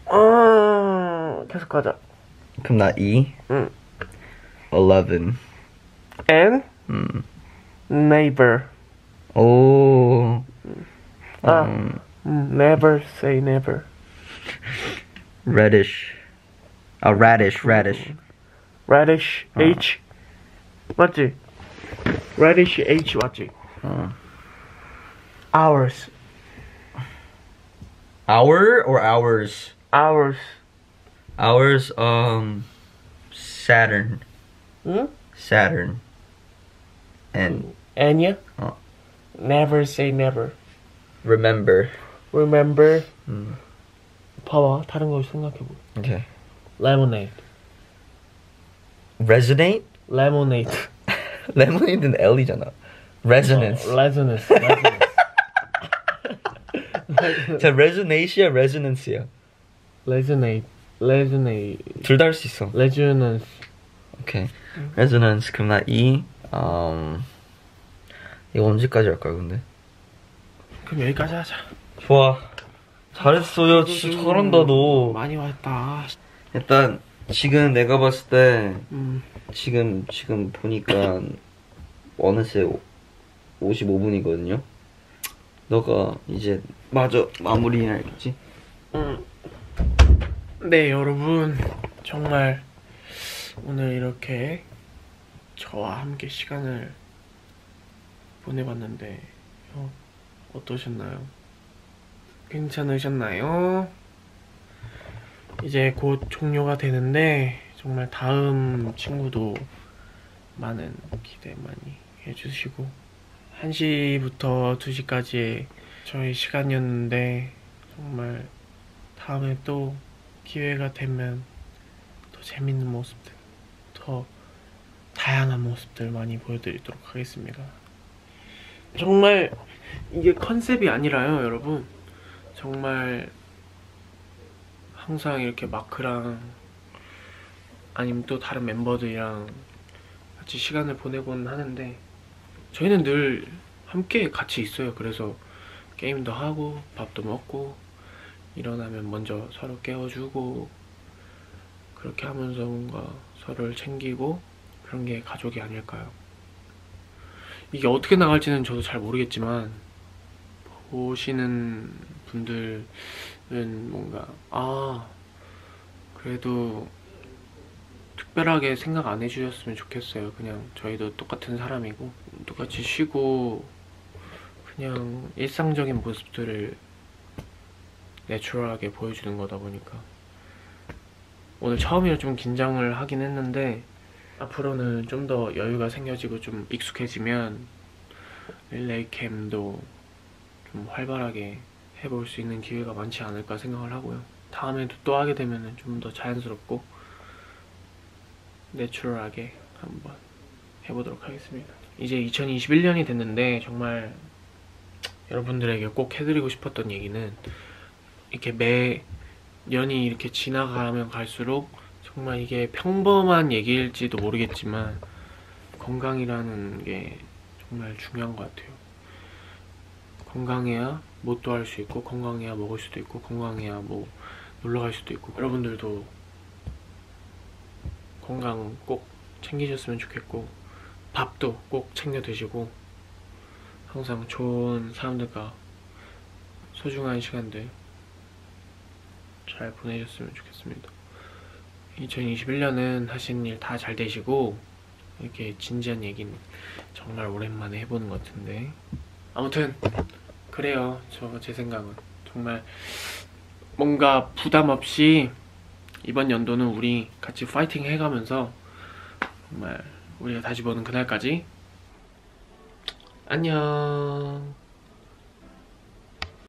어 계속 가자. 그럼 나 E. 응. Eleven. N. 음. Neighbor. 오. 아. 음. 음, never say never. Reddish. 아 radish, radish. Radish. 어. H. 맞지? Radish H 맞지? 어. Hours. Hour or hours? Hours. Hours. Um. Saturn. 응? Saturn. And. Anya? 어. Never say never. Remember. Remember. 음. 봐봐. 다른 거 생각해보. Okay. Lemonade. Resonate? Lemonade. Lemonade는 L이잖아. Resonance. 어, resonance. resonance. 자, resonate이야, resonance야. Resonate. Resonate. 둘 다 할 수 있어. Resonance. 오케이. Resonance. 그럼 나 E. Um, 이거 언제까지 할까 근데? 그럼 여기까지 하자. 좋아. 잘했어. 야 진짜 잘한다 너. 많이 왔다. 일단 지금 내가 봤을 때 음. 지금 지금 보니까 어느새 오십오 분이거든요. 너가 이제 마저 마무리해야겠지? 음. 네 여러분 정말 오늘 이렇게 저와 함께 시간을 보내봤는데 어, 어떠셨나요? 괜찮으셨나요? 이제 곧 종료가 되는데 정말 다음 친구도 많은 기대 많이 해주시고 한 시부터 두 시까지의 저희 시간이었는데 정말 다음에 또 기회가 되면 더 재밌는 모습들, 더 다양한 모습들 많이 보여드리도록 하겠습니다. 정말 이게 컨셉이 아니라요, 여러분. 정말 항상 이렇게 마크랑 아니면 또 다른 멤버들이랑 같이 시간을 보내곤 하는데 저희는 늘 함께 같이 있어요. 그래서 게임도 하고 밥도 먹고 일어나면 먼저 서로 깨워주고 그렇게 하면서 뭔가 서로를 챙기고 그런 게 가족이 아닐까요? 이게 어떻게 나갈지는 저도 잘 모르겠지만 보시는 분들은 뭔가 아 그래도 특별하게 생각 안 해주셨으면 좋겠어요. 그냥 저희도 똑같은 사람이고 똑같이 쉬고 그냥 일상적인 모습들을 내추럴하게 보여주는 거다 보니까 오늘 처음이라 좀 긴장을 하긴 했는데 앞으로는 좀 더 여유가 생겨지고 좀 익숙해지면 릴레이 캠도 좀 활발하게 해볼 수 있는 기회가 많지 않을까 생각을 하고요. 다음에도 또 하게 되면 좀 더 자연스럽고 내추럴하게 한번 해보도록 하겠습니다. 이제 이천이십일 년이 됐는데 정말 여러분들에게 꼭 해드리고 싶었던 얘기는 이렇게 매 년이 이렇게 지나가면 갈수록 정말 이게 평범한 얘기일지도 모르겠지만 건강이라는 게 정말 중요한 것 같아요. 건강해야 뭣도 할 수 있고 건강해야 먹을 수도 있고 건강해야 뭐 놀러 갈 수도 있고 여러분들도 건강 꼭 챙기셨으면 좋겠고 밥도 꼭 챙겨 드시고 항상 좋은 사람들과 소중한 시간들 잘 보내셨으면 좋겠습니다. 이천이십일 년은 하신 일 다 잘 되시고 이렇게 진지한 얘기는 정말 오랜만에 해보는 것 같은데 아무튼 그래요. 저 제 생각은 정말 뭔가 부담 없이 이번 연도는 우리 같이 파이팅 해가면서 정말 우리가 다시 보는 그날까지 안녕.